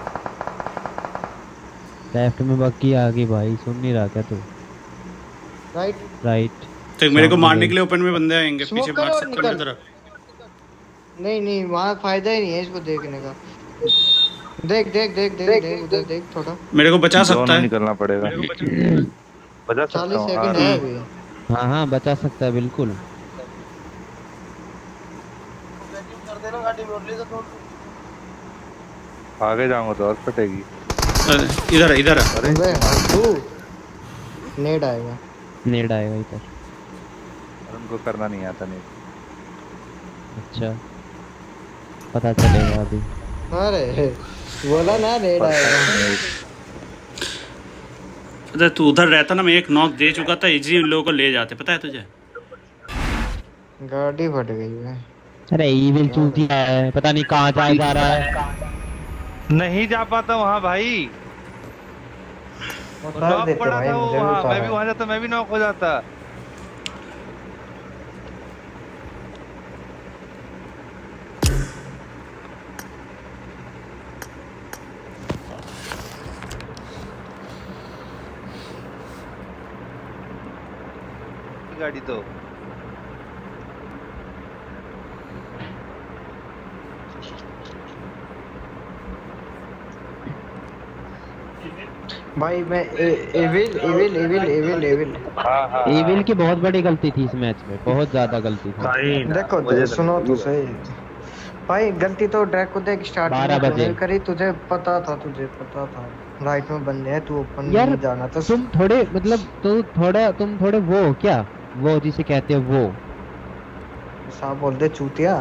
[SPEAKER 4] लेफ्ट में बग्गी आ गई भाई, सुन नहीं रहा क्या तू?
[SPEAKER 2] Right
[SPEAKER 4] right.
[SPEAKER 1] तो मेरे को
[SPEAKER 4] सामने
[SPEAKER 1] मारने
[SPEAKER 4] गए।
[SPEAKER 1] के लिए ओपन में बंदे आएंगे,
[SPEAKER 2] Smoke
[SPEAKER 1] पीछे
[SPEAKER 2] करो
[SPEAKER 1] मार
[SPEAKER 2] और
[SPEAKER 1] सकते हैं मेरी
[SPEAKER 2] निकल।
[SPEAKER 1] तरफ।
[SPEAKER 2] नहीं नहीं वहाँ फायदा ही नहीं है इसको देखने का। देख देख देख देख देख उधर देख थोड़ा।
[SPEAKER 1] मेरे को बचा
[SPEAKER 6] जोन
[SPEAKER 1] सकता
[SPEAKER 6] में
[SPEAKER 1] है।
[SPEAKER 6] निकलना पड़ेगा। बचा सकता
[SPEAKER 2] चालीस
[SPEAKER 6] हूँ।
[SPEAKER 2] सेकंड
[SPEAKER 6] हाँ,
[SPEAKER 2] है अभी।
[SPEAKER 4] हाँ हाँ बचा सकता है बिल्कुल।
[SPEAKER 6] आगे जाऊंगा तो और फटेगी।
[SPEAKER 1] अरे, इधर है इधर है।
[SPEAKER 6] अरे
[SPEAKER 2] अबे तू नेड आएगा।
[SPEAKER 4] नेड आएगा इधर।
[SPEAKER 6] उनको करना नहीं आता नहीं।
[SPEAKER 4] अच्छा पता चलेगा अभी।
[SPEAKER 2] अरे बोला ना नेड आएगा।
[SPEAKER 1] पता है तू उधर रहता ना, मैं एक नॉक दे चुका था, इजी इन लोगों को ले जाते, पता है तुझे।
[SPEAKER 2] गाड़ी फट गई है।
[SPEAKER 4] अरे ईविल चूतिया है, पता नहीं कहाँ जा जा रहा है।
[SPEAKER 6] नहीं जा पाता वहाँ भाई।
[SPEAKER 2] उतार
[SPEAKER 6] नॉक
[SPEAKER 2] देते
[SPEAKER 6] पड़ा
[SPEAKER 2] भाई
[SPEAKER 6] था वो
[SPEAKER 2] मुझे भी
[SPEAKER 6] वहाँ, मैं भी
[SPEAKER 2] उतारा।
[SPEAKER 6] वहाँ जाता मैं भी नॉक हो जाता। गाड़ी तो
[SPEAKER 2] भाई मैं evil evil evil evil evil
[SPEAKER 6] हाँ हाँ
[SPEAKER 4] ईविल की बहुत बड़ी गलती थी इस मैच में, बहुत ज्यादा गलती थी।
[SPEAKER 6] भाई ना,
[SPEAKER 2] देखो
[SPEAKER 6] मुझे
[SPEAKER 2] दे,
[SPEAKER 6] तो
[SPEAKER 2] सुनो
[SPEAKER 6] नहीं
[SPEAKER 2] तो
[SPEAKER 6] लगा।
[SPEAKER 2] सही भाई। गलती तो ड्रैग को देख स्टार्टिंग
[SPEAKER 4] बारह
[SPEAKER 2] में
[SPEAKER 4] बजे।
[SPEAKER 2] तूने करी, तुझे पता था तुझे पता था राइट में बंदे हैं, तू ओपन
[SPEAKER 4] यार,
[SPEAKER 2] नहीं जाना था।
[SPEAKER 4] तुम थोड़े मतलब तू थोड़ा तुम थोड़े वो हो क्या, वो जिसे कहते हो वो,
[SPEAKER 2] साहब बोल दे चूतिया।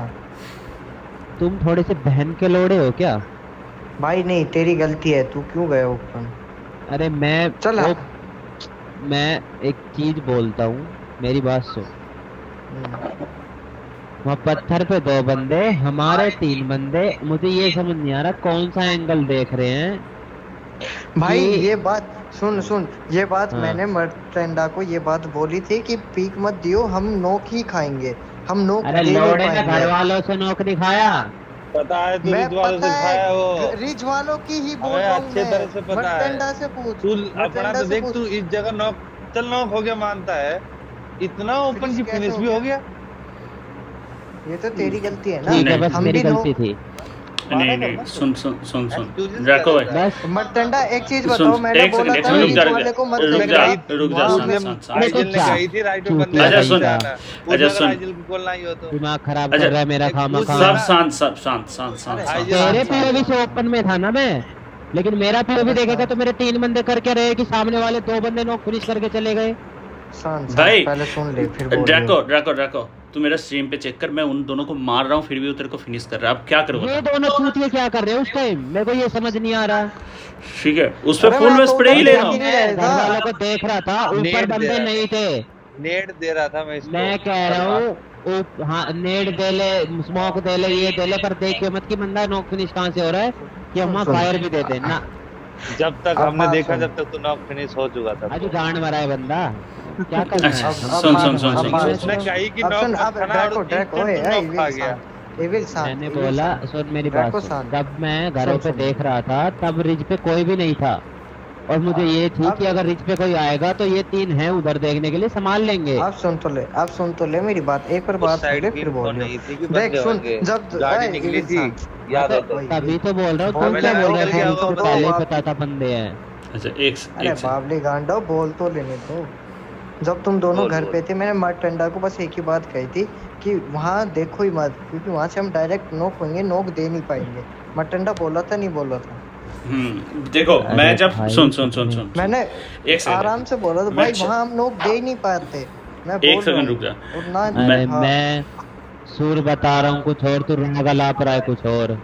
[SPEAKER 4] तुम थोड़े से बहन के लोड़े हो क्या?
[SPEAKER 2] भाई नहीं तेरी गलती है, तू क्यों गया ओपन।
[SPEAKER 4] अरे मैं
[SPEAKER 2] चल
[SPEAKER 4] वो,
[SPEAKER 2] हाँ।
[SPEAKER 4] मैं एक चीज बोलता हूँ, मेरी बात सुन।
[SPEAKER 2] हम्म।
[SPEAKER 4] वहाँ पत्थर पे दो बंदे, हमारे तीन बंदे, मुझे ये समझ नहीं आ रहा कौन सा एंगल देख रहे हैं।
[SPEAKER 2] भाई
[SPEAKER 4] ये-
[SPEAKER 2] ये बात सुन सुन, ये बात
[SPEAKER 4] हाँ।
[SPEAKER 2] मैंने मर्टेंडा को ये बात बोली थी कि पीक मत दियो, हम नोक ही खाएंगे, हम नोक
[SPEAKER 4] अरे
[SPEAKER 2] दे नहीं
[SPEAKER 4] लोड़े ने घर
[SPEAKER 2] पाएंगे।
[SPEAKER 4] वालों से नौकरी खाया।
[SPEAKER 7] पता है तू
[SPEAKER 2] मैं
[SPEAKER 7] रिज वालों
[SPEAKER 2] पता
[SPEAKER 7] से खाया वो।
[SPEAKER 2] है रिज वालों की ही बोल
[SPEAKER 7] हमें
[SPEAKER 2] रहा हूँ
[SPEAKER 7] अच्छे
[SPEAKER 2] मैं।
[SPEAKER 7] तरह से पता है।
[SPEAKER 2] मर्टेंडा से पूछ,
[SPEAKER 7] तू अपना
[SPEAKER 2] मर्टेंडा
[SPEAKER 7] तो
[SPEAKER 2] से
[SPEAKER 7] देख,
[SPEAKER 2] पूछ।
[SPEAKER 7] तू इस जगह नॉक चल नॉक हो गया मानता है, इतना ओपन
[SPEAKER 2] फिनिश
[SPEAKER 7] की
[SPEAKER 2] कैसे
[SPEAKER 7] फिनिश
[SPEAKER 2] हो
[SPEAKER 7] भी
[SPEAKER 2] गया?
[SPEAKER 7] हो गया।
[SPEAKER 2] ये तो तेरी गलती है
[SPEAKER 4] ठीक है
[SPEAKER 2] ना,
[SPEAKER 4] बस
[SPEAKER 2] हम
[SPEAKER 4] मेरी
[SPEAKER 2] भी
[SPEAKER 4] गलती
[SPEAKER 2] नोक।
[SPEAKER 4] थी।
[SPEAKER 1] नहीं नहीं सुन सुन सुन सुन
[SPEAKER 6] Excuses
[SPEAKER 1] रैको भाई,
[SPEAKER 6] क्या
[SPEAKER 4] बस
[SPEAKER 2] मर्टेंडा एक चीज
[SPEAKER 1] सुन,
[SPEAKER 2] बताओ, मैंने
[SPEAKER 1] एक
[SPEAKER 2] बोला
[SPEAKER 1] सेकंड,
[SPEAKER 2] था
[SPEAKER 1] एक
[SPEAKER 2] रिज
[SPEAKER 1] सेकंड,
[SPEAKER 2] वाले को मत
[SPEAKER 1] रुक
[SPEAKER 2] देना।
[SPEAKER 1] जा, रुक जा,
[SPEAKER 2] वहाँ
[SPEAKER 1] शांत,
[SPEAKER 2] में-
[SPEAKER 1] शांत, शांत।
[SPEAKER 7] आइजल ने
[SPEAKER 4] जा।
[SPEAKER 7] कही थी राइट में
[SPEAKER 4] चूतिया
[SPEAKER 7] बंदा
[SPEAKER 1] अच्छा,
[SPEAKER 7] नहीं
[SPEAKER 1] सुन।
[SPEAKER 7] जाना।
[SPEAKER 1] अच्छा,
[SPEAKER 7] उधर
[SPEAKER 1] सुन।
[SPEAKER 7] आइजल को बोलना ही हो तो
[SPEAKER 4] दिमाग खराब
[SPEAKER 1] अच्छा,
[SPEAKER 4] कर रहा है मेरा
[SPEAKER 7] एक
[SPEAKER 4] खामा
[SPEAKER 7] पूछ
[SPEAKER 4] खा।
[SPEAKER 1] सब शांत, सब शांत, शांत, शांत,
[SPEAKER 7] अरे,
[SPEAKER 1] शांत।
[SPEAKER 4] तेरे पीओवी से ओपन में था ना मैं, लेकिन मेरा पीओवी देखेगा तो मेरे तीन बंदे करके रहे कि सामने वाले दो बंदे नॉक फिनिश करके चले गए।
[SPEAKER 2] शांत शांत,
[SPEAKER 1] भाई
[SPEAKER 2] पहले सुन ले फिर बोल।
[SPEAKER 1] रैको रैको रैको तू मेरा स्ट्रीम पे चेक कर, मैं उन दोनों को मार रहा हूँ फिर भी वो तेरे को फिनिश कर रहा है, अब क्या करूँ
[SPEAKER 4] ये
[SPEAKER 1] बता?
[SPEAKER 4] दोनों चूतिए क्या कर रहे हैं उस टाइम, मेरे को ये समझ नहीं आ रहा।
[SPEAKER 1] ठीक है, उस पे
[SPEAKER 2] अरे
[SPEAKER 1] फुल
[SPEAKER 2] मैं
[SPEAKER 1] में
[SPEAKER 2] तो
[SPEAKER 1] स्प्रे ही
[SPEAKER 2] उधर
[SPEAKER 1] ले
[SPEAKER 2] जाके
[SPEAKER 1] रहा हूँ।
[SPEAKER 2] नहीं
[SPEAKER 4] मैं
[SPEAKER 2] रहेगा।
[SPEAKER 4] घर वालों को देख रहा था, ऊपर
[SPEAKER 7] नेट
[SPEAKER 4] बंदे
[SPEAKER 7] दे रहा
[SPEAKER 4] नहीं थे।
[SPEAKER 7] नेट दे रहा था मैं इसको।
[SPEAKER 4] मैं कह रहा हूँ ऊप- हाँ नेट दे ले, स्मोक दे ले, ये दे ले, पर देखिए मत कि बंदा नॉक फिनिश कहाँ से हो रहा है, कि हम वहाँ
[SPEAKER 2] सुन।
[SPEAKER 4] फायर भी देते ना।
[SPEAKER 7] जब तक
[SPEAKER 2] अब
[SPEAKER 7] हमने
[SPEAKER 2] बात
[SPEAKER 7] देखा
[SPEAKER 2] सुन।
[SPEAKER 7] जब तक तो नॉक फिनिश हो चुका था।
[SPEAKER 4] अभी गांड मरा है बंदा, क्या करना
[SPEAKER 1] अच्छा,
[SPEAKER 4] है।
[SPEAKER 2] अब- अब
[SPEAKER 1] सुन,
[SPEAKER 2] बात-
[SPEAKER 1] सुन, सुन,
[SPEAKER 2] अब
[SPEAKER 1] सुन,
[SPEAKER 2] बात
[SPEAKER 1] सुन,
[SPEAKER 7] उसने
[SPEAKER 2] सुन।
[SPEAKER 7] कही कि
[SPEAKER 2] अब
[SPEAKER 7] नॉक
[SPEAKER 2] सुन,
[SPEAKER 7] मत
[SPEAKER 2] अब
[SPEAKER 7] खाना
[SPEAKER 2] ड्रैको
[SPEAKER 7] और
[SPEAKER 2] ड्रैको
[SPEAKER 7] instant
[SPEAKER 2] ओए
[SPEAKER 7] तुम
[SPEAKER 2] ए,
[SPEAKER 7] नॉक खा
[SPEAKER 2] एविल
[SPEAKER 7] गया।
[SPEAKER 2] शांत, एविल शांत,
[SPEAKER 4] मैंने
[SPEAKER 2] एविल
[SPEAKER 4] बोला
[SPEAKER 2] शांत।
[SPEAKER 4] सुन मेरी
[SPEAKER 2] ड्रैको
[SPEAKER 4] बात सुन,
[SPEAKER 2] शांत।
[SPEAKER 4] जब मैं घरों
[SPEAKER 2] सुन,
[SPEAKER 4] पे
[SPEAKER 2] सुन।
[SPEAKER 4] देख रहा था तब रिज पे कोई भी नहीं था, और मुझे ये थी
[SPEAKER 2] अब-
[SPEAKER 4] कि अगर रिज पे कोई आएगा तो ये तीन हैं उधर देखने के लिए, संभाल लेंगे।
[SPEAKER 2] आप सुन तो ले, आप सुन तो ले मेरी बात, एक बार
[SPEAKER 7] उस
[SPEAKER 2] बात
[SPEAKER 7] साइड
[SPEAKER 2] ले
[SPEAKER 7] की
[SPEAKER 2] फिर
[SPEAKER 7] info
[SPEAKER 2] बोलियो।
[SPEAKER 7] नहीं थी कि
[SPEAKER 2] देख
[SPEAKER 7] बंदे
[SPEAKER 2] सुन,
[SPEAKER 7] होंगे।
[SPEAKER 2] जब
[SPEAKER 7] गाड़ी
[SPEAKER 2] ए,
[SPEAKER 7] निकली
[SPEAKER 2] एविल
[SPEAKER 7] थी,
[SPEAKER 2] शांत।
[SPEAKER 7] याद हो
[SPEAKER 2] अबे,
[SPEAKER 7] तो।
[SPEAKER 2] ओए,
[SPEAKER 4] तभी तो बोल रहा हूँ, तुम
[SPEAKER 2] बोल
[SPEAKER 4] क्या
[SPEAKER 2] रहे
[SPEAKER 4] बोल
[SPEAKER 2] हो,
[SPEAKER 4] रहे थे,
[SPEAKER 7] बोल
[SPEAKER 4] हमको
[SPEAKER 7] रहे
[SPEAKER 4] तो
[SPEAKER 7] हो,
[SPEAKER 4] पहले ही
[SPEAKER 2] आप-
[SPEAKER 4] पता था बंदे हैं।
[SPEAKER 1] अच्छा एक
[SPEAKER 2] अरे
[SPEAKER 1] एक सेकंड।
[SPEAKER 2] बाबली गांडा बोल तो लेने दो। जब तुम दोनों
[SPEAKER 7] बोल,
[SPEAKER 2] घर
[SPEAKER 7] बोल।
[SPEAKER 2] पे थे, मैंने मर्टेंडा को बस एक ही बात कही थी कि वहाँ देखो ही मत, क्योंकि वहाँ से हम डायरेक्ट नोक होंगे, नोक दे नहीं पाएंगे। मर्टेंडा बोला था नहीं बोला था?
[SPEAKER 1] हम्म देखो
[SPEAKER 4] अरे
[SPEAKER 1] मैं जब
[SPEAKER 4] भाई,
[SPEAKER 1] सुन सुन सुन सुन
[SPEAKER 2] मैंने
[SPEAKER 1] एक सेकंड
[SPEAKER 2] आराम से बोला था
[SPEAKER 1] मैं
[SPEAKER 2] भाई,
[SPEAKER 1] च-
[SPEAKER 2] वहाँ हम नोक दे ही नहीं पाते। मैं
[SPEAKER 1] एक
[SPEAKER 2] बोल रहा
[SPEAKER 1] सेकंड
[SPEAKER 2] हूँ।
[SPEAKER 1] रुक जा।
[SPEAKER 2] और ना
[SPEAKER 4] अरे
[SPEAKER 2] हाँ।
[SPEAKER 4] मैं सुर बता रहा हूँ कुछ और, तू रागा लाप रहा है कुछ और।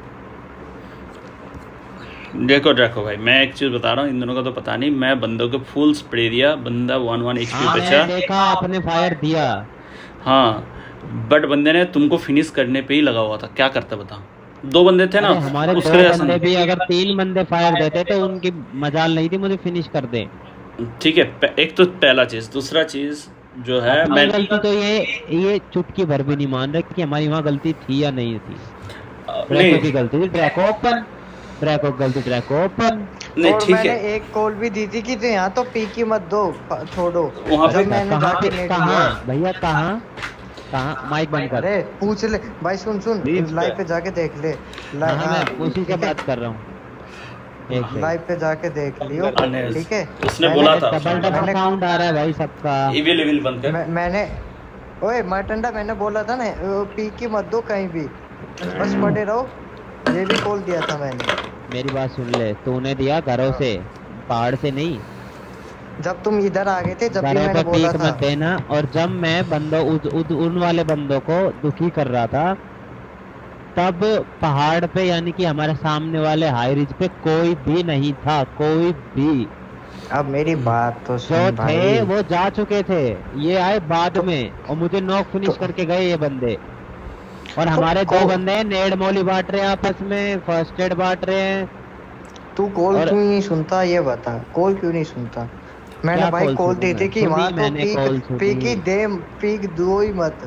[SPEAKER 1] देखो देखो भाई, मैं एक चीज बता रहा हूँ, इन दोनों का तो पता नहीं, मैं बंदों को फुल स्प्रे दिया, बंदा वन वन एचपी
[SPEAKER 4] हाँ
[SPEAKER 1] बचा।
[SPEAKER 4] मैंने देखा आपने फायर दिया।
[SPEAKER 1] हाँ बट बंदे ने तुमको फिनिश करने पे ही लगा हुआ था, क्या करता बता? दो बंदे थे ना
[SPEAKER 4] अरे हमारे दो
[SPEAKER 1] उसके लिए ऐसा
[SPEAKER 4] बंदे
[SPEAKER 1] नहीं।
[SPEAKER 4] भी, अगर तीन बंदे फायर देते तो उनकी मजाल नहीं थी मुझे फिनिश कर दे।
[SPEAKER 1] ठीक है, पे- एक तो पहला चीज, दूसरा चीज जो है
[SPEAKER 4] अपनी
[SPEAKER 1] मैं
[SPEAKER 4] गलती तो ये ये चुटकी भर भी नहीं मान रहे कि हमारी वहाँ गलती थी या नहीं थी। ड्रैको की
[SPEAKER 1] नहीं
[SPEAKER 4] गलती थी, ड्रैको ओपन, ड्रैको की गलती ड्रैको ओपन।
[SPEAKER 1] नहीं
[SPEAKER 2] और
[SPEAKER 1] ठीक
[SPEAKER 2] मैंने
[SPEAKER 1] है
[SPEAKER 2] एक कॉल भी दी थी कि तो यहाँ तो पी की मत दो, छोड़ो।
[SPEAKER 1] वहाँ पे
[SPEAKER 2] जब मैंने
[SPEAKER 4] कहाँ
[SPEAKER 2] जाके
[SPEAKER 4] पे
[SPEAKER 2] नेट
[SPEAKER 4] कहाँ
[SPEAKER 2] लिया।
[SPEAKER 4] भैया कहाँ कहाँ माइक बंद कर।
[SPEAKER 2] अरे पूछ ले भाई, सुन सुन
[SPEAKER 7] बीच पे।
[SPEAKER 2] लाइव पे जाके देख ले।
[SPEAKER 4] हाँ
[SPEAKER 2] हाँ,
[SPEAKER 4] मैं उसी से
[SPEAKER 2] ठीक है?
[SPEAKER 4] बात कर रहा हूँ। एक सेकंड।
[SPEAKER 2] लाइव पे जाके देख लियो,
[SPEAKER 1] अने-
[SPEAKER 2] ठीक है?
[SPEAKER 1] उसने
[SPEAKER 2] मैंने-
[SPEAKER 1] बोला था
[SPEAKER 4] डबल डबल
[SPEAKER 2] मैंने-
[SPEAKER 4] साउंड आ रहा है भाई सबका।
[SPEAKER 1] इविल इविल बंद कर
[SPEAKER 2] मैं, मैंने ओए माटंडा मैंने बोला था ना वो पी की मत दो कहीं भी, बस पड़े रहो। ये भी कॉल दिया था मैंने।
[SPEAKER 4] मेरी बात सुन ले, तूने दिया घरों से, पहाड़ से नहीं।
[SPEAKER 2] जब तुम इधर आ गए थे जब भी
[SPEAKER 4] घरों
[SPEAKER 2] मैंने
[SPEAKER 4] पे
[SPEAKER 2] बोला
[SPEAKER 4] पीक
[SPEAKER 2] था।
[SPEAKER 4] मत देना। और जब मैं बंदों उद, उद, उन वाले बंदों को दुखी कर रहा था, तब पहाड़ पे यानी कि हमारे सामने वाले हाई रिज पे कोई भी नहीं था, कोई भी।
[SPEAKER 2] अब मेरी बात तो
[SPEAKER 4] जो
[SPEAKER 2] सुन भाई।
[SPEAKER 4] थे वो जा चुके थे, ये आए बाद में और मुझे नॉक फिनिश
[SPEAKER 2] तो,
[SPEAKER 4] करके गए ये बंदे। और
[SPEAKER 2] तो
[SPEAKER 4] हमारे दो
[SPEAKER 2] कॉल-
[SPEAKER 4] बंदे हैं, नेड मोली बांट रहे हैं आपस में, फर्स्ट एड बांट रहे हैं।
[SPEAKER 2] तू कॉल
[SPEAKER 4] और-
[SPEAKER 2] क्यों नहीं सुनता ये बता, कॉल क्यों नहीं सुनता? मैंने
[SPEAKER 4] क्या
[SPEAKER 2] भाई
[SPEAKER 4] कॉल
[SPEAKER 2] कॉल
[SPEAKER 4] सुनूं
[SPEAKER 2] दी थी
[SPEAKER 4] मैं?
[SPEAKER 2] कि
[SPEAKER 4] सुनी
[SPEAKER 2] वहाँ तो
[SPEAKER 4] मैंने कॉल
[SPEAKER 2] पीक
[SPEAKER 4] सुनी।
[SPEAKER 2] पीक ही दे, पीक दो ही मत।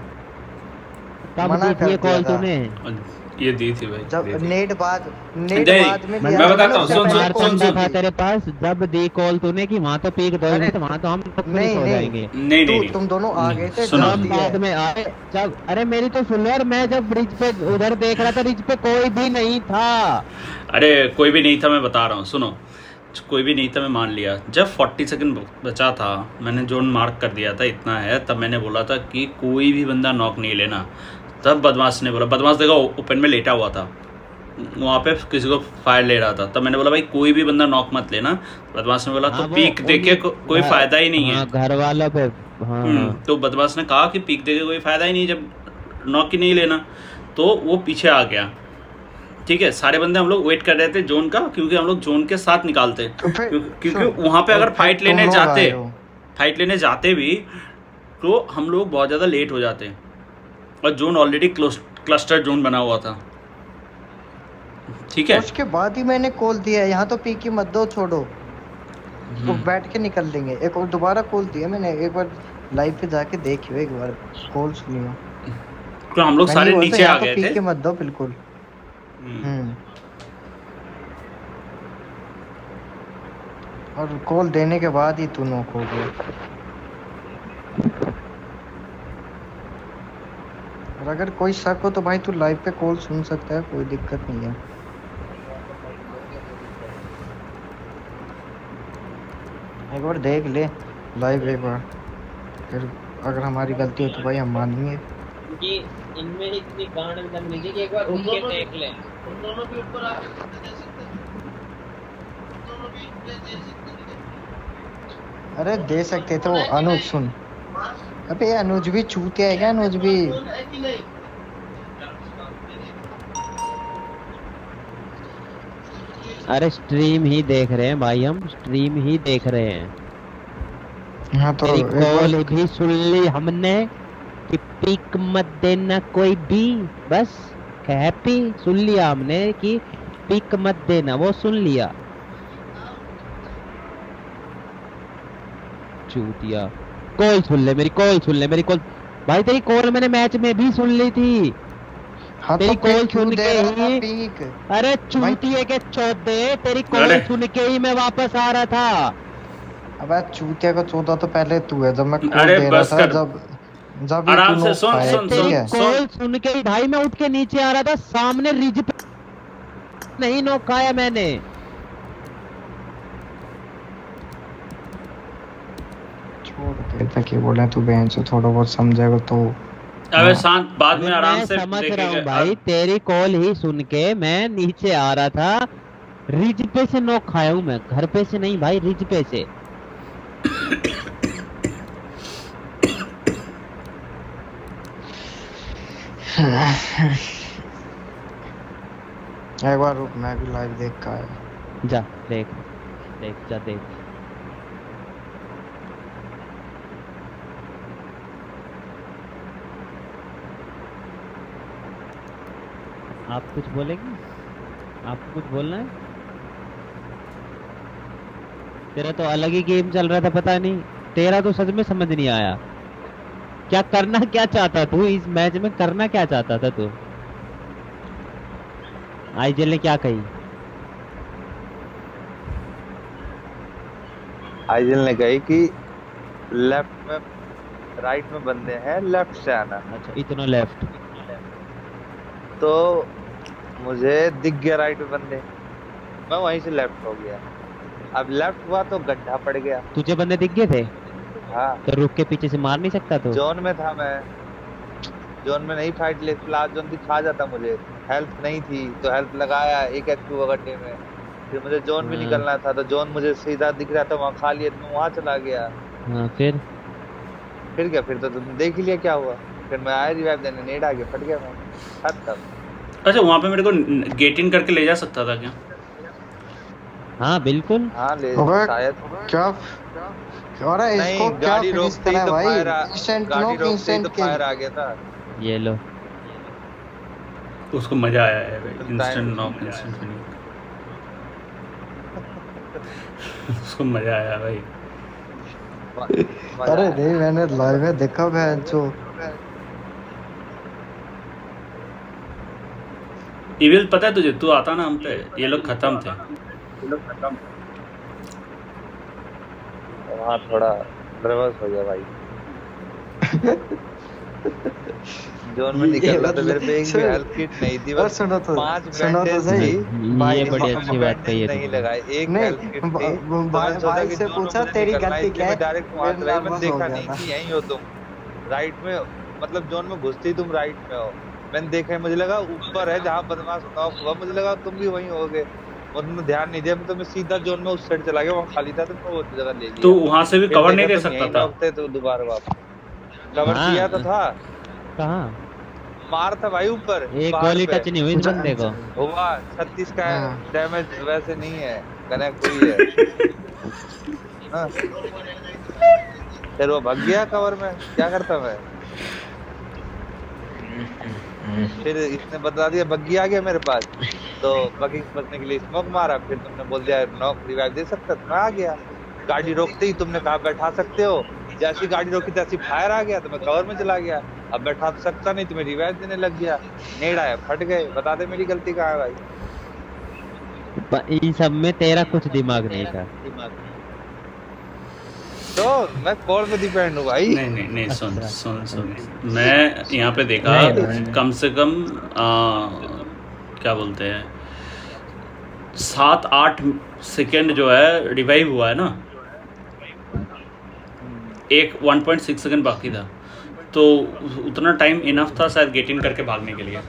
[SPEAKER 4] कब
[SPEAKER 2] मना
[SPEAKER 4] दी
[SPEAKER 2] कर
[SPEAKER 4] थी ये
[SPEAKER 2] दिया
[SPEAKER 4] कॉल
[SPEAKER 2] था।
[SPEAKER 4] तूने?
[SPEAKER 1] ये दी थी भाई
[SPEAKER 2] जब
[SPEAKER 1] दी थी।
[SPEAKER 2] नेट बाद नेट
[SPEAKER 1] नहीं,
[SPEAKER 2] बाद में
[SPEAKER 1] मैं
[SPEAKER 2] लिया था
[SPEAKER 1] बताता
[SPEAKER 2] मैंने,
[SPEAKER 1] हूँ,
[SPEAKER 2] उससे
[SPEAKER 1] सुन,
[SPEAKER 2] पहले
[SPEAKER 1] सुन,
[SPEAKER 2] कॉल
[SPEAKER 1] सुन,
[SPEAKER 2] दी
[SPEAKER 4] था
[SPEAKER 2] थी।
[SPEAKER 4] तेरे पास जब दी कॉल तूने कि वहाँ तो पीक दो
[SPEAKER 2] अरे,
[SPEAKER 4] तो वहाँ तो हम
[SPEAKER 2] नहीं,
[SPEAKER 4] फिनिश हो
[SPEAKER 2] नहीं।
[SPEAKER 4] जाएंगे।
[SPEAKER 1] नहीं नहीं
[SPEAKER 2] तू
[SPEAKER 1] नहीं
[SPEAKER 2] तुम दोनों आ गए थे
[SPEAKER 1] सुनो।
[SPEAKER 2] जब
[SPEAKER 4] हम
[SPEAKER 2] दिया
[SPEAKER 4] बाद
[SPEAKER 2] है।
[SPEAKER 4] में आए जब, अरे मेरी तो सुन यार, मैं जब ब्रिज पे उधर देख रहा था, रिज पे कोई भी नहीं था।
[SPEAKER 1] अरे कोई भी नहीं था, मैं बता रहा हूँ सुनो। कोई भी नहीं था मैं मान लिया। जब चालीस सेकंड बचा था, मैंने जोन मार्क कर दिया था इतना है, तब मैंने बोला था कि कोई भी बंदा नॉक नहीं लेना। तब बदमाश ने बोला, बदमाश देखो ओपन में लेटा हुआ था, वहाँ पे किसी को फायर ले रहा था। तब मैंने बोला भाई कोई भी बंदा नॉक मत लेना। बदमाश ने बोला
[SPEAKER 4] हाँ,
[SPEAKER 1] तो
[SPEAKER 4] वो
[SPEAKER 1] पीक देके
[SPEAKER 4] उन्हीं-
[SPEAKER 1] को, कोई
[SPEAKER 4] हाँ,
[SPEAKER 1] फायदा ही नहीं है।
[SPEAKER 4] हाँ, घर वालों पे। हाँ
[SPEAKER 1] हम्म, तो बदमाश ने कहा कि पीक देके कोई फायदा ही नहीं, जब नॉक ही नहीं लेना। तो वो पीछे आ गया। ठीक है, सारे बंदे हम लोग वेट कर रहे थे जोन का, क्योंकि हम लोग जोन के साथ निकालते।
[SPEAKER 2] तो फिर-
[SPEAKER 1] क्योंकि
[SPEAKER 2] सुन,
[SPEAKER 1] वहाँ पे अगर
[SPEAKER 2] तो
[SPEAKER 1] फाइट
[SPEAKER 2] तुम
[SPEAKER 1] लेने
[SPEAKER 2] लोग
[SPEAKER 1] जाते
[SPEAKER 2] आए हो।
[SPEAKER 1] फाइट लेने जाते भी तो हम लोग बहुत ज़्यादा लेट हो जाते, और जोन ऑलरेडी क्लस्टर जोन बना हुआ था। ठीक है,
[SPEAKER 2] उसके बाद ही मैंने कॉल दिया है, यहाँ तो पी की मत दो, छोड़ो। तो बैठ के निकल लेंगे। एक और दोबारा कॉल दिया मैंने, एक बार लाइव पे जाके देखियो, एक बार कॉल सुनियो।
[SPEAKER 1] तो हम लोग
[SPEAKER 2] मैंने
[SPEAKER 1] सारे
[SPEAKER 2] बोला था,
[SPEAKER 1] नीचे आ
[SPEAKER 2] यहाँ तो
[SPEAKER 1] गए
[SPEAKER 2] पी
[SPEAKER 1] थे।
[SPEAKER 2] के मत दो बिल्कुल।
[SPEAKER 1] हम्म।
[SPEAKER 2] हम्म। और कॉल देने के बाद ही तू नॉक हो गया। और अगर कोई शक हो तो भाई तू लाइव पे कॉल सुन सकता है, कोई दिक्कत नहीं है। एक बार देख ले लाइव, एक बार फिर अगर हमारी गलती हो तो भाई हम मानेंगे।
[SPEAKER 8] कि इनमें इतनी गांड दम लीजिए कि एक बार रुक के देख लें।
[SPEAKER 9] उन दोनों भी ऊपर आके दे सकते हैं, उन दोनों भी दे सकते हैं।
[SPEAKER 2] अरे दे सकते थे वो। अनुज सुन, अबे अनुज भी चूतिया है क्या? अनुज भी
[SPEAKER 4] अरे स्ट्रीम ही देख रहे हैं भाई, हम स्ट्रीम ही देख रहे हैं।
[SPEAKER 2] हाँ तो
[SPEAKER 4] तेरी
[SPEAKER 2] एक बार-
[SPEAKER 4] कॉल भी सुन ली हमने कि पिक मत देना कोई भी, बस हैप्पी सुन लिया हमने कि पिक मत देना, वो सुन लिया। चूतिया, कॉल सुन ले मेरी, कॉल सुन ले मेरी कॉल भाई, तेरी कॉल मैंने मैच में भी सुन ली थी।
[SPEAKER 2] हाँ
[SPEAKER 4] तेरी
[SPEAKER 2] तो फिर
[SPEAKER 4] कॉल
[SPEAKER 2] क्यों
[SPEAKER 4] सुन
[SPEAKER 2] दे
[SPEAKER 4] के
[SPEAKER 2] रहा था
[SPEAKER 4] ही,
[SPEAKER 2] पीक?
[SPEAKER 4] अरे चूतिए के चौथे, तेरी कॉल
[SPEAKER 1] अरे।
[SPEAKER 4] सुन के ही मैं वापस आ रहा था।
[SPEAKER 2] अबे चूतिया को चौथा तो पहले तू है, जब मैं कॉल
[SPEAKER 1] अरे
[SPEAKER 2] दे रहा
[SPEAKER 1] बस
[SPEAKER 2] था,
[SPEAKER 1] कर।
[SPEAKER 2] जब जब ही
[SPEAKER 1] आराम
[SPEAKER 2] तू
[SPEAKER 1] से
[SPEAKER 2] नोक
[SPEAKER 1] सुन,
[SPEAKER 2] पाया,
[SPEAKER 1] सुन,
[SPEAKER 2] ठीक
[SPEAKER 1] सुन।
[SPEAKER 2] है?
[SPEAKER 4] कॉल सुन के ही भाई मैं उठ के नीचे आ रहा था, सामने रिज पे नहीं नोक खाया मैंने।
[SPEAKER 2] छोड़ देता कि बोले तू बहन से थोड़ा बहुत समझेगा तो।
[SPEAKER 1] अबे शांत, बाद में आराम
[SPEAKER 4] मैं
[SPEAKER 1] से
[SPEAKER 4] समझ रहा
[SPEAKER 1] देखेंगे।
[SPEAKER 4] हूँ भाई, तेरी कॉल ही सुन के मैं नीचे आ रहा था, रिज पे से नोक खाया हूँ मैं, घर पे से नहीं भाई, रिज पे से।
[SPEAKER 2] एक बार रुक, मैं भी लाइव देख का आया।
[SPEAKER 4] जा देख देख जा देख। आप कुछ बोलेंगे? आपको कुछ बोलना है? तेरा तो अलग ही गेम चल रहा था, पता नहीं तेरा तो सच में समझ नहीं आया क्या करना, क्या चाहता तू इस मैच में, करना क्या चाहता था तू? आईजेल ने क्या कही?
[SPEAKER 6] आइजल ने कही कि लेफ्ट में राइट में बंदे हैं, लेफ्ट से आना।
[SPEAKER 4] अच्छा इतना लेफ्ट।
[SPEAKER 6] तो मुझे दिख गया राइट में बंदे, मैं वहीं से लेफ्ट हो गया। अब लेफ्ट हुआ तो गड्ढा पड़ गया।
[SPEAKER 4] तुझे बंदे दिख गए थे?
[SPEAKER 6] हाँ।
[SPEAKER 4] तो रुक के पीछे से मार नहीं सकता तू?
[SPEAKER 6] जोन में था मैं, जोन में नहीं फाइट ले, फिलहाल जोन दिखा जाता मुझे। हेल्थ नहीं थी तो हेल्थ लगाया, एक एचपी हुआ गड्ढे में। फिर मुझे जोन भी निकलना था तो जोन मुझे सीधा दिख रहा था, वहाँ खाली है तो मैं वहाँ चला गया।
[SPEAKER 4] हाँ फिर
[SPEAKER 6] फिर क्या, फिर तो तुमने देख ही लिया क्या हुआ। फिर मैं आया रिवाइव देने, नेड आ गया, फट गया मैं, खत्म।
[SPEAKER 1] अच्छा वहाँ पे मेरे को गेट इन करके ले जा सकता था क्या?
[SPEAKER 4] हाँ बिल्कुल।
[SPEAKER 6] हाँ ले शायद।
[SPEAKER 2] क्या अरे इसको क्या फिनिश करा है भाई?
[SPEAKER 6] इंस्टेंट नॉक, इंस्टेंट फायर आ गया था।
[SPEAKER 4] ये लो,
[SPEAKER 1] उसको मजा आया है भाई, इंस्टेंट नॉक इंस्टेंट फिनिश। उसको मजा आया भाई।
[SPEAKER 2] अरे नहीं मैंने लाइव में देखा बहन जो
[SPEAKER 1] इविल पता है तुझे, तू आता ना हम पे, ये लोग खत्म थे। ये लोग खत्म
[SPEAKER 6] वहाँ थोड़ा नर्वस हो गया भाई। जोन में निकल रहा था, मेरे पे एक भी हेल्थ किट नहीं थी, बस
[SPEAKER 2] सुनो तो
[SPEAKER 6] पांच
[SPEAKER 2] सुनो तो सही।
[SPEAKER 4] ये बड़ी अच्छी बात कही है
[SPEAKER 6] नहीं लगाए, एक हेल्थ किट थी।
[SPEAKER 2] भाई से पूछा तेरी गलती क्या है?
[SPEAKER 6] डायरेक्ट वहाँ चला, मैंने देखा नहीं कि यहीं हो तुम राइट में, मतलब जोन में घुसते ही तुम राइट में हो। मैंने देखा, मुझे लगा ऊपर है जहाँ बदमाश नॉक हुआ, मुझे लगा तुम भी वहीं होगे, और तुमने ध्यान नहीं दिया। तो मैं सीधा जोन में उस साइड चला गया, वहाँ खाली था तो मैं वो जगह ले लिया।
[SPEAKER 1] तो वहाँ से भी कवर नहीं दे सकता था?
[SPEAKER 6] तो दोबारा वापस कवर किया तो था।
[SPEAKER 4] कहाँ
[SPEAKER 6] मार था भाई ऊपर,
[SPEAKER 4] एक गोली टच नहीं हुई इस बंदे को।
[SPEAKER 6] हुआ छत्तीस का डैमेज, वैसे नहीं है, कनेक्ट हुई है। हाँ। फिर वो भाग गया कवर में, क्या करता मैं। फिर इसने बता दिया बग्गी आ गया मेरे पास, तो बग्गी बचने के लिए स्मोक मारा। फिर तुमने बोल दिया नॉक रिवाइव दे सकता, तो मैं आ गया। गाड़ी रोकते ही तुमने कहा बैठा सकते हो, जैसी गाड़ी रोकी तैसी फायर आ गया, तो मैं कवर में चला गया। अब बैठा तो सकता नहीं, तुम्हें रिवाइव देने लग गया, नेड आया, फट गए। बता दे मेरी गलती कहाँ है भाई?
[SPEAKER 4] इन सब में तेरा कुछ दिमाग नहीं था।
[SPEAKER 6] तो मैं कॉल पे डिपेंड हूँ भाई।
[SPEAKER 1] नहीं नहीं नहीं, सुन सुन सुन, मैं यहाँ पे देखा कम से कम आ, क्या बोलते हैं, सात आठ सेकेंड जो है रिवाइव हुआ है ना, एक वन पॉइंट सिक्स सेकेंड बाकी था, तो उतना टाइम इनफ था शायद गेट इन करके भागने के लिए।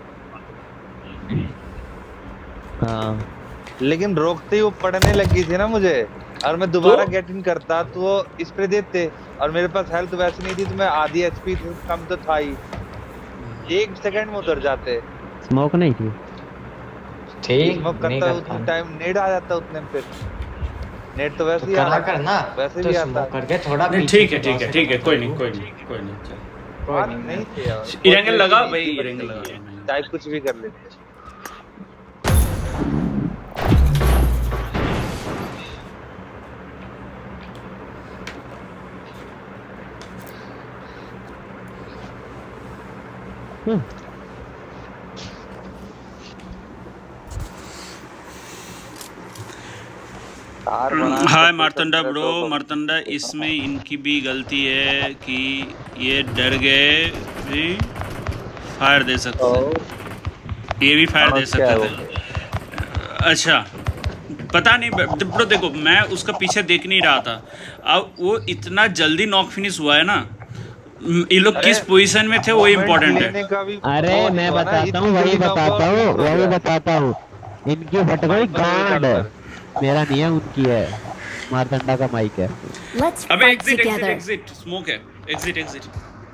[SPEAKER 6] हाँ लेकिन रोकते ही वो पड़ने लगी थी ना मुझे, और मैं दोबारा गेट इन करता तो वो स्प्रे देते, और मेरे पास हेल्थ वैसे नहीं थी, तो मैं आधी एचपी कम तो था ही, एक सेकंड में उतर जाते।
[SPEAKER 4] स्मोक नहीं थी,
[SPEAKER 5] ठीक
[SPEAKER 6] स्मोक करता उतना टाइम नेड आ जाता उतने में। फिर नेट तो वैसे ही
[SPEAKER 5] करा करना,
[SPEAKER 6] वैसे
[SPEAKER 5] तो
[SPEAKER 6] भी आता
[SPEAKER 5] करके थोड़ा
[SPEAKER 1] ठीक है ठीक है ठीक है, कोई नहीं कोई नहीं कोई नहीं,
[SPEAKER 6] कोई नहीं थे।
[SPEAKER 1] इरेंगल लगा भाई, इरेंगल लगा,
[SPEAKER 6] चाहे कुछ भी कर लेते।
[SPEAKER 1] हाय मार्तंडा ब्रो, मार्तंडा इसमें इनकी भी गलती है कि ये डर गए भी फायर दे सकते थे, ये भी फायर दे सकते थे। अच्छा पता नहीं ब्रो, देखो मैं उसका पीछे देख नहीं रहा था, अब वो इतना जल्दी नॉक फिनिश हुआ है ना, ये लोग किस पोजीशन में थे वो इम्पोर्टेंट है।
[SPEAKER 4] अरे मैं बताता हूँ, वही बताता हूँ वही बताता हूँ इनकी हट गई गांड, मेरा नहीं है उनकी है, मारतंडा का माइक है।
[SPEAKER 1] अबे एग्जिट एग्जिट एग्जिट, स्मोक है, एग्जिट एग्जिट।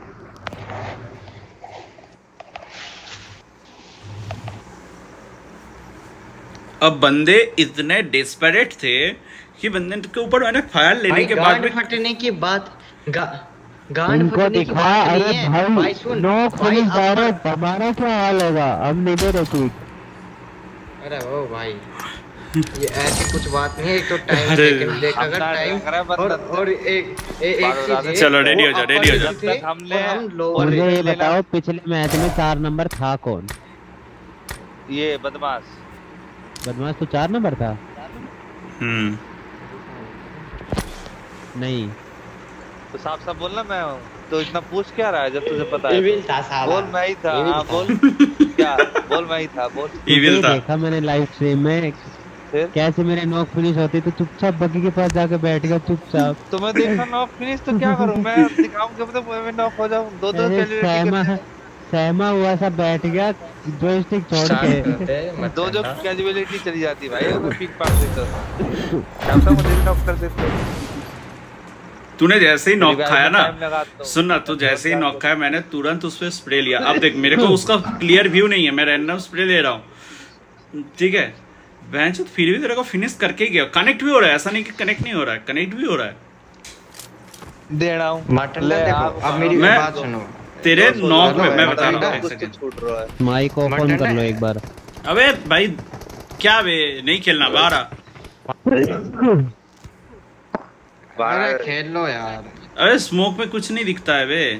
[SPEAKER 1] अब बंदे इतने डेस्परेट थे कि बंदे के ऊपर मैंने फायर लेने के बाद
[SPEAKER 5] भी फटने की बात गा, गांड
[SPEAKER 4] इनको दिखा। अरे भाई नॉक फिनिश डायरेक्ट, हमारा क्या हाल होगा, हम नहीं दे रहे ठीक।
[SPEAKER 5] अरे ओ भाई ये ऐसी कुछ बात नहीं है, एक तो टाइम सेकंड देख, अगर टाइम और और एक एक चीज।
[SPEAKER 1] चलो रेडी हो जाओ, रेडी हो जाओ।
[SPEAKER 5] हमने
[SPEAKER 4] मुझे ये बताओ पिछले मैच में चार नंबर था कौन?
[SPEAKER 6] ये बदमाश।
[SPEAKER 4] बदमाश तो चार नंबर था।
[SPEAKER 1] हम्म
[SPEAKER 4] नहीं
[SPEAKER 6] तो साफ साफ बोलना मैं हूँ। तो इतना पूछ क्या रहा है जब तुझे पता है?
[SPEAKER 5] इविल था साला।
[SPEAKER 6] बोल मैं ही था।
[SPEAKER 5] इविल
[SPEAKER 6] हाँ
[SPEAKER 5] था।
[SPEAKER 6] बोल क्या? बोल मैं ही था बोल।
[SPEAKER 1] Evil
[SPEAKER 4] तुझे
[SPEAKER 1] था।
[SPEAKER 4] देखा मैंने लाइव स्ट्रीम में
[SPEAKER 6] फिर
[SPEAKER 4] कैसे मेरे नॉक फिनिश होती तो चुपचाप बग्गी के पास जाके बैठ गया चुपचाप।
[SPEAKER 6] तो मैं देखा नॉक फिनिश तो क्या करूं मैं? दिखाऊं कि मतलब मैं नॉक हो जाऊं। दो दो
[SPEAKER 4] अरे
[SPEAKER 6] कैजुअलिटी
[SPEAKER 4] सहमा
[SPEAKER 6] करते
[SPEAKER 4] सहमा हुआ सा बैठ गया जोयस्टिक छोड़
[SPEAKER 5] स्टार्ट
[SPEAKER 4] के।
[SPEAKER 5] करते हैं, मत
[SPEAKER 6] दो जो
[SPEAKER 5] करना।
[SPEAKER 6] कैजुअलिटी चली जाती भाई अगर मैं पीक पास देता तो क्या पता मुझे भी नॉक कर देते।
[SPEAKER 1] तूने जैसे ही नॉक
[SPEAKER 6] रिवाइव
[SPEAKER 1] खाया
[SPEAKER 6] में
[SPEAKER 1] ना,
[SPEAKER 6] टाइम लगाता हूं।
[SPEAKER 1] सुन ना, तू जैसे ही नॉक खाया मैंने तुरंत उस पे स्प्रे लिया। अब देख मेरे को उसका क्लियर व्यू नहीं है, मैं रैंडम स्प्रे ले रहा हूँ, ठीक है। बेंच तो फिर भी तेरे को फिनिश करके ही गया। कनेक्ट भी हो रहा है, ऐसा नहीं कि कनेक्ट नहीं हो रहा है, कनेक्ट भी हो रहा है।
[SPEAKER 6] दे रहा हूँ
[SPEAKER 5] मार्टिन
[SPEAKER 6] ले
[SPEAKER 5] देखो,
[SPEAKER 6] आप-
[SPEAKER 5] अब मेरी
[SPEAKER 1] मैं-
[SPEAKER 5] बात सुनो।
[SPEAKER 1] तेरे
[SPEAKER 6] दो सौ
[SPEAKER 1] नॉक
[SPEAKER 6] दो
[SPEAKER 1] में
[SPEAKER 6] सौ
[SPEAKER 1] मैं
[SPEAKER 6] दो
[SPEAKER 1] बता
[SPEAKER 6] सौ
[SPEAKER 1] रहा हूँ, एक
[SPEAKER 6] कुछ तो
[SPEAKER 1] सेकंड।
[SPEAKER 6] छूट रहा है।
[SPEAKER 4] माइक ऑफ ऑन कर लो एक बार।
[SPEAKER 1] अबे भाई क्या बे, नहीं खेलना बाहर आ।
[SPEAKER 5] अरे खेल लो यार।
[SPEAKER 1] अरे स्मोक में कुछ नहीं दिखता है बे।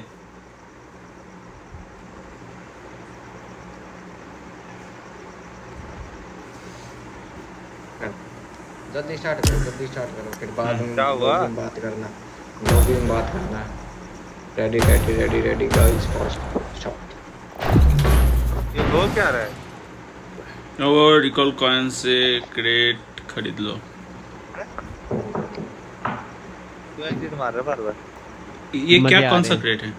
[SPEAKER 5] जल्दी स्टार्ट करो, जल्दी स्टार्ट करो, फिर बाद में
[SPEAKER 6] क्या हुआ?
[SPEAKER 5] लॉबी में बात करना, लॉबी में बात करना। Ready ready ready ready guys, fast start.
[SPEAKER 6] ये हो क्या रहा है?
[SPEAKER 1] वो रिकॉल कॉइन से क्रेट खरीद लो।
[SPEAKER 6] तू एक चीज मार रहा बार बार।
[SPEAKER 1] ये
[SPEAKER 4] मजे
[SPEAKER 1] क्या
[SPEAKER 4] आ
[SPEAKER 1] कौन
[SPEAKER 4] रहे
[SPEAKER 1] सा
[SPEAKER 4] हैं।
[SPEAKER 1] क्रेट है?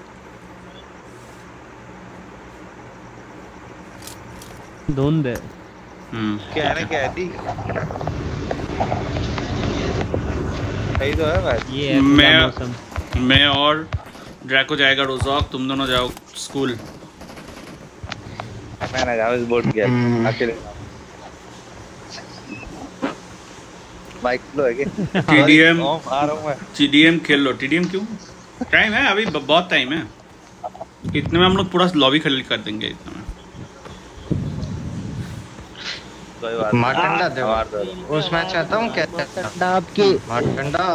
[SPEAKER 4] धुंध है।
[SPEAKER 1] हम्म
[SPEAKER 6] क्या है ना क्या है दी? सही तो है भाई।
[SPEAKER 4] ये है पूरा
[SPEAKER 1] मैं
[SPEAKER 4] मौसम।
[SPEAKER 1] मैं और ड्रैको जाएगा रोज़ाक, तुम दोनों जाओ स्कूल।
[SPEAKER 6] मैं ना जाऊँ इस बोर्ड गया अकेले। माइक लो है क्या?
[SPEAKER 1] टीडीएम
[SPEAKER 6] ओम आ रहा हूँ मैं।
[SPEAKER 1] टीडीएम खेल लो। टीडीएम क्यों? टाइम है अभी, ब- बहुत टाइम है। इतने में हम लोग पूरा लॉबी खाली कर देंगे इतने में।
[SPEAKER 6] कोई बात
[SPEAKER 5] मार्टिंडा
[SPEAKER 6] नहीं। मार दो।
[SPEAKER 5] देखो, उसमें चाहता हूँ क्या
[SPEAKER 4] आपकी
[SPEAKER 5] मार्टिंडा।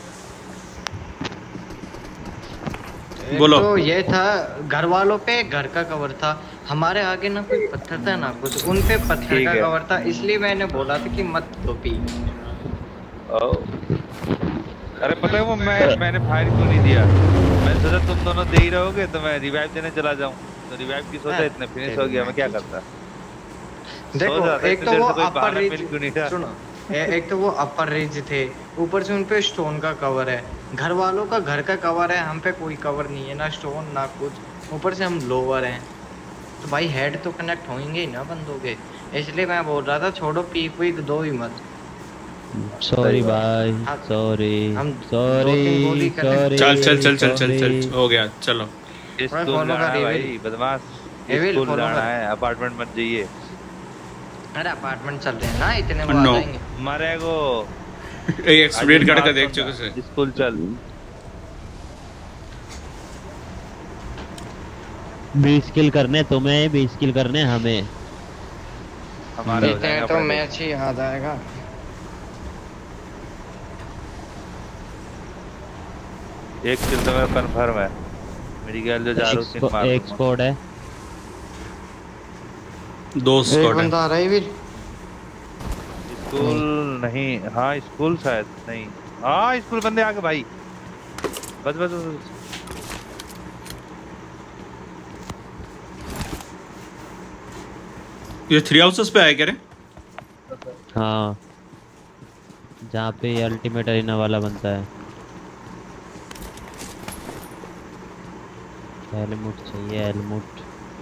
[SPEAKER 1] बोलो।
[SPEAKER 5] तो ये था घर वालों पे घर का कवर था, हमारे आगे ना कोई पत्थर था ना कुछ, उन पे पत्थर
[SPEAKER 6] ठीक
[SPEAKER 5] का
[SPEAKER 6] है।
[SPEAKER 5] कवर था, इसलिए मैंने बोला था कि मत दो पी।
[SPEAKER 6] ओ। अरे पता है वो मैं मैंने फायर क्यों नहीं दिया? मैंने सोचा तुम दोनों दे ही रहोगे तो मैं रिवाइव देने चला जाऊं। तो रिवाइव की सोचा इतने फिनिश हो गया, मैं क्या करता?
[SPEAKER 5] देखो
[SPEAKER 6] सो जाता,
[SPEAKER 5] एक
[SPEAKER 6] इतनी
[SPEAKER 5] तो
[SPEAKER 6] देर
[SPEAKER 5] वो
[SPEAKER 6] से कोई
[SPEAKER 5] अपर
[SPEAKER 6] बहाना
[SPEAKER 5] रिज,
[SPEAKER 6] मिल क्यों नहीं रहा?
[SPEAKER 5] सुनो ए, एक तो वो अपर रिज थे, ऊपर से उन पे स्टोन का कवर है। घर वालों का घर का कवर है, हम पे कोई कवर नहीं है, ना स्टोन ना कुछ, ऊपर से हम लोअर हैं। तो भाई हेड तो कनेक्ट होंगे ही ना बंदों के, इसलिए मैं बोल रहा था छोड़ो पी कोई दो ही मत।
[SPEAKER 4] सॉरी भाई,
[SPEAKER 5] हाँ,
[SPEAKER 4] सॉरी
[SPEAKER 5] हम दो
[SPEAKER 4] सॉरी
[SPEAKER 5] तीन गोली करने-
[SPEAKER 4] सॉरी।
[SPEAKER 1] चल चल चल चल चल
[SPEAKER 4] sorry।
[SPEAKER 1] चल हो गया, चलो।
[SPEAKER 6] स्कूल
[SPEAKER 5] follow
[SPEAKER 6] जाना
[SPEAKER 5] कर
[SPEAKER 6] है
[SPEAKER 5] एविल।
[SPEAKER 6] भाई बदमाश।
[SPEAKER 5] एविल
[SPEAKER 6] स्कूल
[SPEAKER 5] follow
[SPEAKER 6] जाना
[SPEAKER 5] कर।
[SPEAKER 6] है, अपार्टमेंट मत जाइए।
[SPEAKER 5] अरे अपार्टमेंट चल रहे हैं ना, इतने में
[SPEAKER 1] No.
[SPEAKER 5] आ जाएंगे।
[SPEAKER 6] मरेगो।
[SPEAKER 1] एक एक्सप्लेन करके देख चुके से।
[SPEAKER 6] स्कूल चल।
[SPEAKER 4] बीस किल करने तुम्हें, बीस किल करने हमें।
[SPEAKER 6] हमारे हो
[SPEAKER 5] जीते
[SPEAKER 6] जाएंगे
[SPEAKER 5] हैं तो
[SPEAKER 6] अपने
[SPEAKER 5] मैच ही याद आएगा।
[SPEAKER 6] एक किल तो मेरा कंफर्म है। मेरी गर्ल जो जा
[SPEAKER 4] एक
[SPEAKER 6] रही है
[SPEAKER 4] स्को- एक स्क्वाड है।
[SPEAKER 1] दो
[SPEAKER 5] एक
[SPEAKER 1] स्क्वाड है।
[SPEAKER 5] बंदा आ रहा है वीर।
[SPEAKER 6] स्कूल नहीं, हाँ स्कूल शायद नहीं, हाँ स्कूल बंदे आ गए भाई। बस बस बस।
[SPEAKER 1] ये थ्री हाउसेस पे आए क्या रे?
[SPEAKER 4] हाँ, जहाँ पे अल्टीमेट अरीना वाला बनता है। हेलमुट चाहिए, हेलमुट।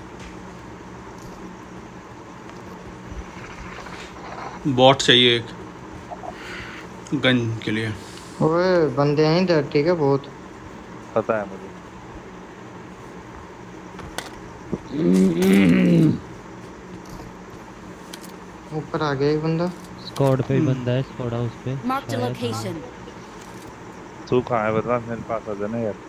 [SPEAKER 1] बॉट चाहिए एक गन के लिए।
[SPEAKER 5] ओए बंदे हैं इधर, ठीक है बहुत।
[SPEAKER 6] पता है मुझे।
[SPEAKER 5] ऊपर आ गया एक बंदा।
[SPEAKER 4] स्क्वाड पे ही बंदा है, स्क्वाड हाउस पे।
[SPEAKER 3] Marked a
[SPEAKER 4] शायद।
[SPEAKER 3] location.
[SPEAKER 6] तू कहाँ है बदमाश? मेरे पास आ जाना यार।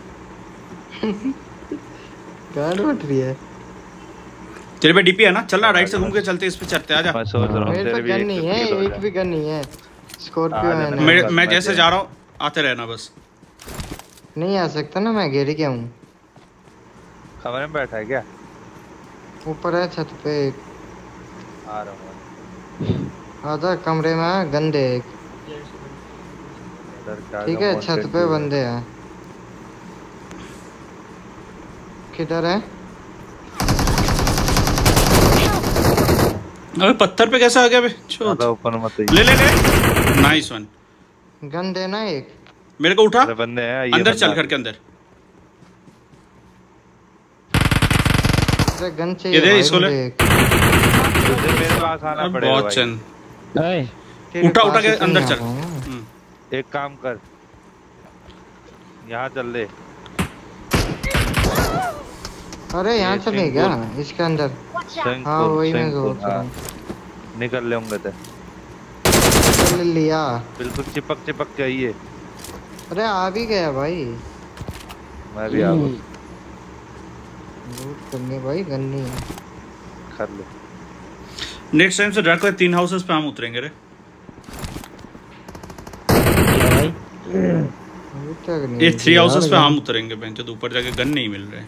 [SPEAKER 5] गार्ड उठ रही है।
[SPEAKER 1] तेरे पे डीपी है ना? चलना राइट से घूम के चलते, इस पे चढ़ते, आजा।
[SPEAKER 6] मैं सोच रहा हूँ
[SPEAKER 5] मेरे
[SPEAKER 6] तेरे
[SPEAKER 5] पे
[SPEAKER 6] भी
[SPEAKER 5] गन
[SPEAKER 6] एक
[SPEAKER 5] नहीं है,
[SPEAKER 6] किल हो
[SPEAKER 5] एक
[SPEAKER 6] जाए।
[SPEAKER 5] भी गन नहीं है। स्कॉर्पियो
[SPEAKER 6] आ
[SPEAKER 5] है
[SPEAKER 6] जाना।
[SPEAKER 5] ना।
[SPEAKER 1] मैं
[SPEAKER 6] बस
[SPEAKER 1] मैं
[SPEAKER 6] मैं
[SPEAKER 1] जैसे
[SPEAKER 6] दे-
[SPEAKER 1] जा रहा हूँ आते रहना बस।
[SPEAKER 5] नहीं आ सकता ना, मैं गिर गया हूँ।
[SPEAKER 6] कमरे में बैठा है क्या?
[SPEAKER 5] ऊपर है छत पे।
[SPEAKER 6] आ रहा हूँ।
[SPEAKER 5] आधा कमरे में है, गंदे एक।
[SPEAKER 6] इधर क्या
[SPEAKER 2] ठीक है, छत पे बंदे हैं। किधर है?
[SPEAKER 1] अबे पत्थर पे कैसे आ गया बे? छोड़
[SPEAKER 6] ऊपर मत
[SPEAKER 1] ले ले ले। Nice one.
[SPEAKER 2] गन देना एक
[SPEAKER 1] मेरे को उठा।
[SPEAKER 6] अरे बंदे हैं, ये
[SPEAKER 1] अंदर चल, घर के अंदर।
[SPEAKER 2] अरे गन चाहिए
[SPEAKER 1] ये दे
[SPEAKER 2] भाई
[SPEAKER 1] इसको ले।
[SPEAKER 2] मुझे एक।
[SPEAKER 6] तुझे मेरे पास आना पड़ेगा
[SPEAKER 1] बहुत
[SPEAKER 6] भाई।
[SPEAKER 1] चंद।
[SPEAKER 2] तेरे
[SPEAKER 1] उठा उठा
[SPEAKER 2] पास
[SPEAKER 1] के
[SPEAKER 2] ही तो
[SPEAKER 1] अंदर
[SPEAKER 2] नहीं
[SPEAKER 1] चल।
[SPEAKER 2] आ पाऊंगा।
[SPEAKER 1] हम्म।
[SPEAKER 6] एक काम कर, यहाँ चल ले।
[SPEAKER 2] अरे यहाँ
[SPEAKER 6] ये
[SPEAKER 2] चले क्या
[SPEAKER 6] सिंगपुर।
[SPEAKER 2] इसके अंदर?
[SPEAKER 6] सिंगपुर,
[SPEAKER 2] हाँ वही मैं
[SPEAKER 6] सिंगपुर,
[SPEAKER 2] सोच रहा
[SPEAKER 6] हाँ।
[SPEAKER 2] हूँ।
[SPEAKER 6] निकल ले होंगे तो
[SPEAKER 2] चल लिया।
[SPEAKER 6] बिल्कुल चिपक चिपक के आइए।
[SPEAKER 2] अरे आ भी गया भाई।
[SPEAKER 6] मैं भी आ गया।
[SPEAKER 2] लूट करनी भाई, गन नहीं है।
[SPEAKER 6] कर ले।
[SPEAKER 1] नेक्स्ट टाइम से ड्रैग को तीन हाउसेस पे हम उतरेंगे रे।
[SPEAKER 2] लूट क्या करनी
[SPEAKER 1] ये
[SPEAKER 2] है?
[SPEAKER 1] थ्री हाउसेस पे हम उतरेंगे बेंच, तो ऊपर जाके गन नहीं मिल रहे।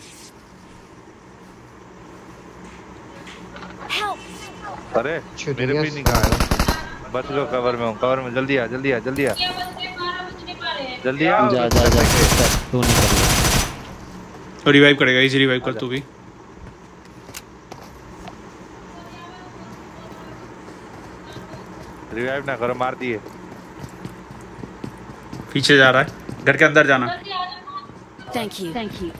[SPEAKER 6] अरे मेरे भी नहीं कहा है। बच लो, कवर में हूँ, कवर में। जल्दी आ, जल्दी आ, जल्दी आ, जल्दी आ।
[SPEAKER 4] जा जा जा तू नहीं कर।
[SPEAKER 1] तो रिवाइव करेगा, इजी रिवाइव कर तू भी।
[SPEAKER 6] रिवाइव ना करो, मार दिए।
[SPEAKER 1] पीछे जा रहा है, घर के अंदर जाना।
[SPEAKER 3] Thank you. Thank you.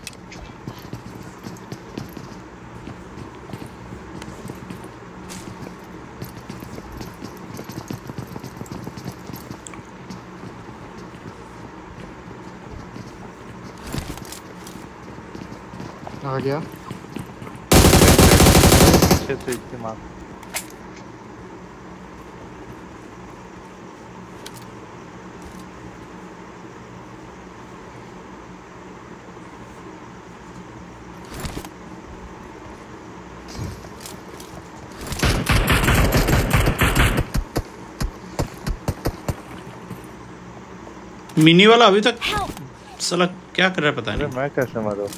[SPEAKER 2] आ गया।
[SPEAKER 6] अच्छे से इस्तेमाल।
[SPEAKER 1] मिनी वाला अभी तक साला क्या कर रहा है पता नहीं।
[SPEAKER 6] मैं कैसे मारूं?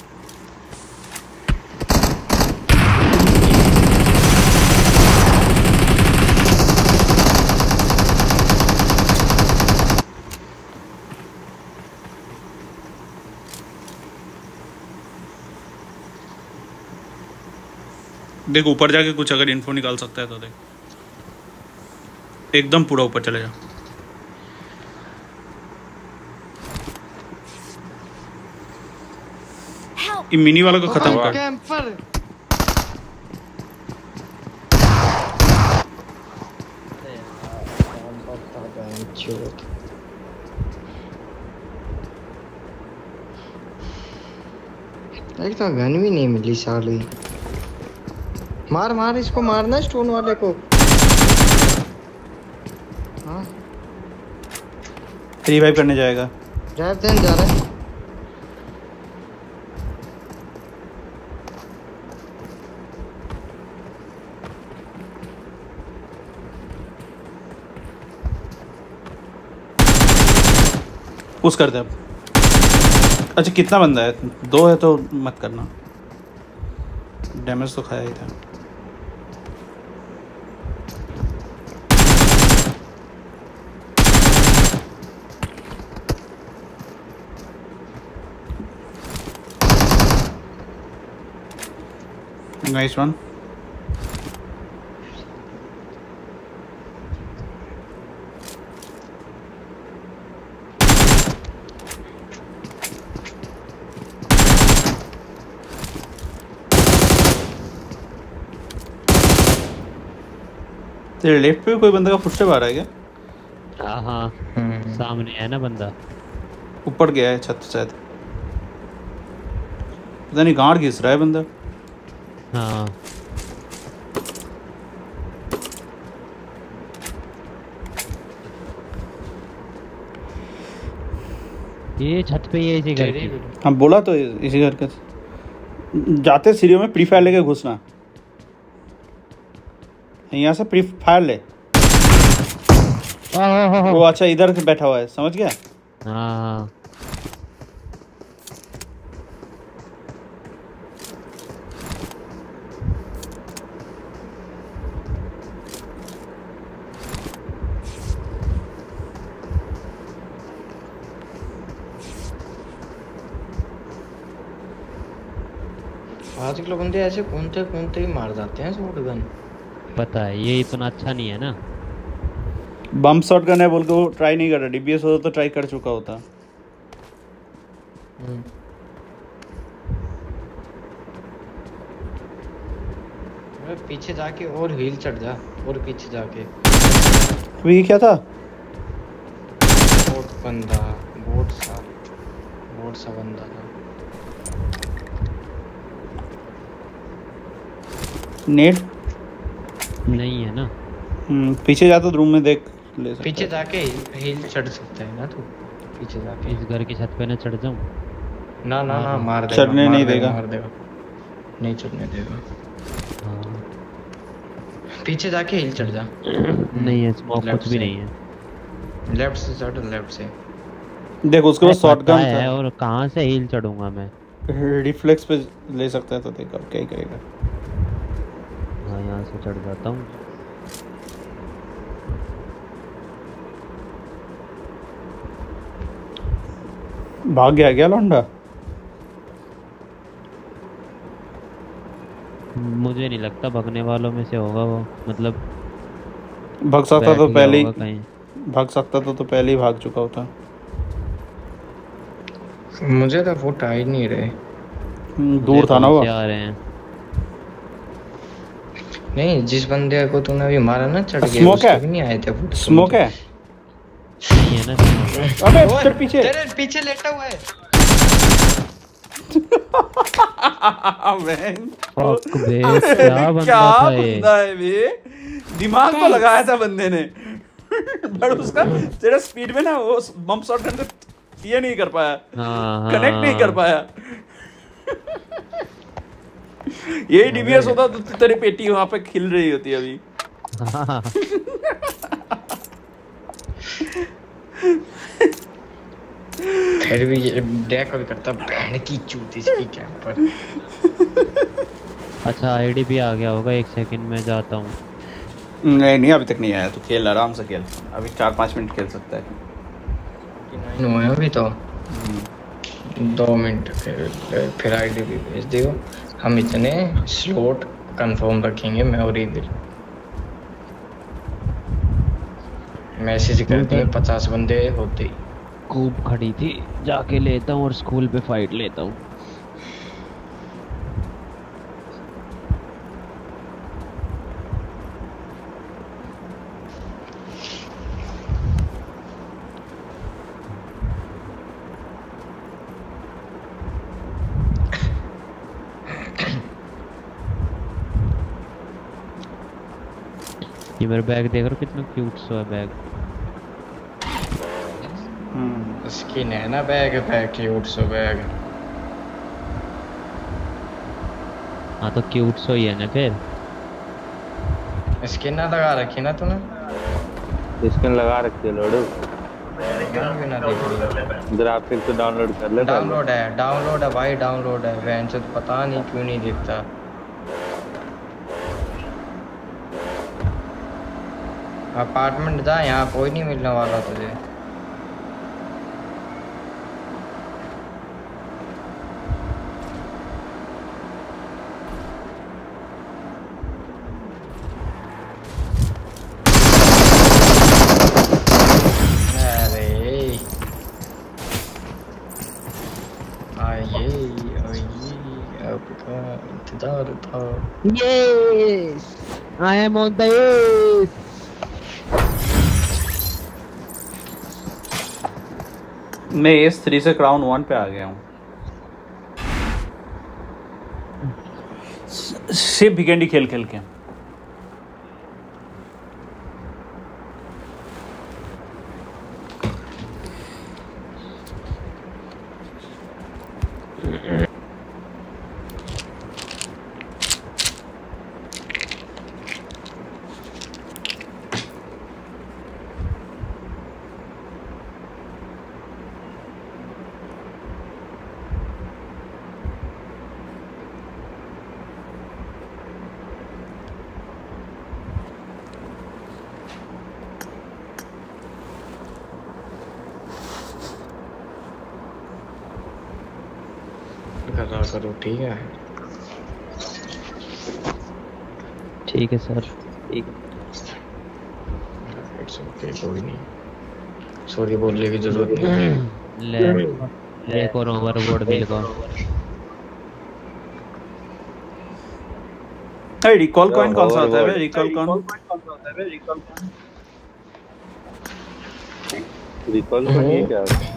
[SPEAKER 1] देख ऊपर जाके कुछ अगर इन्फो निकाल सकता है तो देख, एकदम पूरा ऊपर चले जा। ये मिनी वाला को खत्म कर।
[SPEAKER 2] कैंपर। एक तो गन भी नहीं मिली साली। मार मार इसको, मारना स्टोन वाले को। हाँ
[SPEAKER 1] रिवाइव करने जाएगा।
[SPEAKER 2] ड्राइव देन जा रहा है।
[SPEAKER 1] पुश कर दे अब। अच्छा कितना बंदा है? दो है तो मत करना, डैमेज तो खाया ही था। Nice one. तेरे लेफ्ट पे कोई बंदा का फुटस्टेप आ रहा है क्या?
[SPEAKER 4] हाँ हाँ सामने है ना बंदा।
[SPEAKER 1] ऊपर गया है छत शायद, पता नहीं गांड घिस रहा है बंदा।
[SPEAKER 4] हाँ ये छत पे ये इसी घर की।
[SPEAKER 1] हम बोला तो इसी घर के जाते सीढ़ियों में प्री फायर लेके घुसना। यहाँ से प्री फायर ले। वो अच्छा इधर से बैठा हुआ है, समझ गया?
[SPEAKER 4] हाँ
[SPEAKER 5] आजकल बंदे ऐसे कूदते कूदते ही मार जाते हैं शॉट गन।
[SPEAKER 4] पता है ये इतना अच्छा नहीं है ना।
[SPEAKER 1] बम शॉट गन है बोल के वो ट्राई नहीं कर रहा। डीपीएस होता तो ट्राई कर चुका होता।
[SPEAKER 5] हम्म। अरे पीछे जाके और हील चढ़ जा, और पीछे जाके।
[SPEAKER 1] अभी ये क्या था?
[SPEAKER 5] बोट बंदा, बोट सा बोट सा बंदा था।
[SPEAKER 1] नेट
[SPEAKER 4] नहीं है ना।
[SPEAKER 1] हम्म पीछे जा तो रूम में देख ले सकता
[SPEAKER 5] पीछे
[SPEAKER 1] है।
[SPEAKER 5] जाके हील चढ़ सकता है ना तू, पीछे जाके।
[SPEAKER 4] इस घर की छत पे ना चढ़ जाऊं?
[SPEAKER 5] ना ना ना मार देगा,
[SPEAKER 1] चढ़ने
[SPEAKER 5] मार
[SPEAKER 1] नहीं
[SPEAKER 5] देगा,
[SPEAKER 1] देगा।
[SPEAKER 5] मार देगा, नहीं चढ़ने देगा।
[SPEAKER 4] हाँ।
[SPEAKER 5] पीछे जाके हिल चढ़ जा।
[SPEAKER 4] नहीं है स्मोक
[SPEAKER 5] लेफ्ट
[SPEAKER 4] कुछ भी
[SPEAKER 5] से।
[SPEAKER 4] नहीं है।
[SPEAKER 5] लेफ्ट से चढ़, लेफ्ट से।
[SPEAKER 1] देखो उसके पास
[SPEAKER 4] अरे
[SPEAKER 1] शॉट
[SPEAKER 4] पता
[SPEAKER 1] गन
[SPEAKER 4] है
[SPEAKER 1] था।
[SPEAKER 4] और कहाँ से हील चढ़ूंगा मैं?
[SPEAKER 1] रिफ्लेक्स पे ले सकता है तो देख अब क्या ही करेगा।
[SPEAKER 4] हाँ यहाँ से चढ़ जाता हूँ।
[SPEAKER 1] भाग गया क्या लौंडा?
[SPEAKER 4] मुझे नहीं लगता भगने वालों में से होगा वो, मतलब
[SPEAKER 1] भाग सकता
[SPEAKER 4] बैठ
[SPEAKER 1] तो
[SPEAKER 4] गया
[SPEAKER 1] पहले
[SPEAKER 4] होगा
[SPEAKER 1] ही
[SPEAKER 4] कहीं।
[SPEAKER 1] भाग सकता तो, तो पहले ही भाग चुका होता।
[SPEAKER 5] मुझे तो फुट आ ही नहीं रहे।
[SPEAKER 1] हम्म, दूर था ना वो।
[SPEAKER 4] आ रहे हैं।
[SPEAKER 5] नहीं, जिस बंदे को तूने अभी मारा ना चढ़ के,
[SPEAKER 1] स्मोक है?
[SPEAKER 5] उसके भी नहीं आए थे फुट।
[SPEAKER 1] स्मोक है?
[SPEAKER 4] नहीं है ना smoke।
[SPEAKER 1] अबे तेरे पीछे।
[SPEAKER 5] तेरे पीछे लेटा हुआ है।
[SPEAKER 4] Fuck बे, क्या बंदा
[SPEAKER 1] क्या
[SPEAKER 4] था ये?
[SPEAKER 1] बंदा है बे? दिमाग तो लगाया था बंदे ने पर उसका तेरा स्पीड में ना वो बम शॉट गन को ये नहीं कर पाया,
[SPEAKER 4] हाँ,
[SPEAKER 1] कनेक्ट नहीं कर
[SPEAKER 4] हाँ।
[SPEAKER 1] पाया। यही डीबीएस होता तो तेरी पेटी वहां पे खिल रही होती अभी।
[SPEAKER 4] हाँ।
[SPEAKER 5] फिर भी ये डैक भी करता, बहन की चूत इसकी कैंप पर।
[SPEAKER 4] अच्छा आईडी भी आ गया होगा, एक सेकंड में जाता हूँ।
[SPEAKER 1] नहीं नहीं अभी तक नहीं आया। तो खेल आराम से खेल, अभी चार पाँच मिनट खेल सकता है।
[SPEAKER 5] नहीं हुए अभी तो दो मिनट, फिर फिर आईडी भी भेज दियो। हम इतने स्लॉट कंफर्म रखेंगे, मैं और इधर मैसेज कर देंगे पचास बंदे होते ही।
[SPEAKER 4] कूप खड़ी थी, जाके लेता हूँ और स्कूल पे फाइट लेता हूँ। ये मेरा बैग देख रहे हो कितना क्यूट सा है बैग।
[SPEAKER 5] स्किन है ना बैग पे, क्यूट सो बैग।
[SPEAKER 4] हाँ तो क्यूट सो ही है ना फिर।
[SPEAKER 5] स्किन ना लगा रखी ना तूने?
[SPEAKER 6] स्किन लगा रखी है लोडू।
[SPEAKER 5] भी ना देख रही।
[SPEAKER 6] इधर आप फिर से डाउनलोड कर ले।
[SPEAKER 5] डाउनलोड है, डाउनलोड है भाई, डाउनलोड है। वैन से तो पता नहीं क्यों नहीं दिखता। अपार्टमेंट जा, यहाँ कोई नहीं मिलने वाला तुझे।
[SPEAKER 4] Yes, I am on the ace.
[SPEAKER 1] मैं एस थ्री से क्राउन वन पे आ गया हूँ। सिर्फ वीकेंडी खेल खेल के।
[SPEAKER 5] करा करो ठीक है।
[SPEAKER 4] ठीक है सर, ठीक है।
[SPEAKER 5] इट्स ओके, कोई नहीं, सॉरी बोलने की जरूरत नहीं।
[SPEAKER 4] ले एक और ओवरबोर्ड मिल गया।
[SPEAKER 1] अरे रिकॉल कॉइन कौन सा होता है? रिकॉल कॉइन
[SPEAKER 6] रिकॉल कॉइन ये क्या है?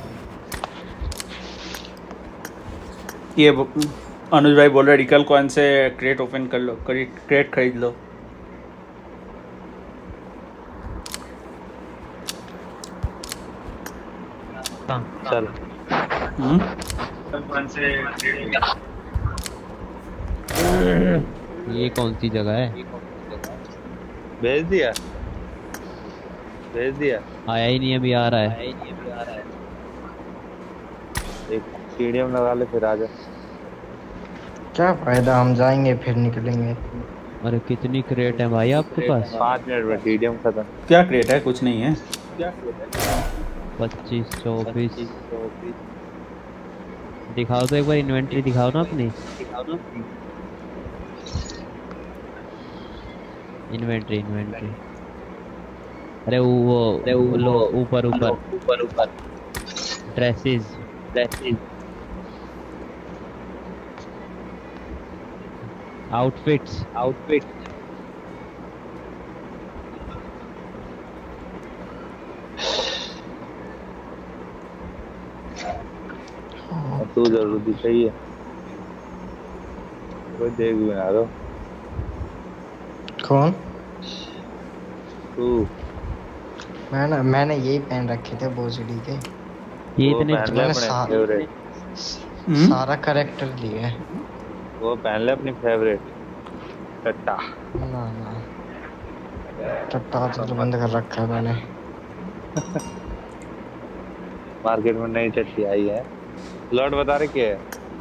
[SPEAKER 1] ये अनुज भाई बोल रहे रिकॉल कॉइन से क्रेट ओपन कर लो, क्रेट खरीद लो।
[SPEAKER 6] चल
[SPEAKER 4] ये कौन सी जगह है?
[SPEAKER 6] भेज दिया भेज दिया
[SPEAKER 4] आया ही नहीं, अभी आ रहा है।
[SPEAKER 6] एक मीडियम लगा ले फिर आ जा।
[SPEAKER 2] क्या फायदा, हम जाएंगे फिर निकलेंगे।
[SPEAKER 4] अरे कितनी क्रेट है भाई आपके पास?
[SPEAKER 6] पाँच मिनट में मीडियम खत्म।
[SPEAKER 1] क्या क्रेट है? कुछ नहीं है।
[SPEAKER 4] पच्चीस चौबीस दिखाओ तो एक बार, इन्वेंटरी दिखाओ ना अपनी। इन्वेंटरी इन्वेंटरी अरे वो लो ऊपर ऊपर ऊपर ऊपर ड्रेसेस ड्रेसेस आउटफिट्स आउटफिट्स
[SPEAKER 6] तू जरूर दिखाइए, कोई देख भी ना रहा।
[SPEAKER 2] कौन?
[SPEAKER 6] तू।
[SPEAKER 2] मैं ना मैंने यही पहन रखे थे बोसडी के।
[SPEAKER 4] ये इतने
[SPEAKER 2] मैंने सा, सारा कैरेक्टर लिए।
[SPEAKER 6] वो पहन ले अपनी फेवरेट टट्टा।
[SPEAKER 2] ना ना टट्टा तो बंद कर रखा है मैंने।
[SPEAKER 6] मार्केट में नई टट्टी आई है। लॉट बता रहे क्या है?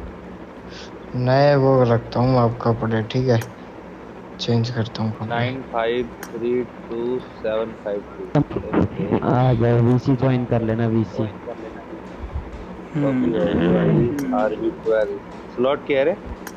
[SPEAKER 2] नए वो रखता हूँ आप कपड़े, ठीक है? चेंज करता हूँ।
[SPEAKER 6] Nine five three two seven five two.
[SPEAKER 4] आ जाओ, वीसी ज्वाइन कर लेना। VC
[SPEAKER 6] R B twelve slot क्या है रे?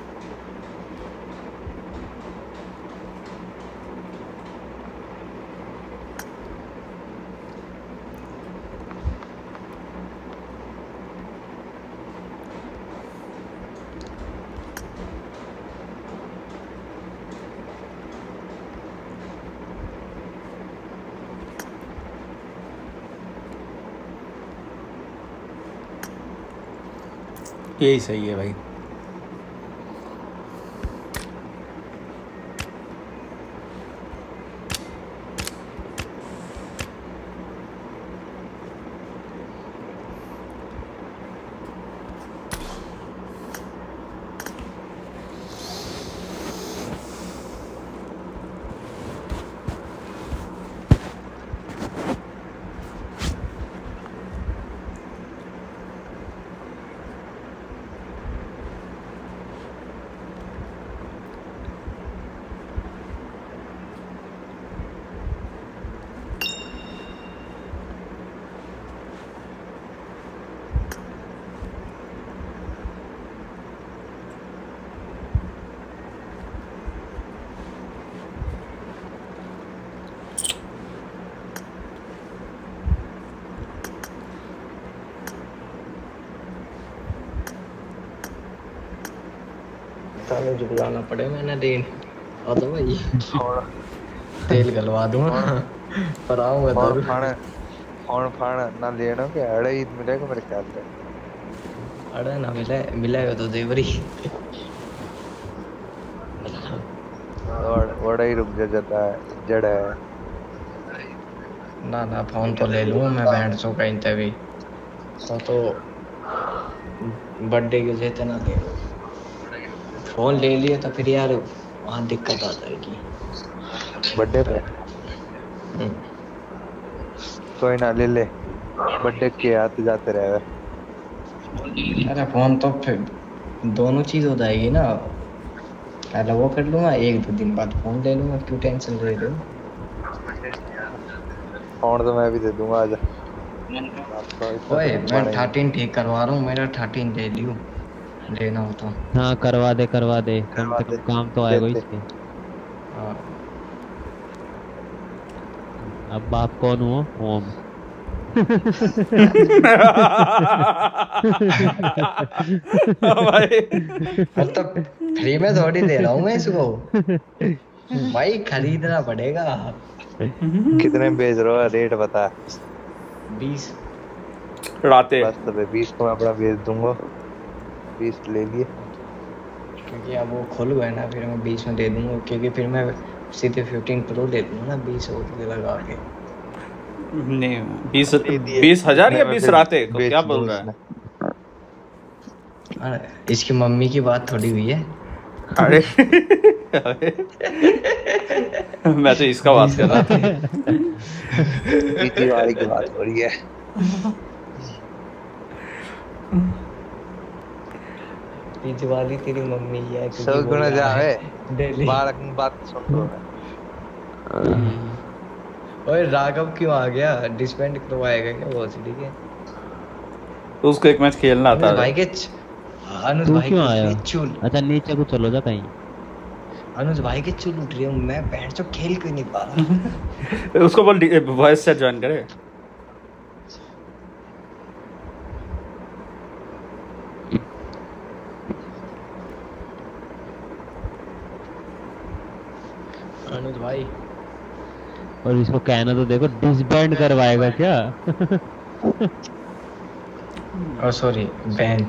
[SPEAKER 1] यही सही है भाई।
[SPEAKER 5] ताले जो बुलाना पड़े मैंने दिन आ तो भाई तेल गलवा दूंगा पर आऊंगा
[SPEAKER 6] और खाना और खाना ना लेना के अड़े ईद मिलेगा मेरे ख्याल से।
[SPEAKER 5] अड़े ना मिले मिलेगा तो देवरी
[SPEAKER 6] और बड़ा ही रुक जा जाता है जड़ है।
[SPEAKER 5] ना ना फोन तो ले लूँ मैं बैंड सो कहीं तभी तो तो बर्थडे के जेते ना ले फोन ले लिए तो फिर यार वहाँ दिक्कत आ जाएगी
[SPEAKER 6] बर्थडे पे। कोई ना ले ले बर्थडे के आते जाते रहे।
[SPEAKER 5] अरे फोन तो फिर दोनों चीज हो जाएगी ना, पहले वो कर लूंगा एक दो दिन बाद फोन ले लूंगा, क्यों टेंशन ले रहे हो?
[SPEAKER 6] फोन तो मैं भी दे दूंगा आजा।
[SPEAKER 5] ओए मैं थर्टीन ठीक करवा रहा हूँ, मेरा थर्टीन ले लियो लेना हो तो।
[SPEAKER 4] हाँ करवा दे करवा दे, कम से कम काम तो आएगा इसके।
[SPEAKER 5] हाँ
[SPEAKER 4] अब बाप कौन हुआ? ओम।
[SPEAKER 1] भाई
[SPEAKER 5] मतलब फ्री में थोड़ी दे रहा हूँ मैं इसको भाई, खरीदना पड़ेगा।
[SPEAKER 6] कितने बेच रहे हो? रेट बता।
[SPEAKER 5] बीस
[SPEAKER 1] राते
[SPEAKER 6] बस तो बीस को मैं अपना बेच दूंगा। बीस ले लिए
[SPEAKER 5] क्योंकि अब वो खुल गए ना, फिर मैं बीस में दे दूंगा, क्योंकि फिर मैं सीधे फिफ्टीन प्रो ले लूंगा ना बीस और के लगा के।
[SPEAKER 1] नहीं बीस बीस हजार या बीस राते को क्या बोल रहा है?
[SPEAKER 5] अरे, इसकी मम्मी की बात थोड़ी हुई है।
[SPEAKER 1] अरे मैं तो इसका बात कर रहा था।
[SPEAKER 6] पीछे वाली की बात हो रही है।
[SPEAKER 5] पीछे वाली तेरी मम्मी है।
[SPEAKER 6] सौ गुना जावे बालक की बात सुन लो।
[SPEAKER 5] ओए राघव क्यों आ गया? डिस्बैंड करवाएगा क्या वो? ठीक है
[SPEAKER 1] तो उसको एक मैच खेलना था
[SPEAKER 5] भाई के। अनुज भाई
[SPEAKER 4] क्यों आया?
[SPEAKER 5] चुल।
[SPEAKER 4] अच्छा नीचे को चलो जा कहीं।
[SPEAKER 5] अनुज भाई के चुल उठ रही हूँ मैं, बैठ जो खेल क्यों नहीं पा रहा?
[SPEAKER 1] उसको बोल वॉइस से ज्वाइन करे।
[SPEAKER 5] अनुज भाई
[SPEAKER 4] और इसको कहना तो देखो, डिसबैंड करवाएगा क्या?
[SPEAKER 5] ओ सॉरी बैन।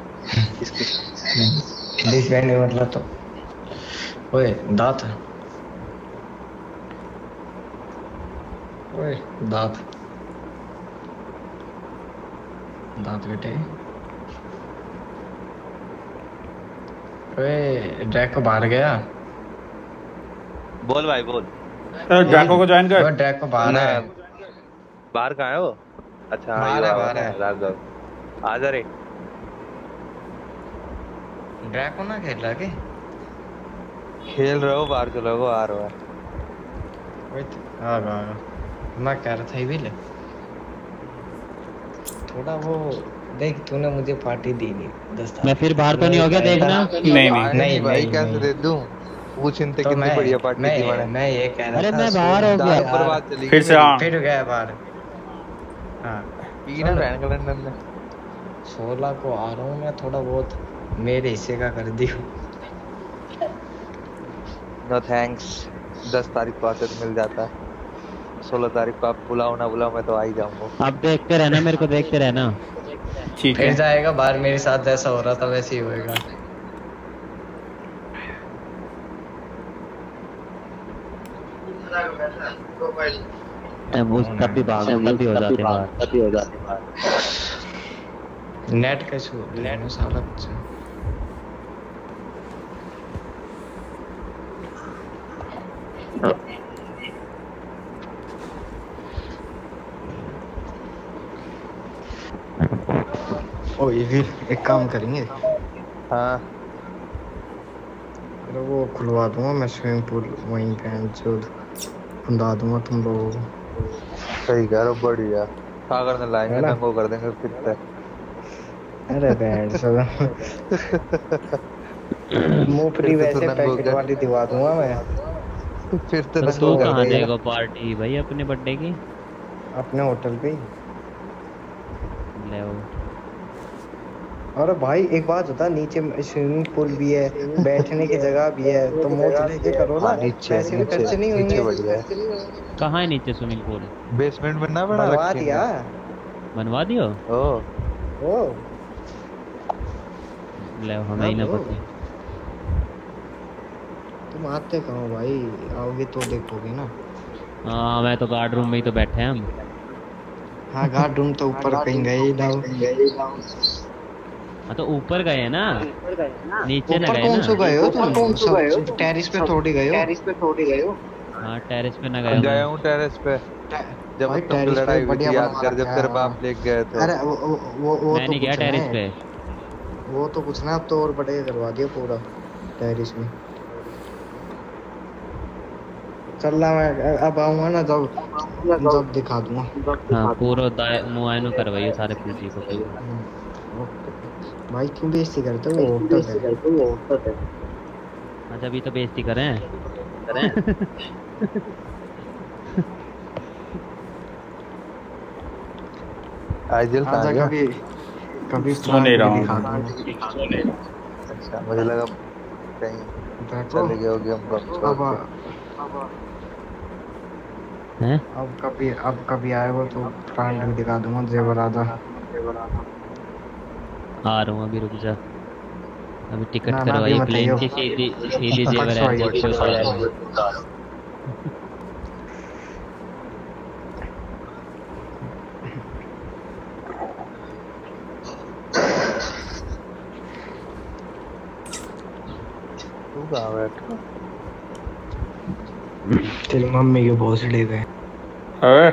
[SPEAKER 5] डिसबैंड मतलब तो ओए दांत, ओए दांत दांत बेटे। ओए ड्रैग को बाहर गया।
[SPEAKER 6] बोल भाई बोल।
[SPEAKER 1] ड्रैको को ज्वाइन कर।
[SPEAKER 5] ड्रैग को बाहर है।
[SPEAKER 6] बाहर कहाँ है वो? अच्छा
[SPEAKER 5] बाहर है, बाहर है।
[SPEAKER 6] राघव आ जा रे।
[SPEAKER 5] ड्रैग को ना खेल रहा के?
[SPEAKER 6] खेल रहे हो बाहर चलो वो आ रहा है।
[SPEAKER 5] वेट आ गया। मैं कह रहा था ये भी ले थोड़ा वो देख, तूने मुझे पार्टी दी नहीं दस।
[SPEAKER 4] मैं फिर बाहर तो नहीं हो गया देखना।
[SPEAKER 1] नहीं नहीं
[SPEAKER 5] नहीं
[SPEAKER 6] भाई कैसे दे दूं? पूछ इनसे कितनी बढ़िया पार्टी दी मैंने।
[SPEAKER 5] मैं ये कह रहा था।
[SPEAKER 4] अरे मैं बाहर हो गया
[SPEAKER 6] पर बात चली
[SPEAKER 1] फिर से हाँ
[SPEAKER 5] फिर गया बाहर। हाँ
[SPEAKER 6] पी ना रहने कैलेंडर में
[SPEAKER 5] सोलह को आ रहा हूँ मैं, थोड़ा बहुत मेरे हिस्से का कर दियो।
[SPEAKER 6] No thanks. दस तारीख को आते तो मिल जाता है। सोलह तारीख को आप बुलाओ ना बुलाओ मैं तो आ ही जाऊंगा।
[SPEAKER 4] आप देखते रहना, मेरे को देखते रहना।
[SPEAKER 1] ठीक
[SPEAKER 5] फिर
[SPEAKER 1] है
[SPEAKER 5] जाएगा बाहर, मेरे साथ जैसा हो रहा था वैसे ही होएगा।
[SPEAKER 4] अब उस तब भी भाग तब भी हो जाते बाहर तब भी हो जाते बाहर।
[SPEAKER 5] नेट का इशू नेट सारा कुछ। ओ ये फिर एक काम करेंगे।
[SPEAKER 6] हाँ
[SPEAKER 5] वो खुलवा दूंगा मैं स्विमिंग पूल वहीं पे जो खुंदा दूंगा तुम लोगों को।
[SPEAKER 6] सही कह रहे हो बढ़िया। क्या करने लाएंगे नंगो कर देंगे फिर से।
[SPEAKER 5] अरे बैंड सदा मूंगफली वैसे पैकेट वाली दिवा दूंगा मैं।
[SPEAKER 6] फिर तो
[SPEAKER 4] तू कहाँ देगा पार्टी भाई अपने बर्थडे की?
[SPEAKER 5] अपने होटल पे।
[SPEAKER 4] ले आओ।
[SPEAKER 5] अरे भाई एक बात बता, नीचे स्विमिंग पूल भी है, बैठने की जगह भी है, तो मोच लेके करो ना। पैसे भी खर्च नहीं होंगे।
[SPEAKER 4] कहाँ है नीचे स्विमिंग पूल?
[SPEAKER 6] बेसमेंट में ना बना
[SPEAKER 5] बनवा दिया।
[SPEAKER 4] बनवा दियो?
[SPEAKER 6] ओ
[SPEAKER 5] ओ
[SPEAKER 4] ले हमें ही ना पता।
[SPEAKER 5] तुम आते कहो भाई, आओगे तो देखोगे ना।
[SPEAKER 4] हाँ मैं तो गार्ड रूम में ही तो बैठे हैं हम।
[SPEAKER 5] हाँ गार्ड रूम तो ऊपर कहीं गए ही ना।
[SPEAKER 4] हाँ तो ऊपर गए ना, नीचे ना गए ना।
[SPEAKER 5] कौन सा गए हो तुम? कौन सा गए हो? टेरेस पे थोड़ी गए हो? टेरेस पे थोड़ी गए हो?
[SPEAKER 4] हाँ टेरेस पे ना गए।
[SPEAKER 6] गया हूँ टेरेस पे। जब तुम लड़ाई हुई थी याद कर, जब तेरे बाप लेके गए थे।
[SPEAKER 5] अरे वो वो वो
[SPEAKER 4] मैं नहीं गया टेरेस पे।
[SPEAKER 5] वो तो कुछ ना, अब तो और बढ़िया करवा दिया पूरा टेरेस में। चल रहा मैं अब आऊंगा ना जब जब दिखा दूंगा।
[SPEAKER 4] हाँ पूरा मुआयना करवाइए सारे पीजी को।
[SPEAKER 5] भाई क्यों बेइज्जती करते हो? वो होटल है।
[SPEAKER 4] अच्छा अभी तो बेइज्जती करें करें।
[SPEAKER 6] आइजल कहाँ
[SPEAKER 2] आजा
[SPEAKER 6] गया?
[SPEAKER 2] कभी कभी
[SPEAKER 1] सो नहीं रहा हूँ।
[SPEAKER 6] अच्छा मुझे लगा कहीं
[SPEAKER 2] देखो
[SPEAKER 6] चले गए होगे हमको छोड़
[SPEAKER 2] अब
[SPEAKER 6] के।
[SPEAKER 4] हैं?
[SPEAKER 2] अब कभी अब कभी आएगा तो प्लांट भी दिखा दूंगा जेवरादा।
[SPEAKER 4] आ रहा हूँ अभी, रुक जा। अभी टिकट
[SPEAKER 2] ना, ना,
[SPEAKER 4] करवाइए
[SPEAKER 2] अभी मत
[SPEAKER 4] प्लेन
[SPEAKER 2] आइयो।
[SPEAKER 4] की, सीधी सीधी जेवर
[SPEAKER 2] परसों
[SPEAKER 4] एयरपोर्ट से उतार
[SPEAKER 2] आइयो।
[SPEAKER 4] रहे
[SPEAKER 6] तू कहाँ बैठा?
[SPEAKER 2] तेरी मम्मी के भोसड़ी पे।
[SPEAKER 1] अरे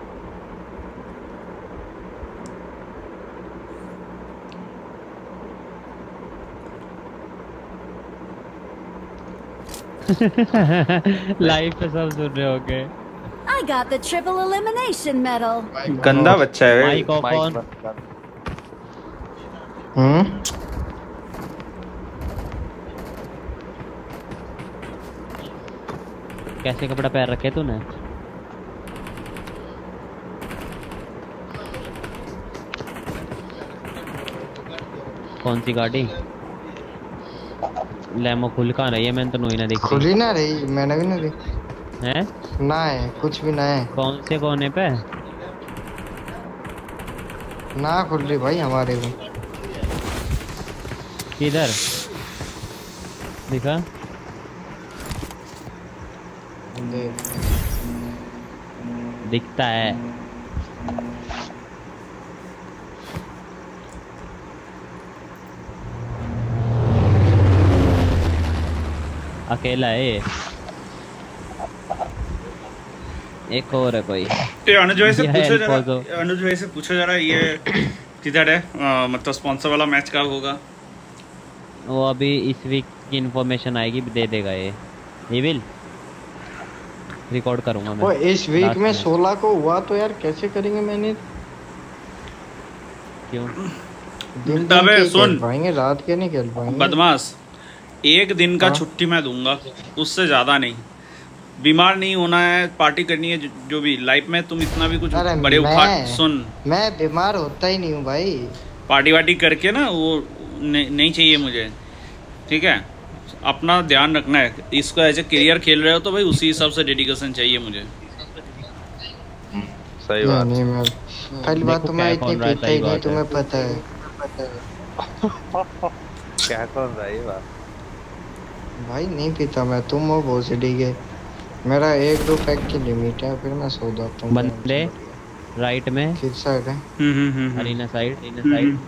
[SPEAKER 4] लाइव पे सब सुन रहे होंगे।
[SPEAKER 3] I got the triple elimination medal.
[SPEAKER 1] गंदा बच्चा है वे।
[SPEAKER 4] Mic off
[SPEAKER 6] mic
[SPEAKER 4] on.
[SPEAKER 6] बंद कर।
[SPEAKER 2] हम्म
[SPEAKER 4] कैसे कपड़ा पहन रखे तूने? कौन सी गाड़ी? लेमो खुल कहाँ रही है? मैंने तो नोई ना दिख रही
[SPEAKER 2] खुली ना रही, मैंने भी नहीं देखी।
[SPEAKER 4] है।
[SPEAKER 2] ना है, कुछ भी ना है।
[SPEAKER 4] कौन से कोने पे?
[SPEAKER 2] ना खुल रही भाई हमारे भी।
[SPEAKER 4] किधर दिखा?
[SPEAKER 2] देख
[SPEAKER 4] दिखता है। अकेला है ये। एक और है कोई।
[SPEAKER 1] ये अनुज भाई से
[SPEAKER 4] ये
[SPEAKER 1] पूछो
[SPEAKER 4] Alfonso।
[SPEAKER 1] जरा, अनुज भाई से पूछो जरा ये किधर है, अ, मतलब स्पॉन्सर वाला मैच कब होगा?
[SPEAKER 4] वो अभी इस वीक की इन्फॉर्मेशन आएगी, दे देगा ये। ये विल रिकॉर्ड करूंगा मैं।
[SPEAKER 2] वो इस वीक
[SPEAKER 4] लास्ट
[SPEAKER 2] में सोलह को हुआ तो यार कैसे करेंगे? मैंने
[SPEAKER 4] क्यों?
[SPEAKER 2] दिन
[SPEAKER 1] अबे
[SPEAKER 2] दिन के
[SPEAKER 1] सुन।
[SPEAKER 2] खेल पाएंगे, रात के नहीं खेल पाएंगे।
[SPEAKER 1] बदमाश, एक दिन का
[SPEAKER 2] हाँ।
[SPEAKER 1] छुट्टी मैं दूंगा, उससे ज्यादा नहीं। बीमार नहीं होना है, पार्टी करनी है, जो, जो भी लाइफ में तुम इतना भी कुछ
[SPEAKER 2] अरे
[SPEAKER 1] बड़े
[SPEAKER 2] मैं-
[SPEAKER 1] उखाड़ सुन।
[SPEAKER 2] मैं बीमार होता ही नहीं हूँ भाई।
[SPEAKER 1] पार्टी वार्टी करके ना वो नहीं, नहीं चाहिए मुझे, ठीक है? अपना ध्यान रखना है, इसको एज ए करियर खेल रहे हो तो भाई उसी हिसाब से डेडिकेशन चाहिए मुझे।
[SPEAKER 6] सही
[SPEAKER 2] नहीं
[SPEAKER 6] बात।
[SPEAKER 2] नहीं मैं पहली बात तो
[SPEAKER 4] देखो
[SPEAKER 2] मैं
[SPEAKER 4] क्या
[SPEAKER 2] इतनी
[SPEAKER 4] कौन रहा है,
[SPEAKER 2] पीता
[SPEAKER 4] सही
[SPEAKER 2] ही नहीं,
[SPEAKER 4] बात है।
[SPEAKER 2] तुम्हें पता है।
[SPEAKER 6] क्या कौन रहा है ये बात?
[SPEAKER 2] भाई नहीं पीता मैं, तुम हो भोसड़ी के। मेरा एक दो पैक की लिमिट है, फिर मैं सो जाता हूँ।
[SPEAKER 4] बंदे राइट में,
[SPEAKER 2] किस साइड है?
[SPEAKER 1] हम्म हम्म हम्म, हम्म
[SPEAKER 4] अरीना साइड, अरीना
[SPEAKER 1] हम्म,
[SPEAKER 4] साइड।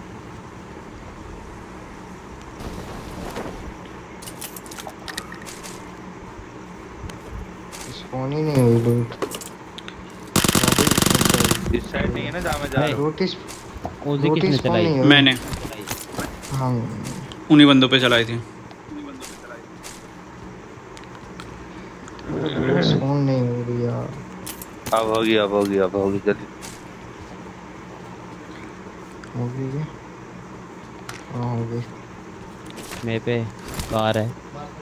[SPEAKER 2] फोन ही नहीं हुई लूट।
[SPEAKER 6] इस साइड नहीं है ना जहाँ मैं जा रहा हूँ।
[SPEAKER 2] नोटिस
[SPEAKER 4] उसी
[SPEAKER 2] नोटिस
[SPEAKER 4] किसने
[SPEAKER 2] फोन
[SPEAKER 4] चलाई?
[SPEAKER 2] नहीं हुई।
[SPEAKER 1] मैंने
[SPEAKER 2] हाँ
[SPEAKER 1] उन्हीं बंदों पे चलाई थी।
[SPEAKER 2] फोन नहीं हो रही यार।
[SPEAKER 6] अब होगी अब होगी अब होगी जल्दी।
[SPEAKER 2] हो गई क्या? हाँ हो गई।
[SPEAKER 4] मेरे पे कार है।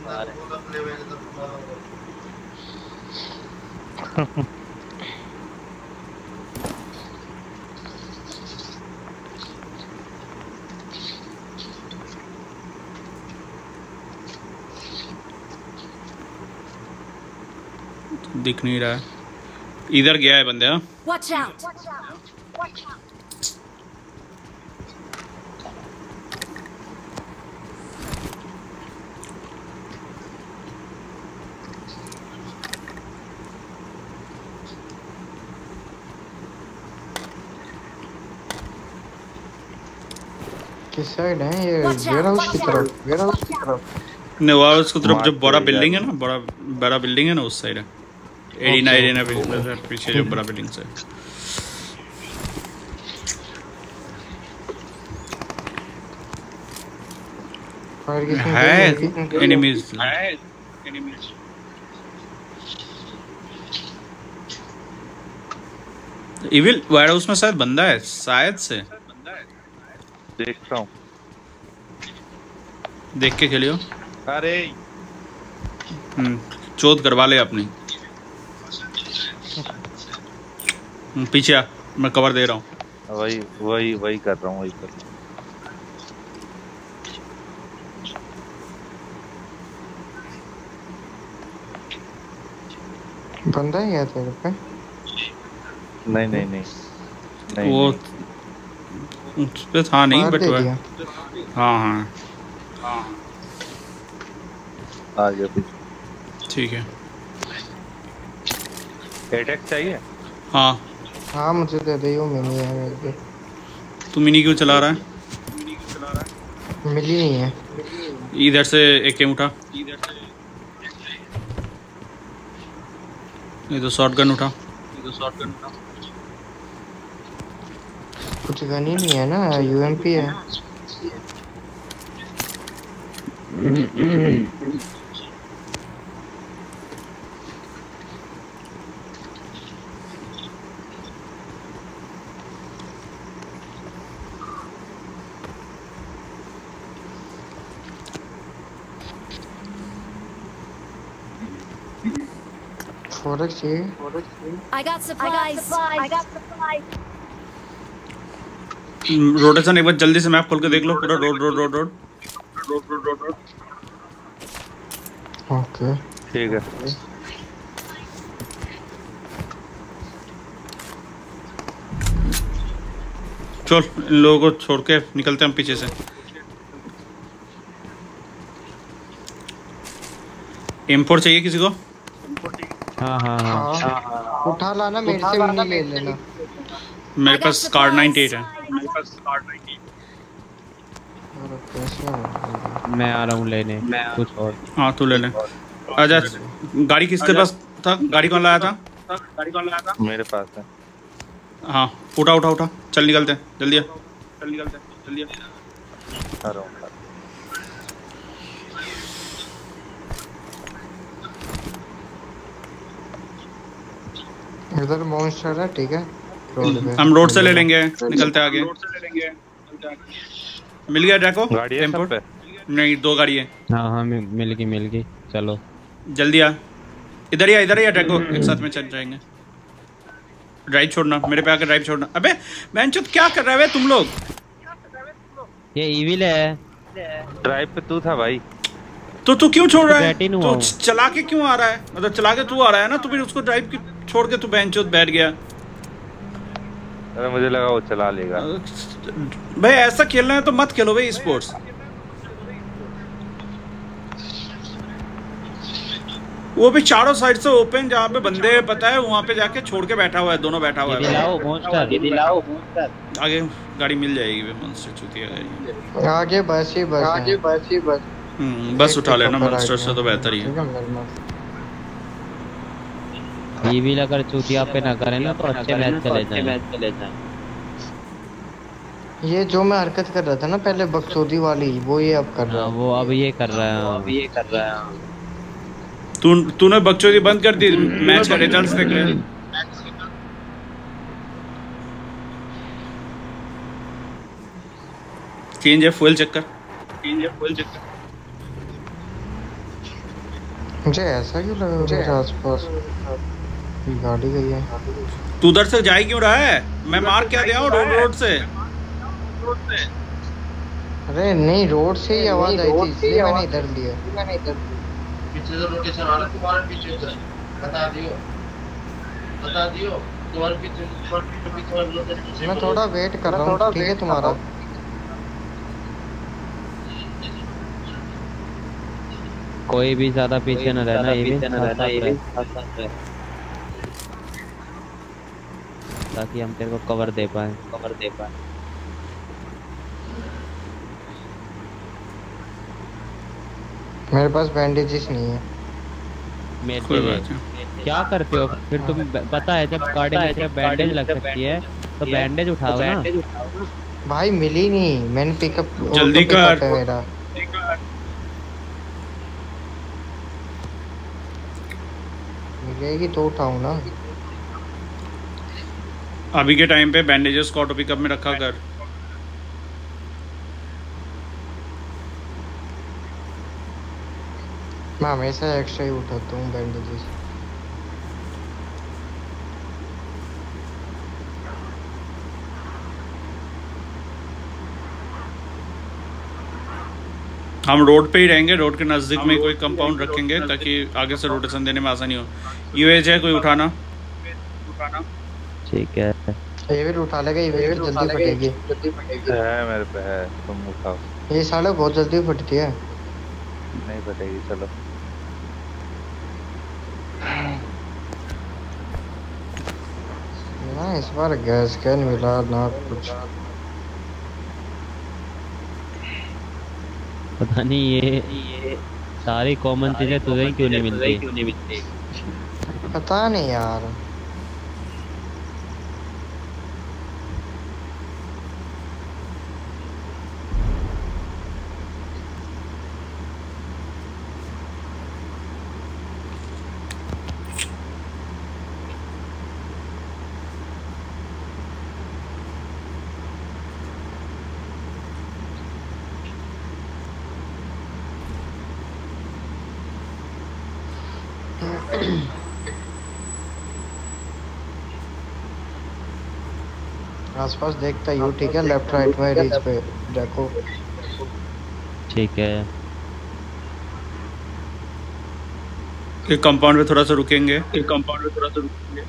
[SPEAKER 1] दिख नहीं रहा है, इधर गया है बंदे। हाँ
[SPEAKER 3] Watch out!
[SPEAKER 2] किस साइड है ये?
[SPEAKER 3] Watch out,
[SPEAKER 2] warehouse
[SPEAKER 3] watch
[SPEAKER 2] की तरफ, वेयर हाउस की तरफ।
[SPEAKER 1] नेवार उसको तरफ जो
[SPEAKER 6] मार्क
[SPEAKER 1] बड़ा
[SPEAKER 6] करेगा।
[SPEAKER 1] बिल्डिंग है ना, बड़ा बड़ा बिल्डिंग है ना, उस साइड है। एरिना
[SPEAKER 2] Okay,
[SPEAKER 1] एरिना
[SPEAKER 2] okay,
[SPEAKER 1] पीछे जो बड़ा बिल्डिंग से
[SPEAKER 2] फायर किसने
[SPEAKER 1] है
[SPEAKER 2] किया?
[SPEAKER 1] एनिमीज। इविल वायर हाउस में शायद बंदा है, शायद से।
[SPEAKER 6] देखता हूँ।
[SPEAKER 1] देख के खेलियो।
[SPEAKER 6] अरे
[SPEAKER 1] हम्म चोट करवा ले अपनी। हम्म, पीछे आ, मैं कवर दे रहा हूँ।
[SPEAKER 6] वही वही वही कर रहा हूँ वही कर रहा हूँ।
[SPEAKER 2] बंदा ही है तेरे पे?
[SPEAKER 6] नहीं नहीं नहीं नहीं
[SPEAKER 1] वो
[SPEAKER 6] नहीं।
[SPEAKER 1] उस पे था नहीं
[SPEAKER 2] मार
[SPEAKER 1] बट
[SPEAKER 2] दे
[SPEAKER 1] वह
[SPEAKER 2] दिया।
[SPEAKER 1] हाँ हाँ
[SPEAKER 6] आ गया भी।
[SPEAKER 1] ठीक है।
[SPEAKER 6] एटेक चाहिए?
[SPEAKER 1] हाँ
[SPEAKER 2] हाँ मुझे दे दे, वो मिनी है मेरे पे।
[SPEAKER 1] तू मिनी क्यों चला रहा है?
[SPEAKER 2] मिली नहीं है।
[SPEAKER 1] इधर से एक के उठा, ये तो शॉटगन उठा।
[SPEAKER 2] कुछ गन ही नहीं है ना, यूएमपी है। फोरेक्स चाहिए?
[SPEAKER 3] I got supplies. I got supplies.
[SPEAKER 1] Rotation एक बार जल्दी से मैप खोल के देख लो पूरा। Road road road road
[SPEAKER 2] okay
[SPEAKER 6] ठीक है।
[SPEAKER 1] चल इन लोगों को छोड़ के निकलते हैं हम पीछे से। एम फोर चाहिए किसी को?
[SPEAKER 4] हाँ हाँ हाँ
[SPEAKER 2] हाँ उठा लाना, मेरे से मिनी ले लेना।
[SPEAKER 1] मेरे पास कार्ड नाइंटी एट है।
[SPEAKER 2] अरे कैसे हो?
[SPEAKER 4] मैं आ रहा हूँ लेने कुछ और।
[SPEAKER 1] हाँ तू ले ले। आजा। गाड़ी किसके पास था? गाड़ी कौन लाया था?
[SPEAKER 6] मेरे पास है।
[SPEAKER 1] हाँ उठा उठा उठा, चल निकलते हैं जल्दी आ। चल निकलते हैं जल्दी आ।
[SPEAKER 6] आ रहा हूँ।
[SPEAKER 2] इधर मॉन्स्टर है, ठीक है। रोड पे
[SPEAKER 1] हम रोड से ले लेंगे, निकलते आगे। मिल गया ड्रैको?
[SPEAKER 6] गाड़ी है सब पे?
[SPEAKER 1] नहीं दो गाड़ी है।
[SPEAKER 4] हाँ हाँ मिल मिल गई मिल गई। चलो
[SPEAKER 1] जल्दी आ, इधर ही आ, इधर ही आ ड्रैको, एक साथ में चल जाएंगे। ड्राइव छोड़ना, मेरे पे आकर ड्राइव छोड़ना। अबे बेंचो क्या कर रहे हो तुम लोग?
[SPEAKER 4] ये इविल है।
[SPEAKER 6] ड्राइव पे तू था भाई।
[SPEAKER 1] तो तू क्यों छोड़ रहा है?
[SPEAKER 4] बैटिंग
[SPEAKER 1] तू
[SPEAKER 4] हुआ हूँ।
[SPEAKER 1] चला के क्यों आ रहा है? मतलब चला के तू आ रहा है ना, तो फिर उसको ड्राइव की छोड़ के तू बेंचो बैठ गया।
[SPEAKER 6] अरे मुझे लगा वो चला लेगा।
[SPEAKER 1] भाई ऐसा खेलना है तो मत खेलो भाई स्पोर्ट्स। वो भी चारों साइड से ओपन, जहाँ पे बंदे पता है वहाँ पे जाके छोड़ के बैठा हुआ है, दोनों बैठा हुआ है।
[SPEAKER 4] दिलाओ मॉन्स्टर, दिलाओ मॉन्स्टर।
[SPEAKER 1] आगे गाड़ी मिल जाएगी वे मॉन्स्टर चूतिया गाड़ी।
[SPEAKER 2] आगे बस ही बस, आगे बस ही बस।
[SPEAKER 1] हम्म बस उठा लेना मॉन्स्टर से तो बेहतर ही है।
[SPEAKER 4] इविल अगर चूतिया पे ना करे ना तो अच्छे मैच चले जाएं।
[SPEAKER 2] ये जो मैं हरकत कर रहा था ना पहले बकचोदी वाली, वो ये अब कर रहा है।
[SPEAKER 4] वो अब ये कर रहा है। अब ये कर रहा है।
[SPEAKER 1] तू तूने बकचोदी बंद कर दी, मैच का रिजल्ट्स देख ले। चेंज है फ्यूल चेक कर, चेंज है फ्यूल चेक कर।
[SPEAKER 2] मुझे ऐसा क्यों लगा मुझे आसपास गाड़ी गई है।
[SPEAKER 1] तू उधर से जा क्यों रहा है? मैं मार क्या दिया हूँ रोड रोड से।
[SPEAKER 2] अरे नहीं, रोड से ही आवाज आई थी इसलिए मैंने इधर लिया। मैंने इधर
[SPEAKER 9] पीछे से लोकेशन आ रहा है तुम्हारे पीछे से, बता दियो बता दियो तुम्हारे पीछे तुम्हारे पीछे वाले लोकेशन।
[SPEAKER 2] मैं थोड़ा वेट कर रहा हूँ, ठीक है तुम्हारा।
[SPEAKER 4] कोई भी ज्यादा पीछे न रहना, ये भी ताकि हम तेरे को कवर दे पाए कवर दे पाए
[SPEAKER 2] मेरे पास बैंडेजेस नहीं है।
[SPEAKER 4] मेरे लिए क्या करते हो फिर तुम? पता है जब गाड़ी में जब बैंडेज लग सकती है तो बैंडेज उठाओ ना
[SPEAKER 2] भाई। मिली नहीं, मैंने पिकअप
[SPEAKER 1] जल्दी कर
[SPEAKER 2] मेरा। मिलेगी तो उठाऊं ना।
[SPEAKER 1] अभी के टाइम पे बैंडेजेस को ऑटो पिकअप में रखा कर।
[SPEAKER 2] मैं हमेशा एक्स्ट्रा ही उठाता हूँ बैंडेजेस।
[SPEAKER 1] हम रोड पे ही रहेंगे, रोड के नज़दीक में कोई कंपाउंड रखेंगे ताकि आगे से रोटेशन देने में आसानी हो। यूएज है कोई उठाना?
[SPEAKER 4] ठीक है,
[SPEAKER 2] ये भी उठा लेगा, ये भी जल्दी फटेगी।
[SPEAKER 6] है मेरे पे है, तुम उठाओ।
[SPEAKER 2] ये साले बहुत जल्दी फटती है।
[SPEAKER 6] नहीं फटेगी, चलो।
[SPEAKER 2] ना इस बार गैस कैन मिला ना कुछ।
[SPEAKER 4] पता नहीं ये ये सारी कॉमन चीजें तुझे क्यों नहीं मिलती?
[SPEAKER 2] पता नहीं यार। आसपास देखता यू, ठीक है? लेफ्ट राइट में रीच पे देखो।
[SPEAKER 4] ठीक है,
[SPEAKER 1] एक कंपाउंड पे थोड़ा सा रुकेंगे, एक कंपाउंड पे थोड़ा सा रुकेंगे।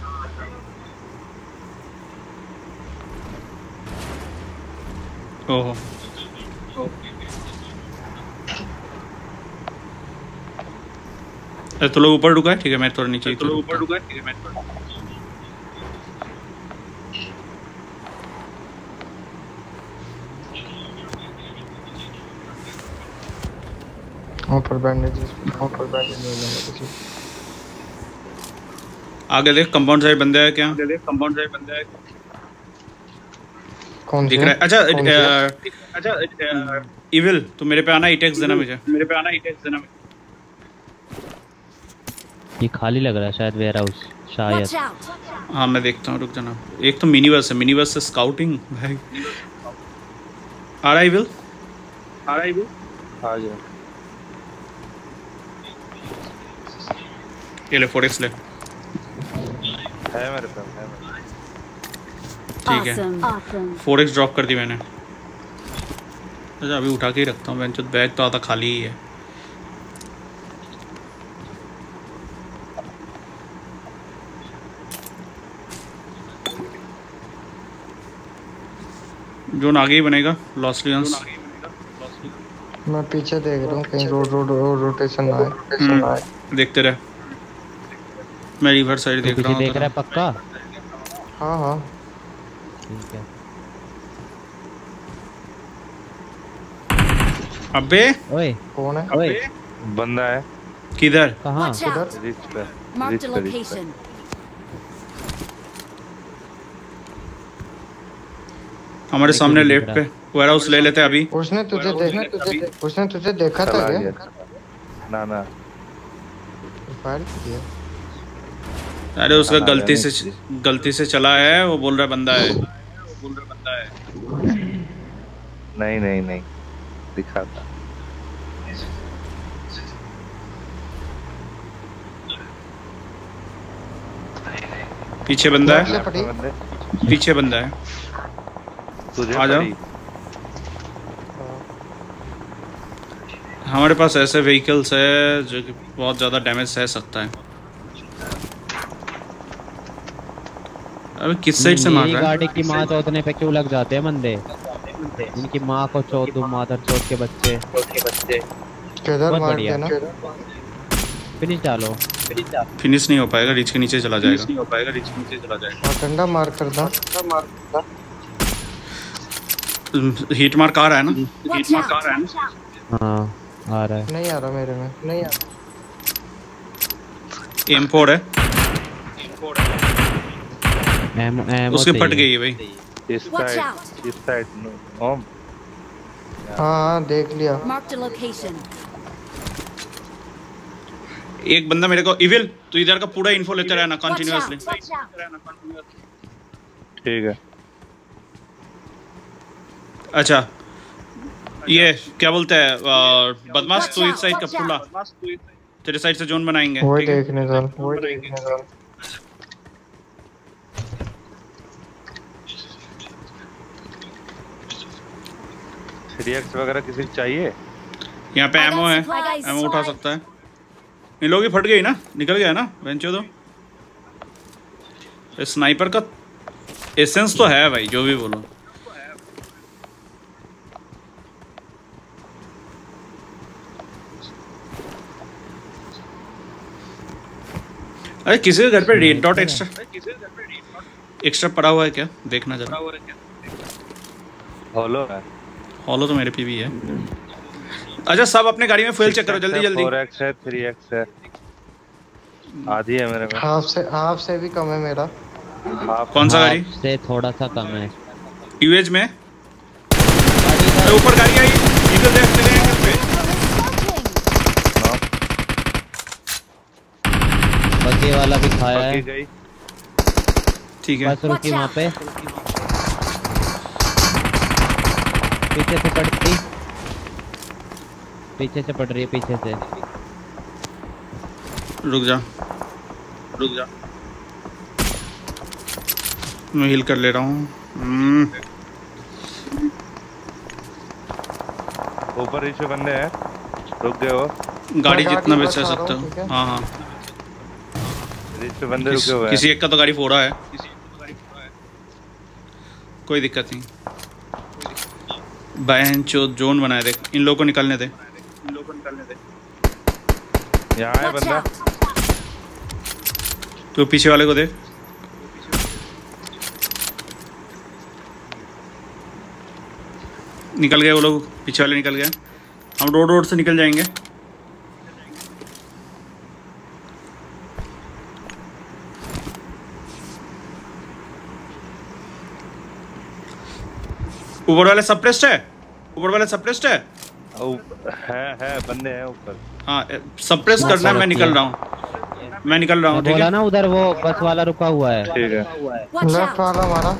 [SPEAKER 1] ओहो, तो लोग ऊपर रुका है, ठीक है मैं थोड़ा नीचे, तो लोग ऊपर रुका है, ठीक है मैं थोड़ा
[SPEAKER 2] ऊपर बैंडेजेस, ऊपर बैंडेज हो जाएगा किसी।
[SPEAKER 1] आगे देख, कंपाउंड साइड बंदा है क्या? आगे देख, कंपाउंड साइड बंदा है
[SPEAKER 2] कौन
[SPEAKER 1] दिख रहा है? अच्छा अच्छा, इविल तो मेरे पे आना, ईटेक्स देना मुझे, मेरे पे आना, ईटेक्स देना मुझे।
[SPEAKER 4] ये खाली लग रहा है शायद वेयर हाउस, शायद।
[SPEAKER 1] हाँ मैं देखता हूँ, रुक जाना। एक तो मिनी बस है, मिनी बस से स्काउटिंग भाई। आ रहा है इविल, आ रहा है इविल,
[SPEAKER 6] आ जाओ।
[SPEAKER 1] ये ले फोर एक्स ले,
[SPEAKER 6] है मेरे पे, है मेरे पे।
[SPEAKER 1] ठीक है, फोर एक्स ड्रॉप कर दी मैंने। अच्छा अभी उठा के ही रखता हूँ, बेंच बैग तो आता खाली ही है। जोन आगे ही बनेगा, लॉस लियंस।
[SPEAKER 2] मैं पीछे देख रहा हूँ कहीं रोड रोड रोटेशन ना आए।
[SPEAKER 1] देखते रहे, मैं रिवर साइड देख रहा हूँ।
[SPEAKER 4] देख रहा है पक्का?
[SPEAKER 2] हाँ हाँ
[SPEAKER 4] ठीक है।
[SPEAKER 1] अबे
[SPEAKER 4] ओए
[SPEAKER 2] कौन है?
[SPEAKER 4] ओए
[SPEAKER 6] बंदा है।
[SPEAKER 1] किधर?
[SPEAKER 4] कहाँ?
[SPEAKER 2] किधर?
[SPEAKER 6] रिच पे, रिच पे, रिच पे।
[SPEAKER 1] हमारे सामने लेफ्ट पे वेयर हाउस ले लेते हैं अभी।
[SPEAKER 2] उसने तुझे देखा, तुझे उसने तुझे देखा था क्या?
[SPEAKER 6] ना ना,
[SPEAKER 2] फायर किया।
[SPEAKER 1] अरे उसका गलती से गलती से चला है, वो बोल रहा बंदा है, वो बोल रहा बंदा है।
[SPEAKER 6] नहीं नहीं नहीं दिखा था।
[SPEAKER 1] पीछे बंदा है, पीछे बंदा है, आ जाओ। हमारे पास ऐसे व्हीकल्स है जो कि बहुत ज़्यादा डैमेज सह सकता है। अबे किस साइड से मार रहा है?
[SPEAKER 4] गाड़ी की माँ चौथने पे क्यों लग जाते हैं बंदे? इनकी माँ को चौथ दो, मादर चौथ के बच्चे।
[SPEAKER 2] किधर मार दिया ना?
[SPEAKER 4] फिनिश डालो।
[SPEAKER 1] फिनिश नहीं हो पाएगा, रिच के नीचे चला जाएगा। नहीं हो पाएगा, रिच के नीचे चला जाएगा।
[SPEAKER 2] डंडा मार कर दा।
[SPEAKER 1] हीट मार्क आ रहा है ना? हीट मार्क आ रहा है ना?
[SPEAKER 4] हाँ आ रहा है।
[SPEAKER 2] नहीं आ रहा मेरे में, नहीं आ रहा।
[SPEAKER 1] एम फोर है,
[SPEAKER 4] एम एम
[SPEAKER 1] उसके फट गई है भाई।
[SPEAKER 6] इस साइड, इस साइड होम।
[SPEAKER 2] हाँ देख लिया।
[SPEAKER 1] एक बंदा मेरे को, इविल तू इधर का पूरा इन्फो लेते रहना कंटिन्यूअसली।
[SPEAKER 6] ठीक है।
[SPEAKER 1] अच्छा ये क्या बोलते हैं, बदमाश तू इस साइड का पूरा, तेरे साइड से जोन बनाएंगे।
[SPEAKER 2] वो देखने दो, वो देखने दो।
[SPEAKER 6] थ्री एक्स वगैरह किसी को चाहिए?
[SPEAKER 1] यहाँ पे एमओ है, एमओ उठा सकता है। इन लोगों की फट गई ना, निकल गया ना बेंचो। तो स्नाइपर का एसेंस तो है भाई, जो भी बोलो। अरे किसी के घर पे रेड डॉट एक्स्ट्रा एक्स्ट्रा पड़ा हुआ है क्या? देखना जरा।
[SPEAKER 6] हॉलो है,
[SPEAKER 1] हॉलो तो मेरे पे भी है। अच्छा सब अपने गाड़ी में फ्यूल चेक करो जल्दी जल्दी।
[SPEAKER 6] फोर एक्स है, थ्री एक्स है, आधी है मेरे में।
[SPEAKER 2] हाफ से हाफ से भी कम है मेरा।
[SPEAKER 1] कौन सा गाड़ी
[SPEAKER 4] से थोड़ा सा कम है?
[SPEAKER 1] यूएज में ऊपर गाड़ी आई, निकल दे अपने एंगल पे।
[SPEAKER 4] बग्गी वाला भी खाया है।
[SPEAKER 1] ठीक है
[SPEAKER 4] बस रुकी वहाँ पे, पीछे से पड़ती, पीछे से पड़ रही है, पीछे से।
[SPEAKER 1] रुक जा रुक जा, मैं हील कर ले रहा हूँ।
[SPEAKER 6] ऊपर नीचे बंदे हैं, रुक गए वो।
[SPEAKER 1] गाड़ी जितना बचा सकता हूँ। हाँ हाँ
[SPEAKER 6] नीचे बंदे रुके हुए हैं।
[SPEAKER 1] किसी एक का तो गाड़ी फोड़ा है, कोई दिक्कत नहीं। बहन चो जोन बनाए देख, इन लोगों को निकलने दे।
[SPEAKER 6] यहाँ है बंदा,
[SPEAKER 1] तो पीछे वाले को देख। निकल गए वो लोग, पीछे वाले निकल गए। हम रोड रोड से निकल जाएंगे। ऊपर वाले सप्रेस्ड है, ऊपर वाले सप्रेस्ड है।
[SPEAKER 6] है है बंदे हैं ऊपर।
[SPEAKER 1] हाँ सप्रेस करना है। मैं निकल रहा हूँ, मैं निकल रहा हूँ। ठीक
[SPEAKER 4] बोला ना उधर वो बस वाला रुका हुआ है।
[SPEAKER 6] ठीक है,
[SPEAKER 2] लेफ्ट वाला मारा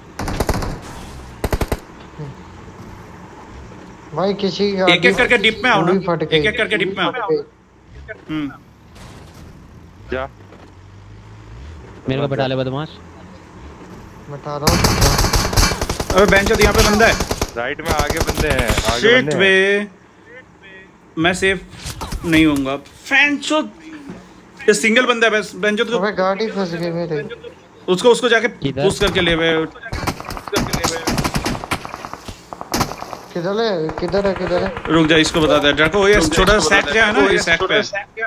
[SPEAKER 2] भाई। किसी
[SPEAKER 1] एक एक करके डिप में आओ ना, एक एक करके डिप में आओ। हम्म
[SPEAKER 6] जा,
[SPEAKER 4] मेरे को बैठा ले बदमाश।
[SPEAKER 2] बैठा रहा हूँ।
[SPEAKER 1] अबे बेंच यहाँ पे बंदा है।
[SPEAKER 6] राइट में आगे बंदे हैं, आगे
[SPEAKER 1] शिट
[SPEAKER 6] बंदे
[SPEAKER 1] वे, मैं सेफ नहीं होऊंगा। फैंचो ये सिंगल बंदा है बस। बेंचो तो
[SPEAKER 2] अबे गाड़ी फंस गई मेरे।
[SPEAKER 1] उसको उसको जाके पुश करके ले।
[SPEAKER 2] किधर है किधर है किधर है?
[SPEAKER 1] रुक जा, इसको बता दे ड्रैको। ये छोटा सैक जो है ना, ये सैक पे है।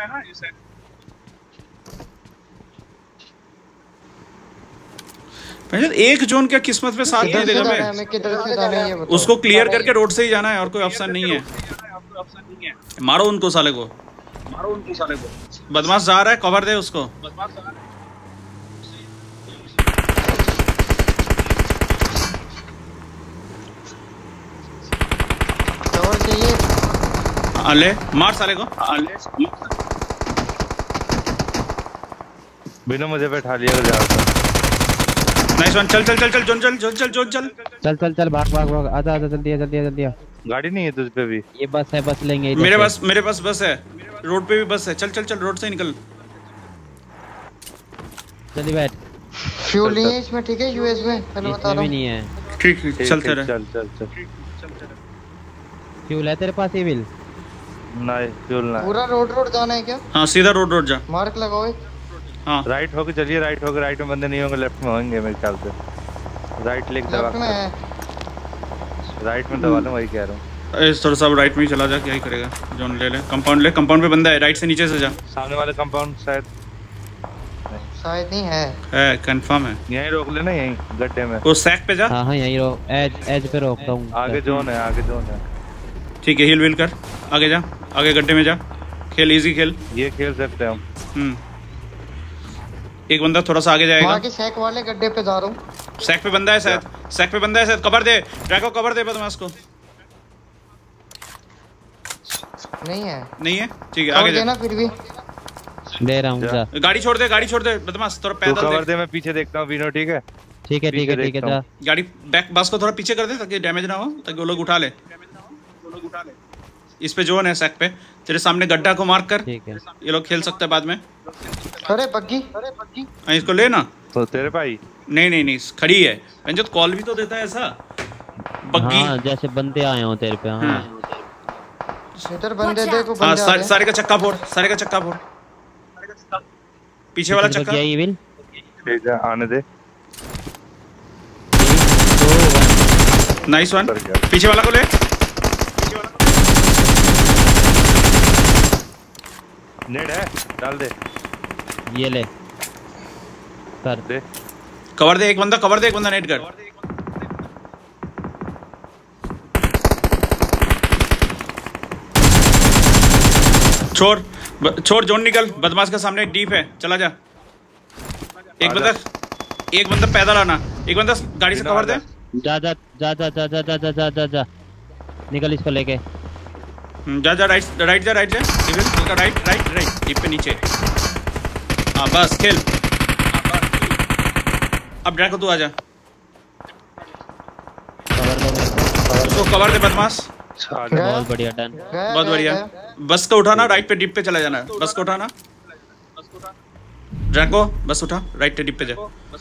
[SPEAKER 1] एक जोन क्या किस्मत में साथ नहीं देगा। मैं
[SPEAKER 2] किधर से जाना है ये बताओ।
[SPEAKER 1] उसको क्लियर करके रोड से ही जाना है और कोई ऑप्शन नहीं है। मारो उनको साले को, मारो उनको साले को। बदमाश जा रहा है, कवर दे उसको।
[SPEAKER 2] कवर चाहिए।
[SPEAKER 1] ले मार साले को।
[SPEAKER 6] बिना मुझे बैठा लिया जा रहा।
[SPEAKER 1] Nice one. चल चल चल चल जोन चल जोन चल जोन चल
[SPEAKER 4] चल चल चल भाग भाग भाग। आजा आजा जल्दी जल्दी जल्दी।
[SPEAKER 6] गाड़ी नहीं है तुझ पे भी?
[SPEAKER 4] ये बस है, बस लेंगे।
[SPEAKER 1] मेरे पास मेरे पास बस है, रोड पे भी बस है। चल चल चल रोड से निकल।
[SPEAKER 4] जल्दी बैठ।
[SPEAKER 2] फ्यूल नहीं है इसमें, ठीक है? यूएस में पहले बता रहा हूं।
[SPEAKER 4] नहीं है।
[SPEAKER 1] ठीक ठीक चलते रहे।
[SPEAKER 6] चल चल चल।
[SPEAKER 4] फ्यूल है तेरे पास? ये बिल
[SPEAKER 6] नहीं, फ्यूल ना।
[SPEAKER 2] पूरा रोड रोड जाना है क्या?
[SPEAKER 1] हाँ सीधा रोड रोड जा।
[SPEAKER 2] मार्क लगाओ।
[SPEAKER 1] हाँ
[SPEAKER 6] राइट होके चलिए, राइट होके। राइट में बंदे नहीं होंगे, लेफ्ट में होंगे मेरे ख्याल से। राइट लेग दबा।
[SPEAKER 2] लेफ्ट में है।
[SPEAKER 6] राइट में दबा लो, वही कह रहा हूँ।
[SPEAKER 1] थोड़ा सा राइट में ही चला जा, क्या ही करेगा। जोन ले ले, कंपाउंड ले। कंपाउंड पे बंदा है, राइट से नीचे से जा।
[SPEAKER 6] सामने वाले कंपाउंड शायद
[SPEAKER 2] शायद नहीं है,
[SPEAKER 1] है कंफर्म है।
[SPEAKER 6] यहीं रोक लेना, यहीं गड्ढे में।
[SPEAKER 1] वो सैक पे जा।
[SPEAKER 4] हाँ हाँ यहीं रोक, एज एज पे रोकता हूँ।
[SPEAKER 6] आगे जोन है, आगे जोन है।
[SPEAKER 1] ठीक है, हिल विल कर, आगे जा, आगे गड्ढे में जा। खेल इजी खेल,
[SPEAKER 6] ये खेल सकते हैं हम।
[SPEAKER 1] हम्म एक बंदा थोड़ा सा आगे जाएगा।
[SPEAKER 2] वहाँ के सैक वाले गड्ढे पे जा रहा हूँ।
[SPEAKER 1] सैक पे बंदा है शायद, सैक पे बंदा है शायद। कवर दे ड्रैको, कवर दे बदमाश को।
[SPEAKER 2] नहीं है,
[SPEAKER 1] नहीं है, ठीक है आगे जा।
[SPEAKER 2] ना फिर भी
[SPEAKER 4] दे रहा हूँ जा।
[SPEAKER 1] गाड़ी छोड़ दे, गाड़ी छोड़ दे बदमाश, थोड़ा पैदल
[SPEAKER 6] कवर दे। मैं पीछे देखता हूँ विनो, ठीक है?
[SPEAKER 4] ठीक है ठीक है ठीक है जा।
[SPEAKER 1] गाड़ी बैक बस को थोड़ा पीछे कर दे ताकि डैमेज ना हो, ताकि वो लोग उठा ले। इस पे जोन है सैक पे, तेरे सामने गड्ढा को मार्क कर।
[SPEAKER 4] ठीक है,
[SPEAKER 1] ये लोग खेल सकते हैं बाद में।
[SPEAKER 2] अरे बग्गी, अरे बग्गी,
[SPEAKER 1] इसको ले ना।
[SPEAKER 6] तो तेरे भाई
[SPEAKER 1] नहीं नहीं नहीं खड़ी है। पंजत कॉल भी तो देता है ऐसा बग्गी।
[SPEAKER 4] हाँ, जैसे बंदे आए हो तेरे पे। हाँ
[SPEAKER 2] इधर बंदे देखो
[SPEAKER 1] हाँ
[SPEAKER 2] बंदे आ
[SPEAKER 1] सारे
[SPEAKER 2] रहे
[SPEAKER 1] सारे का चक्का फोड़, सारे का चक्का फोड़, पीछे वाला
[SPEAKER 4] किसी को
[SPEAKER 1] चक्का।
[SPEAKER 4] किया ये विल
[SPEAKER 6] ठीक है आने दे।
[SPEAKER 1] नाइस वन,
[SPEAKER 6] उतर गया।
[SPEAKER 1] पीछे वाला को ले।
[SPEAKER 6] नेड है डाल दे।
[SPEAKER 4] ये ले कर
[SPEAKER 6] दे
[SPEAKER 1] कवर दे एक बंदा, कवर दे एक बंदा, नेट कर। छोड़ ब- छोड़, जोन निकल, बदमाश के सामने एक डीप है, चला जा। एक बंदा एक बंदा पैदल आना, एक बंदा गाड़ी से कवर दे।
[SPEAKER 4] जा जा जा जा जा जा जा जा जा जा जा निकल इसको लेके।
[SPEAKER 1] हम्म, जा जा राइट राइट जा राइट जा इवन हल्का राइट राइट राइट डीप पे नीचे। हाँ बस खेल। अब ड्रैको तू आ जा,
[SPEAKER 4] कवर दो मेरे को।
[SPEAKER 1] उसको कवर दे बदमाश।
[SPEAKER 2] गया?
[SPEAKER 4] बहुत बढ़िया डन।
[SPEAKER 2] गया,
[SPEAKER 1] बहुत
[SPEAKER 2] गया,
[SPEAKER 1] बढ़िया।
[SPEAKER 2] गया।
[SPEAKER 1] बस को उठाना, राइट पे डिप पे चला जाना। बस को उठाना ड्रैको, बस उठा, राइट पे डिप पे जा।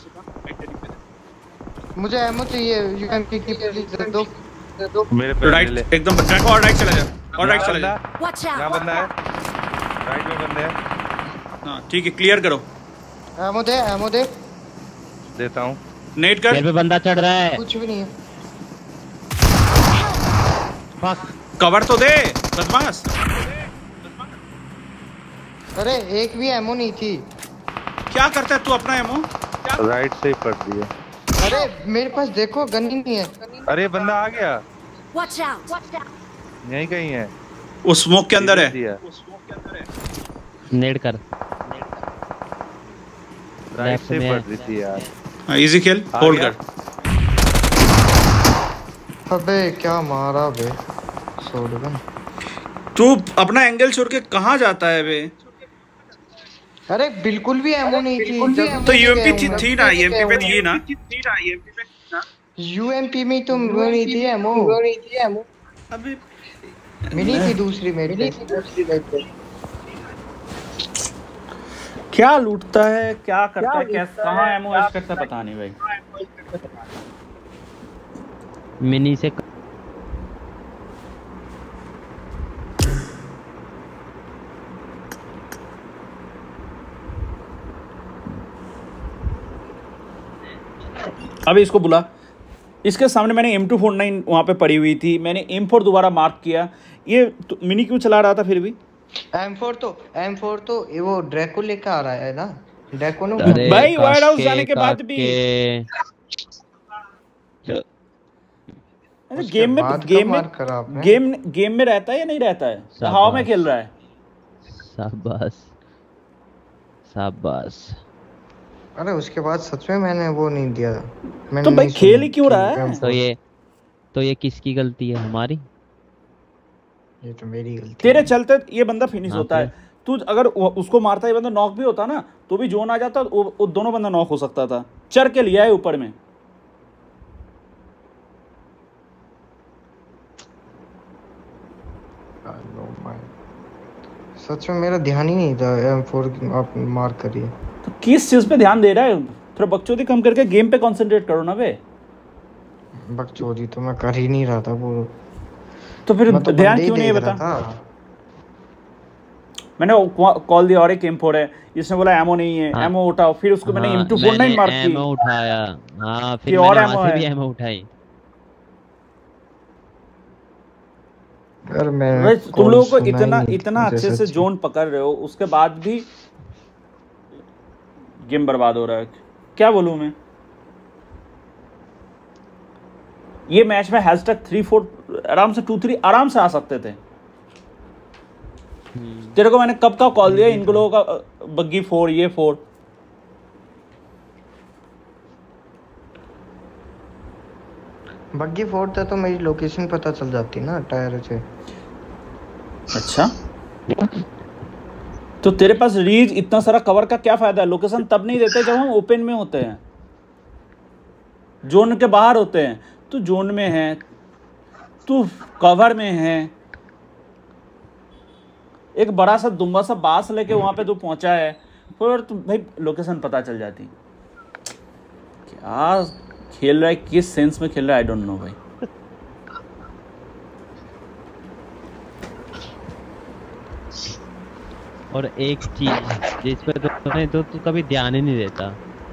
[SPEAKER 2] मुझे एमो चाहिए, यूएमपी की प्लीज दे दो दे दो।
[SPEAKER 6] मेरे पे ले।
[SPEAKER 1] राइट एकदम ड्रैको, और राइट चला जा, और राइट चला जा।
[SPEAKER 3] Watch
[SPEAKER 6] यहाँ
[SPEAKER 3] out!
[SPEAKER 6] बंदा है, राइट में बंदे हैं।
[SPEAKER 1] हाँ ठीक है, क्लियर करो।
[SPEAKER 2] एमो दे एमो दे।
[SPEAKER 6] देता हूँ।
[SPEAKER 1] नेट कर।
[SPEAKER 4] मेरे पे बंदा चढ़ रहा है।
[SPEAKER 2] कुछ भी नहीं है।
[SPEAKER 4] फक
[SPEAKER 1] कवर तो दे बदमाश।
[SPEAKER 2] अरे एक भी एमो नहीं थी।
[SPEAKER 1] क्या करता है तू अपना एमो?
[SPEAKER 6] राइट से ही पड़ दिया।
[SPEAKER 2] अरे मेरे पास देखो गन ही नहीं है।
[SPEAKER 6] अरे बंदा आ गया,
[SPEAKER 3] Watch out! Watch out!
[SPEAKER 6] यहीं कहीं है।
[SPEAKER 1] वो स्मोक के अंदर है।
[SPEAKER 6] दिया।
[SPEAKER 4] नेड कर।
[SPEAKER 6] राइट
[SPEAKER 4] Left
[SPEAKER 6] से
[SPEAKER 4] में
[SPEAKER 6] पड़
[SPEAKER 4] है।
[SPEAKER 6] रही थी यार।
[SPEAKER 1] हाँ इजी खेल,
[SPEAKER 6] आ
[SPEAKER 1] होल्ड
[SPEAKER 6] गया।
[SPEAKER 1] कर।
[SPEAKER 2] अबे क्या मारा बे शॉटगन।
[SPEAKER 1] तू अपना एंगल छोड़ के कहाँ जाता है बे?
[SPEAKER 2] अरे बिल्कुल भी एमो नहीं थी। जब
[SPEAKER 1] तो
[SPEAKER 2] मैं
[SPEAKER 1] यूएमपी
[SPEAKER 2] गया
[SPEAKER 1] थी,
[SPEAKER 2] हूँ,
[SPEAKER 1] थी ना, यूएमपी पे थी ना।
[SPEAKER 2] यूएमपी में तो वो नहीं थी एमो। वो नहीं थी एमो।
[SPEAKER 1] अबे
[SPEAKER 2] मिली थी दूसरी मेरे पे।
[SPEAKER 1] क्या लूटता है, क्या करता है, कैसे कहाँ एमो यूज करता है, पता नहीं भाई।
[SPEAKER 4] मिनी से
[SPEAKER 1] अभी इसको बुला। इसके सामने मैंने एम टू फोर्टी नाइन वहाँ पे पड़ी हुई थी, मैंने एम फोर दोबारा मार्क किया। ये तो मिनी क्यों चला रहा था फिर भी?
[SPEAKER 2] एम फोर तो एम फोर तो ये वो ड्रैको लेकर आ रहा है ना। ड्रैको ने
[SPEAKER 4] अरे
[SPEAKER 1] भाई वाइड हाउस
[SPEAKER 4] काके,
[SPEAKER 1] जाने के बाद भी अरे गेम में गेम में गेम गेम में रहता है या नहीं रहता है? हवा में खेल रहा है।
[SPEAKER 4] शाबाश शाबाश।
[SPEAKER 2] अरे उसके बाद सच में मैंने वो नहीं दिया। मैंने
[SPEAKER 1] तो भाई
[SPEAKER 2] नहीं
[SPEAKER 1] खेल
[SPEAKER 2] सुनी
[SPEAKER 1] ही क्यों
[SPEAKER 2] कि
[SPEAKER 1] रहा है?
[SPEAKER 2] एम फोर
[SPEAKER 4] तो ये तो ये किसकी गलती है? हमारी।
[SPEAKER 2] ये तो मेरी गलती
[SPEAKER 1] तेरे
[SPEAKER 2] है।
[SPEAKER 1] चलते ये बंदा फिनिश
[SPEAKER 4] हाँ,
[SPEAKER 1] होता है। तू अगर वो- उसको मारता ये बंदा नॉक भी होता ना, तो भी जोन आ जाता, वो, वो दोनों बंदा नॉक हो सकता था। चर के लिया है ऊपर में।
[SPEAKER 2] सच में मेरा ध्यान ही नहीं था एम फोर आप मार्क करिए।
[SPEAKER 1] तो किस चीज पे ध्यान दे रहा है? थोड़ा बकचोदी कम करके गेम पे कंसंट्रेट करो ना बे।
[SPEAKER 2] बकचोदी तो मैं कर ही नहीं रहा था वो।
[SPEAKER 1] तो फिर
[SPEAKER 2] मैं तो
[SPEAKER 1] ध्यान
[SPEAKER 2] बंदे ही
[SPEAKER 1] क्यों नहीं है
[SPEAKER 2] देख
[SPEAKER 1] बता?
[SPEAKER 2] रहा था।
[SPEAKER 1] मैंने कॉल दिया और एक एम फोर है, इसने बोला एमो नहीं है।
[SPEAKER 4] हाँ।
[SPEAKER 1] एमो उठाओ, फिर उसको मैंने
[SPEAKER 4] हाँ,
[SPEAKER 1] M two forty nine mark की।
[SPEAKER 4] एमो उठाया। हाँ
[SPEAKER 1] कि
[SPEAKER 4] फिर
[SPEAKER 1] और
[SPEAKER 4] मैंने
[SPEAKER 1] एमो
[SPEAKER 4] वहाँ से
[SPEAKER 1] है।
[SPEAKER 4] भी एमो उठाई।
[SPEAKER 2] यार मैं
[SPEAKER 1] भाई तुम लोगों को
[SPEAKER 2] सुना ही
[SPEAKER 1] इतना
[SPEAKER 2] नहीं
[SPEAKER 1] इतना
[SPEAKER 2] मुझे
[SPEAKER 1] अच्छे से
[SPEAKER 2] सच में।
[SPEAKER 1] जोन पकड़ रहे हो, उसके बाद भी गेम बर्बाद हो रहा है। क्या बोलूं मैं? ये मैच में हैशटैग थ्री फोर आराम से टू थ्री आराम से आ सकते थे। तेरे को मैंने कब का कॉल दिया इन लोगों का बग्गी फोर ये फोर।
[SPEAKER 2] बग्गी फोड़ता तो मेरी लोकेशन पता चल जाती ना टायर से।
[SPEAKER 1] अच्छा तो तेरे पास रीच इतना सारा कवर का क्या फायदा है? लोकेशन तब नहीं देते जब हम ओपन में होते हैं, जोन के बाहर होते हैं। तू जोन में है, तू कवर में है, एक बड़ा सा दुम्बा सा बांस लेके वहां पे तू पहुंचा है, फिर तू भाई लोकेशन पता चल जाती। क्या खेल रहा है, किस सेंस में खेल रहा है, आई डोंट नो भाई।
[SPEAKER 4] और एक चीज जिस पे तूने तो तू कभी ध्यान ही नहीं देता,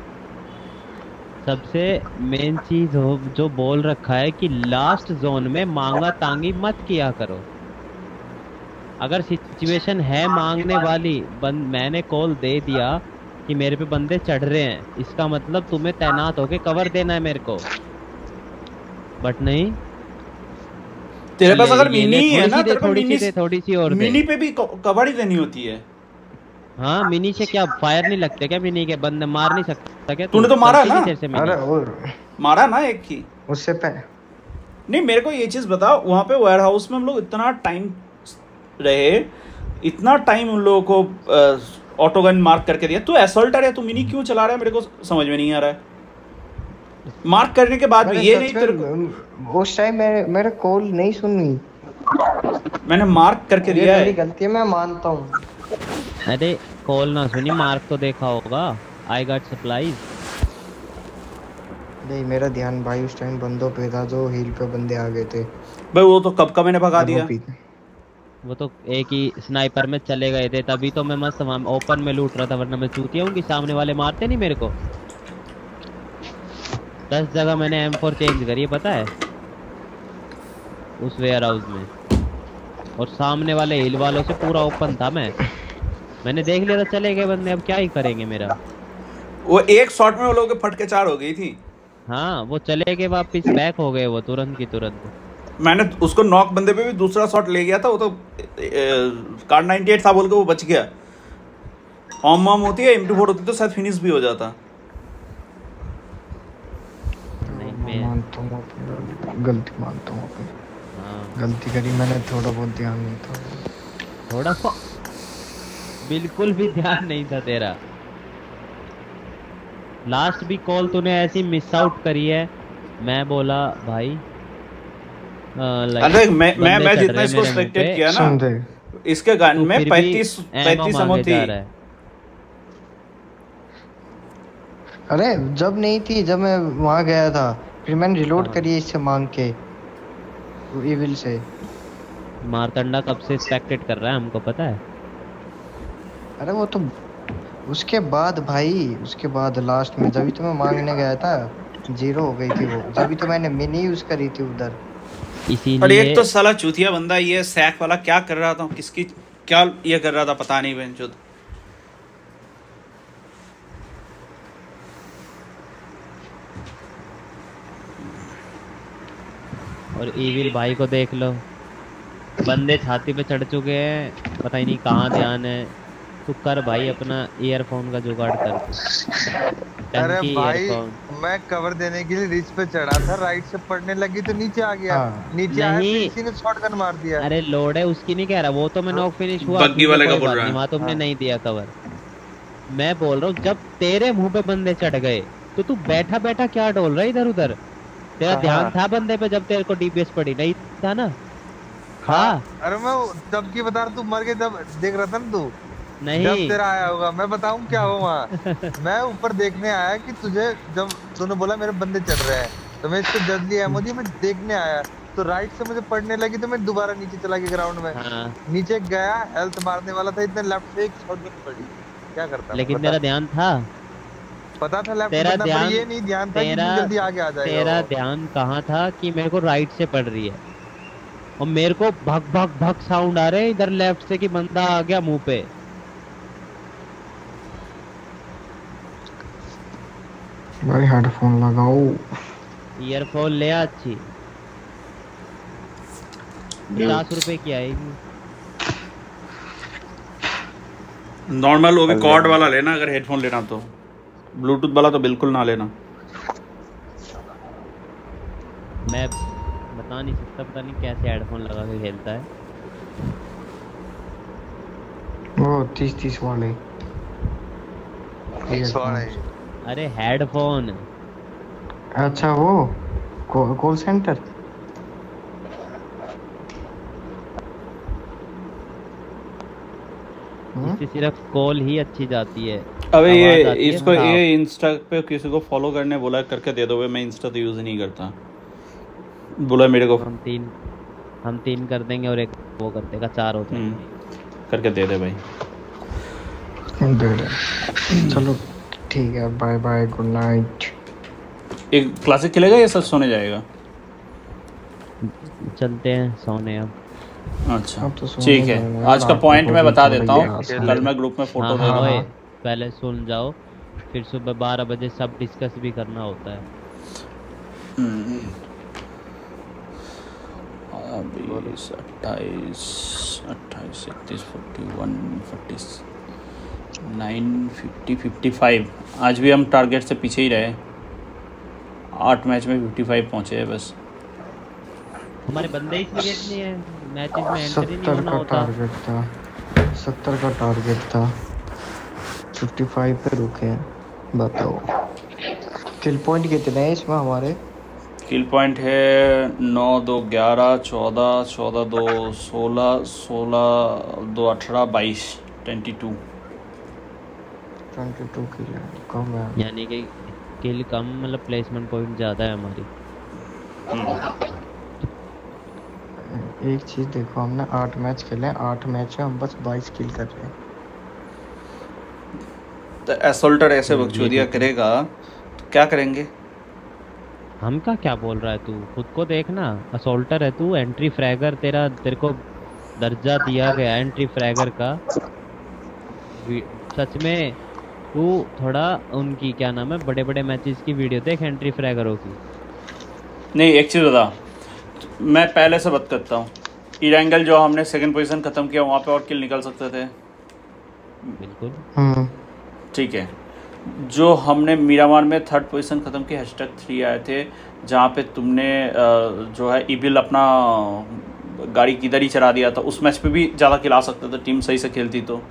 [SPEAKER 4] सबसे मेन चीज हो जो बोल रखा है कि लास्ट जोन में मांगा तांगी मत किया करो। अगर सिचुएशन है मांगने वाली, बंद मैंने कॉल दे दिया कि मेरे पे बंदे चढ़ रहे हैं, इसका मतलब तुम्हें तैनात होके कवर देना है मेरे को, बट नहीं।
[SPEAKER 1] तेरे पास अगर मिनी है ना, तेरे को
[SPEAKER 4] थोड़ी
[SPEAKER 1] मिनी
[SPEAKER 4] सी थोड़ी सी और
[SPEAKER 1] मिनी पे भी कवर ही देनी होती है।
[SPEAKER 4] हाँ मिनी से क्या फायर नहीं लगते क्या? मिनी के बंदे मार नहीं सकता क्या?
[SPEAKER 1] तूने तो मारा ना?
[SPEAKER 2] अरे और
[SPEAKER 1] मारा ना एक ही
[SPEAKER 2] उससे पे
[SPEAKER 1] नहीं। मेरे को ये चीज बता, वहाँ पे वेयर हाउस में हम लोग इतना टाइम रहे, इतना टाइम उन लोगों को ऑटो गन मार्क करके दिया, तू असॉल्टर है, तू मिनी क्यों चला रहा है? मेरे को समझ में नहीं आ रहा है। मार्क करने के बाद भी ये नहीं तेरे को
[SPEAKER 2] उस टाइम मैं मेरे कॉल नहीं सुनी,
[SPEAKER 1] मैंने मार्क करके दिया है।
[SPEAKER 2] गलती है, मैं मानता हूँ।
[SPEAKER 4] अरे कॉल ना सुनी, मार्क तो देखा होगा। I got supplies.
[SPEAKER 2] नहीं मेरा ध्यान भाई उस टाइम बंदों पे था, जो हिल पे बंदे आ गए थे
[SPEAKER 1] भाई। वो तो कब का मैंने भगा दिया।
[SPEAKER 4] वो तो एक ही स्नाइपर में चले गए थे, तभी तो मैं मस्त वहाँ ओपन में लूट रहा था, वरना मैं चूतिया हूँ कि सामने वाले मारते नहीं मेरे को। दस जगह मैंने एम फोर चेंज करी है पता है उस वेयर हाउस में, और सामने वाले हिल वालों से पूरा ओपन था मैं मैंने देख लिया था चले गए बंदे, अब क्या ही करेंगे मेरा।
[SPEAKER 1] वो एक शॉट में वो लोग फट के चार हो गई थी।
[SPEAKER 4] हाँ वो चले गए वापिस, बैक हो गए वो तुरंत की तुरंत।
[SPEAKER 1] मैंने उसको नॉक बंदे पे भी दूसरा शॉट ले गया था, वो तो कार नाइंटी एट था बोल के वो बच गया। ऑम ऑम होती है, एम टू फोर होती तो शायद फिनिश भी हो जाता।
[SPEAKER 4] नहीं मैं
[SPEAKER 2] मानता हूँ, गलती मानता हूँ, गलती करी मैंने, थोड़ा बहुत ध्यान नहीं था।
[SPEAKER 4] थोड़ा सा बिल्कुल भी ध्यान नहीं था तेरा। लास्ट भी कॉल तूने ऐसी मिस आउट करी है, मैं बोला भाई
[SPEAKER 1] अरे मैं मैं मैं जितना इसको स्पेक्टेट किया ना, इसके गन में पैंतीस पैंतीस एमओ थी।
[SPEAKER 2] अरे जब नहीं थी, जब मैं वहां गया था, फिर मैंने रिलोड करी इससे मांग के, इविल से।
[SPEAKER 4] मारतंडा कब से स्पेक्टेट कर रहा है हमको पता है।
[SPEAKER 2] अरे वो तो उसके बाद भाई, उसके बाद लास्ट में जब तो मैं मांगने गया था, जीरो हो गई थी वो, जब तो मैंने मिनी यूज करी थी उधर।
[SPEAKER 4] इसीलिए
[SPEAKER 1] और एक तो साला चूतिया बंदा ये सैक वाला क्या कर रहा था, किसकी क्या ये कर रहा था पता नहीं बेंचोद।
[SPEAKER 4] और इविल भाई को देख लो, बंदे छाती पे चढ़ चुके हैं, पता ही नहीं कहाँ ध्यान है। तू कर भाई अपना ईयरफोन का जुगाड़ कर।
[SPEAKER 6] अरे भाई मैं कवर देने के लिए रिच पे चढ़ा था, राइट से पड़ने लगी तो नीचे आ गया। हाँ। नीचे आया तो किसी ने शॉटगन मार दिया।
[SPEAKER 4] अरे लोड है उसकी नहीं कह रहा, वो तो मैं नॉक फिनिश हुआ,
[SPEAKER 1] बग्गी वाले का बोल रहा है।
[SPEAKER 4] वहाँ तुमने नहीं दिया कवर। मैं बोल रहा हूँ जब तेरे मुंह पे बंदे चढ़ गए तो तू बैठा बैठा क्या डोल रहा है इधर उधर? तेरा ध्यान था बंदे पे जब तेरे को डीपीएस पड़ी नहीं था ना? हाँ
[SPEAKER 6] अरे मैं जब की बता रहा, तू मर के जब देख रहा था ना तू,
[SPEAKER 4] नहीं
[SPEAKER 6] जब तेरा आया होगा, मैं बताऊं क्या हुआ वहाँ। मैं ऊपर देखने आया कि तुझे, जब तूने बोला मेरे बंदे चढ़ रहे हैं तो मैं इसको जल्दी एमो दी, मैं देखने आया तो राइट से मुझे पड़ने लगी तो मैं दोबारा नीचे चला गया ग्राउंड में। हाँ। नीचे गया, हेल्थ मारने वाला था, इतने लेफ्ट से एक शॉटगन पड़ी, क्या करता?
[SPEAKER 4] लेकिन तेरा ध्यान था,
[SPEAKER 6] पता था लेफ्ट
[SPEAKER 4] तेरा ध्यान,
[SPEAKER 6] ये नहीं ध्यान था कि जल्दी आगे आ जाएगा।
[SPEAKER 4] तेरा ध्यान कहाँ था कि मेरे को राइट से पड़ रही है और मेरे को भग भग भग साउंड आ रहे हैं इधर लेफ्ट से कि बंदा आ गया मुंह पे।
[SPEAKER 2] भाई हेडफोन लगाओ,
[SPEAKER 4] ईयरफोन ले अच्छी, पचास रुपए की आएगी।
[SPEAKER 1] नॉर्मल वो भी कॉर्ड वाला लेना अगर हेडफोन लेना तो, ब्लूटूथ वाला तो बिल्कुल ना लेना।
[SPEAKER 4] मैं बता नहीं सकता, पता नहीं कैसे हेडफोन लगा के खेलता है
[SPEAKER 2] वो तीस तीस वाले।
[SPEAKER 4] अरे हेडफोन,
[SPEAKER 2] अच्छा वो कॉल सेंटर।
[SPEAKER 4] इससे सिर्फ कॉल ही अच्छी जाती है।
[SPEAKER 1] अबे ये इसको ये इंस्टा पे किसी को फॉलो करने बोला, करके दे दो। मैं इंस्टा तो यूज ही नहीं करता, बोला मेरे को।
[SPEAKER 4] हम तीन हम तीन कर देंगे और एक वो कर देगा, चार होते हैं।
[SPEAKER 1] करके दे दे भाई।
[SPEAKER 2] चलो ठीक है, बाय बाय, गुड नाइट।
[SPEAKER 1] एक क्लासिक खेलेगा या सब सोने जाएगा?
[SPEAKER 4] चलते हैं सोने अब।
[SPEAKER 1] अच्छा
[SPEAKER 2] अब तो सोने
[SPEAKER 1] ठीक है,
[SPEAKER 2] जाएंगे,
[SPEAKER 1] आज का
[SPEAKER 2] रात
[SPEAKER 1] पॉइंट
[SPEAKER 2] को
[SPEAKER 1] मैं
[SPEAKER 2] भी
[SPEAKER 1] बता
[SPEAKER 2] थोड़ा
[SPEAKER 1] देता
[SPEAKER 2] ही
[SPEAKER 1] हूँ,
[SPEAKER 2] आसमान।
[SPEAKER 1] कल मैं ग्रुप में फोटो
[SPEAKER 4] हाँ
[SPEAKER 1] दे
[SPEAKER 4] हाँ
[SPEAKER 1] दूंगा।
[SPEAKER 4] ओए, पहले सुन जाओ, फिर सुबह बारह बजे सब डिस्कस भी करना होता है।
[SPEAKER 1] हम्म, बीस अट्ठाईस अट्ठाईस इकतीस forty one forty nine fifty fifty five. आज भी हम टारगेट से पीछे ही रहे, आठ मैच में फिफ्टी फाइव पहुँचे हैं बस।
[SPEAKER 4] हमारे बंदे ही क्रिएट नहीं है, मैचेस में एंट्री नहीं
[SPEAKER 2] सत्तर
[SPEAKER 4] होना
[SPEAKER 2] का
[SPEAKER 4] होता।
[SPEAKER 2] टारगेट था, सत्तर का टारगेट था, फिफ्टी फाइव पे रुके हैं। बताओ किल पॉइंट कितने हैं इसमें हमारे?
[SPEAKER 1] किल पॉइंट है नौ दो ग्यारह चौदह चौदह दो सोलह सोलह दो अठारह बाईस twenty two
[SPEAKER 2] twenty two kill है, कम है।
[SPEAKER 4] यानी कि किल कम, मतलब प्लेसमेंट पॉइंट ज़्यादा है हमारी।
[SPEAKER 2] एक चीज देखो, हमने आठ मैच खेले, आठ मैच में हम बस बाईस किल कर रहे हैं।
[SPEAKER 1] तो एसोल्टर ऐसे
[SPEAKER 4] हम्म, ये
[SPEAKER 1] बकचोदिया
[SPEAKER 4] देखो।
[SPEAKER 1] करेगा तो क्या करेंगे?
[SPEAKER 4] हम का क्या बोल रहा है तू, खुद को देखना। असोल्टर है तू, एंट्री फ्रैगर, तेरा तेरे को दर्जा दिया गया एंट्री फ्रैगर का। वी- सच में तू थोड़ा उनकी क्या नाम है, बड़े बड़े मैचेस की वीडियो देख एंट्री फ्रैगरों की।
[SPEAKER 1] नहीं, एक चीज़ बता, मैं पहले से बात करता हूँ, इरेंगल जो हमने सेकंड पोजीशन ख़त्म किया वहाँ पे और किल निकल सकते थे।
[SPEAKER 4] बिल्कुल
[SPEAKER 2] हम्म
[SPEAKER 1] ठीक है, जो हमने मीरामार में थर्ड पोजीशन ख़त्म की, हैशटैग थ्री आए थे, जहाँ पे तुमने अ, जो है ईबिल अपना गाड़ी किधर ही चला दिया था, उस मैच पे भी ज़्यादा किल आ सकते थे, टीम सही से खेलती तो।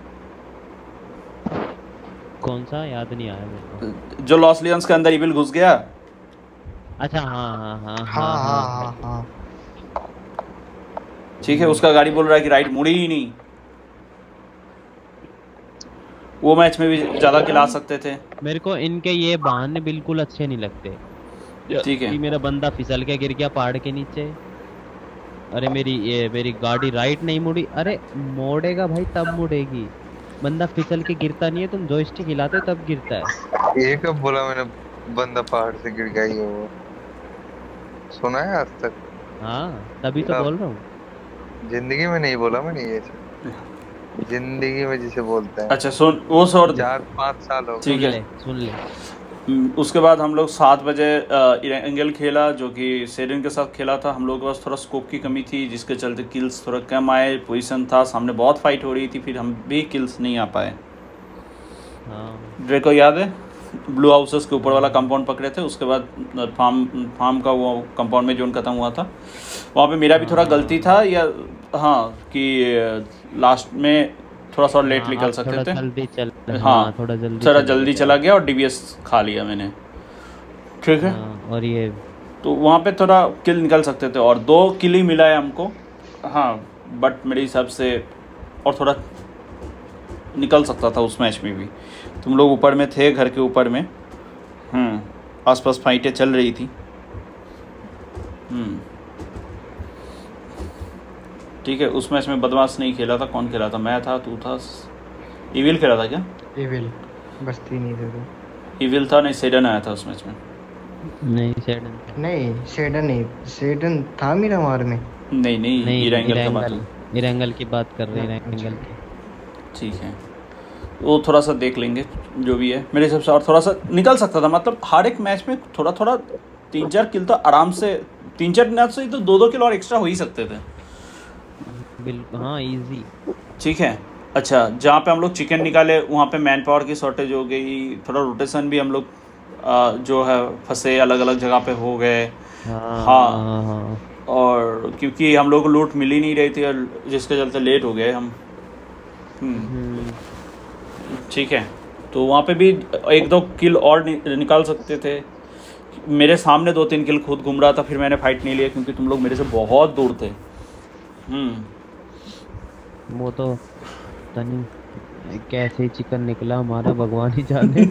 [SPEAKER 4] कौन सा याद नहीं आया मेरे को।
[SPEAKER 1] जो लॉस लियंस के अंदर ईबिल घुस गया।
[SPEAKER 4] अच्छा हाँ हाँ हाँ
[SPEAKER 2] हाँ
[SPEAKER 4] हाँ
[SPEAKER 2] हाँ
[SPEAKER 4] हाँ
[SPEAKER 2] हाँ हाँ।
[SPEAKER 1] ठीक है, उसका गाड़ी बोल रहा है कि राइट मुड़ी ही नहीं, वो मैच में भी ज़्यादा किल आ सकते थे।
[SPEAKER 4] मेरे को इनके ये बहाने बिल्कुल अच्छे नहीं लगते।
[SPEAKER 1] ठीक है,
[SPEAKER 4] कि मेरा बंदा फिसल के गिर गया पहाड़ के नीचे, अरे मेरी ये मेरी गाड़ी राइट नहीं मुड़ी। अरे मोड़ेगा भाई तब मुड़ेगी, बंदा फिसल के गिरता नहीं है, तुम जॉयस्टिक हिलाते हो तब गिरता है।
[SPEAKER 6] ये कब बोला मैंने बंदा पहाड़ से गिर गया? ये वो सुना है आज तक?
[SPEAKER 4] हाँ तभी तो
[SPEAKER 6] कब?
[SPEAKER 4] बोल रहा हूँ।
[SPEAKER 6] जिंदगी में नहीं बोला मैंने ये चीज़। जिंदगी में जिसे बोलते हैं।
[SPEAKER 1] अच्छा सुन, वो सॉरी
[SPEAKER 6] चार पाँच साल हो गए।
[SPEAKER 1] ठीक
[SPEAKER 4] सुन
[SPEAKER 1] है,
[SPEAKER 4] ले सुन ले।
[SPEAKER 1] हम्म, उसके बाद हम लोग सात बजे एंगल खेला, जो कि सेरिन के साथ खेला था। हम लोग के पास थोड़ा स्कोप की कमी थी, जिसके चलते किल्स थोड़ा कम आए, पोजीशन था सामने, बहुत फाइट हो रही थी, फिर हम भी किल्स नहीं आ पाए।
[SPEAKER 4] हाँ
[SPEAKER 1] ड्रेको याद है, ब्लू हाउसेस के ऊपर वाला कंपाउंड पकड़े थे, उसके बाद फार्म फार्म का वो कंपाउंड में जोन खत्म हुआ था, वहाँ पे मेरा भी थोड़ा गलती था, या हाँ कि लास्ट में थोड़ा सा लेट
[SPEAKER 4] हाँ,
[SPEAKER 1] निकल
[SPEAKER 4] आप
[SPEAKER 1] सकते
[SPEAKER 4] थोड़ा
[SPEAKER 1] थे।
[SPEAKER 4] जल्दी चल
[SPEAKER 1] हाँ,
[SPEAKER 4] थोड़ा जल्दी
[SPEAKER 1] थोड़ा
[SPEAKER 4] चले
[SPEAKER 1] जल्दी
[SPEAKER 4] गए।
[SPEAKER 1] चला गया और डीबीएस खा लिया मैंने। ठीक है,
[SPEAKER 4] हाँ, और ये
[SPEAKER 1] तो वहाँ पे थोड़ा किल निकल सकते थे, और दो किल ही मिला है हमको। हाँ, बट मेरे हिसाब से और थोड़ा निकल सकता था उस मैच में भी। तुम लोग ऊपर में थे, घर के ऊपर में, हम्म आसपास फाइटें चल रही थी। हम्म ठीक है, उस मैच में बदमाश नहीं खेला था। कौन खेला था? मैं था, तू था, इविल खेला था क्या?
[SPEAKER 2] इविल बस्ती नहीं दे दो।
[SPEAKER 1] इविल था, नहीं सेडन आया था उस मैच में।
[SPEAKER 4] नहीं सेडन
[SPEAKER 2] नहीं सेडन नहीं, सेडन था मीरामार में।
[SPEAKER 1] नहीं नहीं,
[SPEAKER 4] नहीं
[SPEAKER 1] इरेंगल का बात
[SPEAKER 4] इरेंगल
[SPEAKER 1] है।
[SPEAKER 4] इरेंगल की बात कर रहे हैं,
[SPEAKER 2] अच्छा।
[SPEAKER 4] इरेंगल की।
[SPEAKER 1] ठीक है, वो थोड़ा सा देख लेंगे जो भी है मेरे हिसाब से, और थोड़ा सा निकल सकता था। मतलब हर एक मैच में थोड़ा थोड़ा तीन चार किल तो आराम से, तीन चार मैच से तो दो दो किल और एक्स्ट्रा हो ही सकते थे।
[SPEAKER 4] बिल्कुल हाँ, इजी।
[SPEAKER 1] ठीक है, अच्छा, जहाँ पे हम लोग चिकन निकाले वहाँ पे मैन पावर की शॉर्टेज हो गई, थोड़ा रोटेशन भी हम लोग आ, जो है फंसे, अलग अलग जगह पे हो गए।
[SPEAKER 4] हाँ
[SPEAKER 1] हाँ,
[SPEAKER 4] हाँ
[SPEAKER 1] और क्योंकि हम लोग को लूट मिल ही नहीं रही थी, और जिसके चलते लेट हो गए हम। हम्म
[SPEAKER 4] हम्म,
[SPEAKER 1] ठीक है, तो वहाँ पे भी एक दो किल और नि, निकाल सकते थे। मेरे सामने दो तीन किल खुद घूम रहा था, फिर मैंने फाइट नहीं लिया क्योंकि तुम लोग मेरे से बहुत दूर थे। हम्म
[SPEAKER 4] वो तो तनी कैसे चिकन निकला हमारा भगवान ही जाने।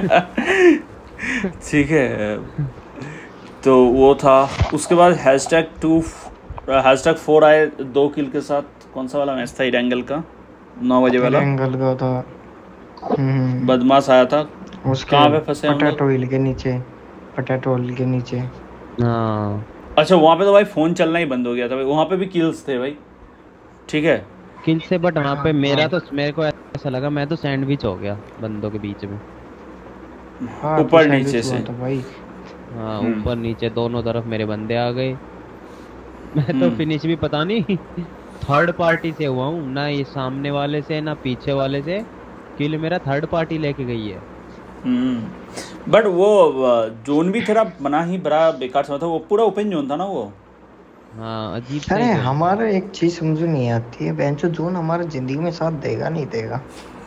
[SPEAKER 1] ठीक है, तो वो था। उसके बाद हैशटैग टू हैशटैग फोर आए दो किल के साथ। कौन सा वाला मैच था? इरेंगल का नौ बजे वाला।
[SPEAKER 2] इरेंगल का था। हम्म
[SPEAKER 1] बदमाश आया था।
[SPEAKER 2] उसके
[SPEAKER 1] कहाँ पे फंसे हम लोग?
[SPEAKER 2] पोटैटो हिल के नीचे, पोटैटो हिल के नीचे।
[SPEAKER 4] हाँ
[SPEAKER 1] अच्छा वहाँ पे तो भाई फोन चलना ही बंद हो गया था भाई, वहाँ पे भी किल्स थे भाई, ठीक है
[SPEAKER 4] किल से, बट वहाँ पे मेरा तो मेरे को ऐसा लगा मैं तो सैंडविच हो गया बंदों के बीच में।
[SPEAKER 2] हाँ,
[SPEAKER 1] ऊपर
[SPEAKER 2] तो
[SPEAKER 1] नीचे
[SPEAKER 2] सैंडविच
[SPEAKER 1] से।
[SPEAKER 2] हुआ था भाई।
[SPEAKER 4] हाँ
[SPEAKER 1] हम्म।
[SPEAKER 4] ऊपर नीचे दोनों तरफ मेरे बंदे आ गए। मैं तो
[SPEAKER 1] हम्म।
[SPEAKER 4] फिनिश भी पता नहीं थर्ड पार्टी से हुआ हूँ, ना ये सामने वाले से ना पीछे वाले से। किल मेरा थर्ड पार्टी लेके गई है।
[SPEAKER 1] हम्म बट वो जोन भी थोड़ा बना ही बड़ा बेकार सा था, वो पूरा ओपन जोन था ना वो।
[SPEAKER 4] हाँ अजीब सा
[SPEAKER 2] अरे
[SPEAKER 4] ही जोन।
[SPEAKER 2] हमारा एक चीज समझ नहीं आती है, बेंचो जोन हमारा जिंदगी में साथ देगा नहीं देगा।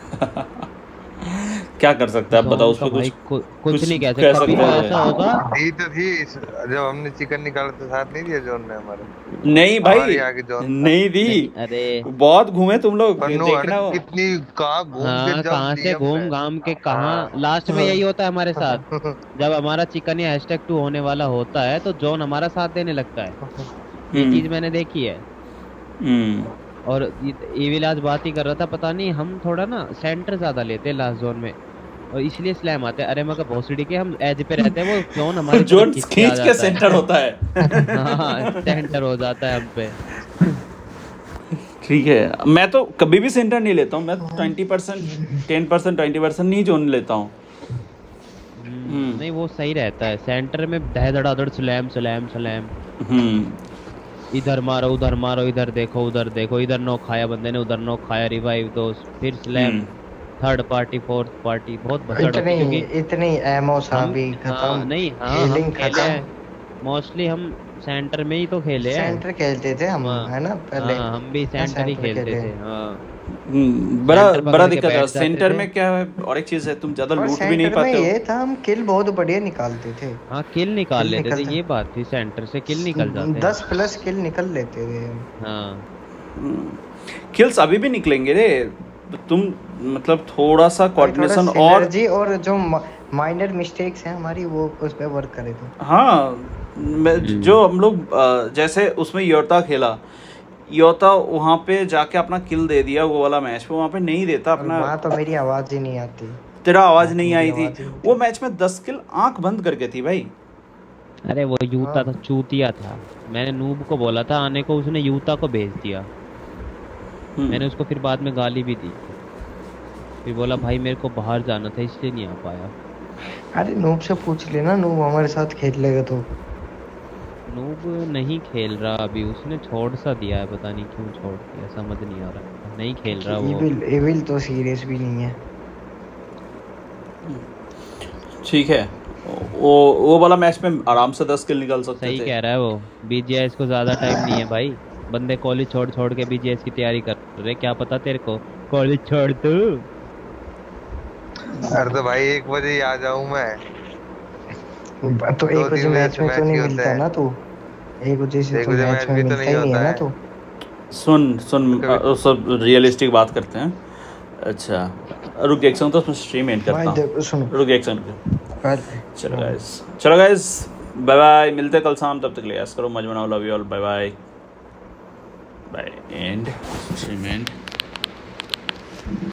[SPEAKER 1] क्या कर सकते हैं आप बताओ
[SPEAKER 4] जोन
[SPEAKER 1] उस
[SPEAKER 4] का
[SPEAKER 1] पर
[SPEAKER 4] भाई
[SPEAKER 1] कुछ
[SPEAKER 4] कु- कुछ
[SPEAKER 1] कुछ
[SPEAKER 4] नहीं कह
[SPEAKER 1] कह
[SPEAKER 4] सकते, कभी
[SPEAKER 1] सकते
[SPEAKER 4] तो
[SPEAKER 1] हैं।
[SPEAKER 4] ऐसा होगा।
[SPEAKER 6] दी तो थी इस- जब हमने चिकन निकाला तो साथ नहीं दिया जोन ने हमारे।
[SPEAKER 1] नहीं
[SPEAKER 6] हमारे
[SPEAKER 1] भाई
[SPEAKER 6] आगे जोन था।
[SPEAKER 1] नहीं दी,
[SPEAKER 4] नहीं, अरे
[SPEAKER 1] बहुत घूमे तुम लोग,
[SPEAKER 6] पर नो
[SPEAKER 1] देखना
[SPEAKER 6] हट
[SPEAKER 1] वो।
[SPEAKER 6] कितनी कहाँ घूम के
[SPEAKER 4] हाँ
[SPEAKER 6] जब
[SPEAKER 4] कहाँ से
[SPEAKER 6] डी एम
[SPEAKER 4] घूम
[SPEAKER 6] पे।
[SPEAKER 4] घाम के कहाँ
[SPEAKER 6] हाँ।
[SPEAKER 4] लास्ट में यही होता है हमारे साथ। जब हमारा चिकन या हैशटैग टू होने वाला होता है तो जोन हमारा साथ देने लगता है। ये
[SPEAKER 1] हम्म।
[SPEAKER 4] चीज मैंने देखी है।
[SPEAKER 1] हम्म
[SPEAKER 4] और एविल आज बात ही कर रहा था, पता नहीं हम थोड़ा ना सेंटर ज्यादा लेते हैं लास्ट जोन में और इसलिए स्लैम आते हैं। अरे मगर भोसड़ी के हम एज पे रहते हैं, वो जोन हमारी
[SPEAKER 1] जोन
[SPEAKER 4] तरफ खींच के आ
[SPEAKER 1] खींच के
[SPEAKER 4] जाता
[SPEAKER 1] सेंटर होता है।
[SPEAKER 4] है। हाँ सेंटर हो जाता है हम पे।
[SPEAKER 1] ठीक है, मैं तो कभी भी सेंटर नहीं लेता हूँ, मैं twenty percent ten percent twenty percent नहीं जोन लेता हूँ।
[SPEAKER 4] हम्म, नहीं वो सही रहता है सेंटर में, दह धड़ाधड़ स्लैम स्लैम स्लैम।
[SPEAKER 1] हम्म
[SPEAKER 4] इधर मारो उधर मारो, इधर देखो उधर देखो, इधर नो खाया बंदे ने, उधर नो खाया, रिवाइव दो, फिर स्लैम।
[SPEAKER 1] हम्म।
[SPEAKER 4] थर्ड पार्टी फोर्थ पार्टी बहुत भसड़ होती
[SPEAKER 2] इतनी
[SPEAKER 4] है क्योंकि
[SPEAKER 2] इतनी एमओ सा
[SPEAKER 4] हम
[SPEAKER 2] भी
[SPEAKER 4] हाँ,
[SPEAKER 2] खत्म,
[SPEAKER 4] नहीं हाँ हम
[SPEAKER 2] हीलिंग
[SPEAKER 4] खेले हैं
[SPEAKER 2] खत्म।
[SPEAKER 4] मोस्टली, हम सेंटर में ही तो खेले हैं।
[SPEAKER 2] सेंटर खेलते थे हम,
[SPEAKER 4] हाँ,
[SPEAKER 2] है ना पहले।
[SPEAKER 4] हाँ हम भी सेंटर ही
[SPEAKER 2] सेंटर
[SPEAKER 4] खेलते
[SPEAKER 2] खेले।
[SPEAKER 4] थे। हाँ
[SPEAKER 1] हम्म, बड़ा
[SPEAKER 4] सेंटर
[SPEAKER 1] बड़ा
[SPEAKER 4] पकड़ के
[SPEAKER 1] दिक्कत है
[SPEAKER 4] बैठ जाते
[SPEAKER 1] सेंटर
[SPEAKER 4] थे।
[SPEAKER 1] में क्या है, और एक चीज है तुम ज्यादा
[SPEAKER 2] और
[SPEAKER 1] लूट भी नहीं
[SPEAKER 2] सेंटर में
[SPEAKER 1] पाते हो।
[SPEAKER 2] ये था हम किल बहुत बढ़िया निकालते थे।
[SPEAKER 4] हाँ किल निकाल
[SPEAKER 2] किल
[SPEAKER 4] लेते थे,
[SPEAKER 2] निकलते-
[SPEAKER 4] ये बात थी, सेंटर से किल निकल जाते हैं।
[SPEAKER 2] दस प्लस किल निकल लेते थे हम।
[SPEAKER 4] हाँ
[SPEAKER 1] किल्स अभी भी निकलेंगे रे, तुम मतलब थोड़ा सा कोऑर्डिनेशन
[SPEAKER 2] थोड़ा
[SPEAKER 1] और
[SPEAKER 2] synergy और जो माइनर मिस्टेक्स हैं हमारी वो उस पे वर्क करे तो।
[SPEAKER 1] हाँ मैं जो हम लोग अ, जैसे उसमें योता खेला, योता वहाँ पे जाके अपना किल दे दिया वो वाला मैच पे, वहाँ पे नहीं देता अपना।
[SPEAKER 2] वहाँ तो मेरी आवाज ही नहीं आती,
[SPEAKER 1] तेरा आवाज नहीं आई
[SPEAKER 2] मेरी
[SPEAKER 1] थी
[SPEAKER 2] आवाज ही नहीं
[SPEAKER 1] वो मैच में, दस किल आंख बंद करके थी भाई।
[SPEAKER 4] अरे वो यूता था, चूतिया था। मैंने नूब को बोला था आने को, उसने यूता को भेज दिया। मैंने उसको फिर बाद में गाली भी दी, फिर बोला भाई मेरे को बाहर जाना था इसलिए नहीं आ पाया।
[SPEAKER 2] अरे नूब से पूछ लेना, नूब हमारे साथ खेल लेगा तो।
[SPEAKER 4] नूब नहीं खेल रहा अभी, उसने छोड़ सा दिया है, पता नहीं क्यों छोड़ दिया, समझ नहीं आ रहा, नहीं खेल रहा वो।
[SPEAKER 2] एविल एविल तो सीरियस भी नहीं है।
[SPEAKER 1] ठीक है, वो वो वाला मैच में आराम से दस किल निकल सकते
[SPEAKER 4] सही
[SPEAKER 1] थे।
[SPEAKER 4] कह रहा है वो, बीजीएस को ज्यादा टाइम नहीं है भाई, बंदे कॉलेज छोड़ छोड़ के बीजीएस की तैयारी कर रहे, क्या पता तेरे को कॉलेज छोड़ तू।
[SPEAKER 6] अरे तो भाई एक बजे ही आ जाऊं मैं।
[SPEAKER 2] तो एक बजे मैच में तो नहीं मिलता ना तू, एक बजे से तो मैच में मिलता ही नहीं है ना तू।
[SPEAKER 1] सुन सुन अ, सब रियलिस्टिक बात करते हैं। अच्छा रुक एक सेकंड, तो मैं स्ट्रीम एंड करता हूं,
[SPEAKER 2] सुन
[SPEAKER 1] रुक एक सेकंड। चलो गाइस चलो गाइस बाय बाय, मिलते हैं कल शाम, तब तक के लिए ऐसा करो, मज बनाओ, love you all, bye bye bye end stream and.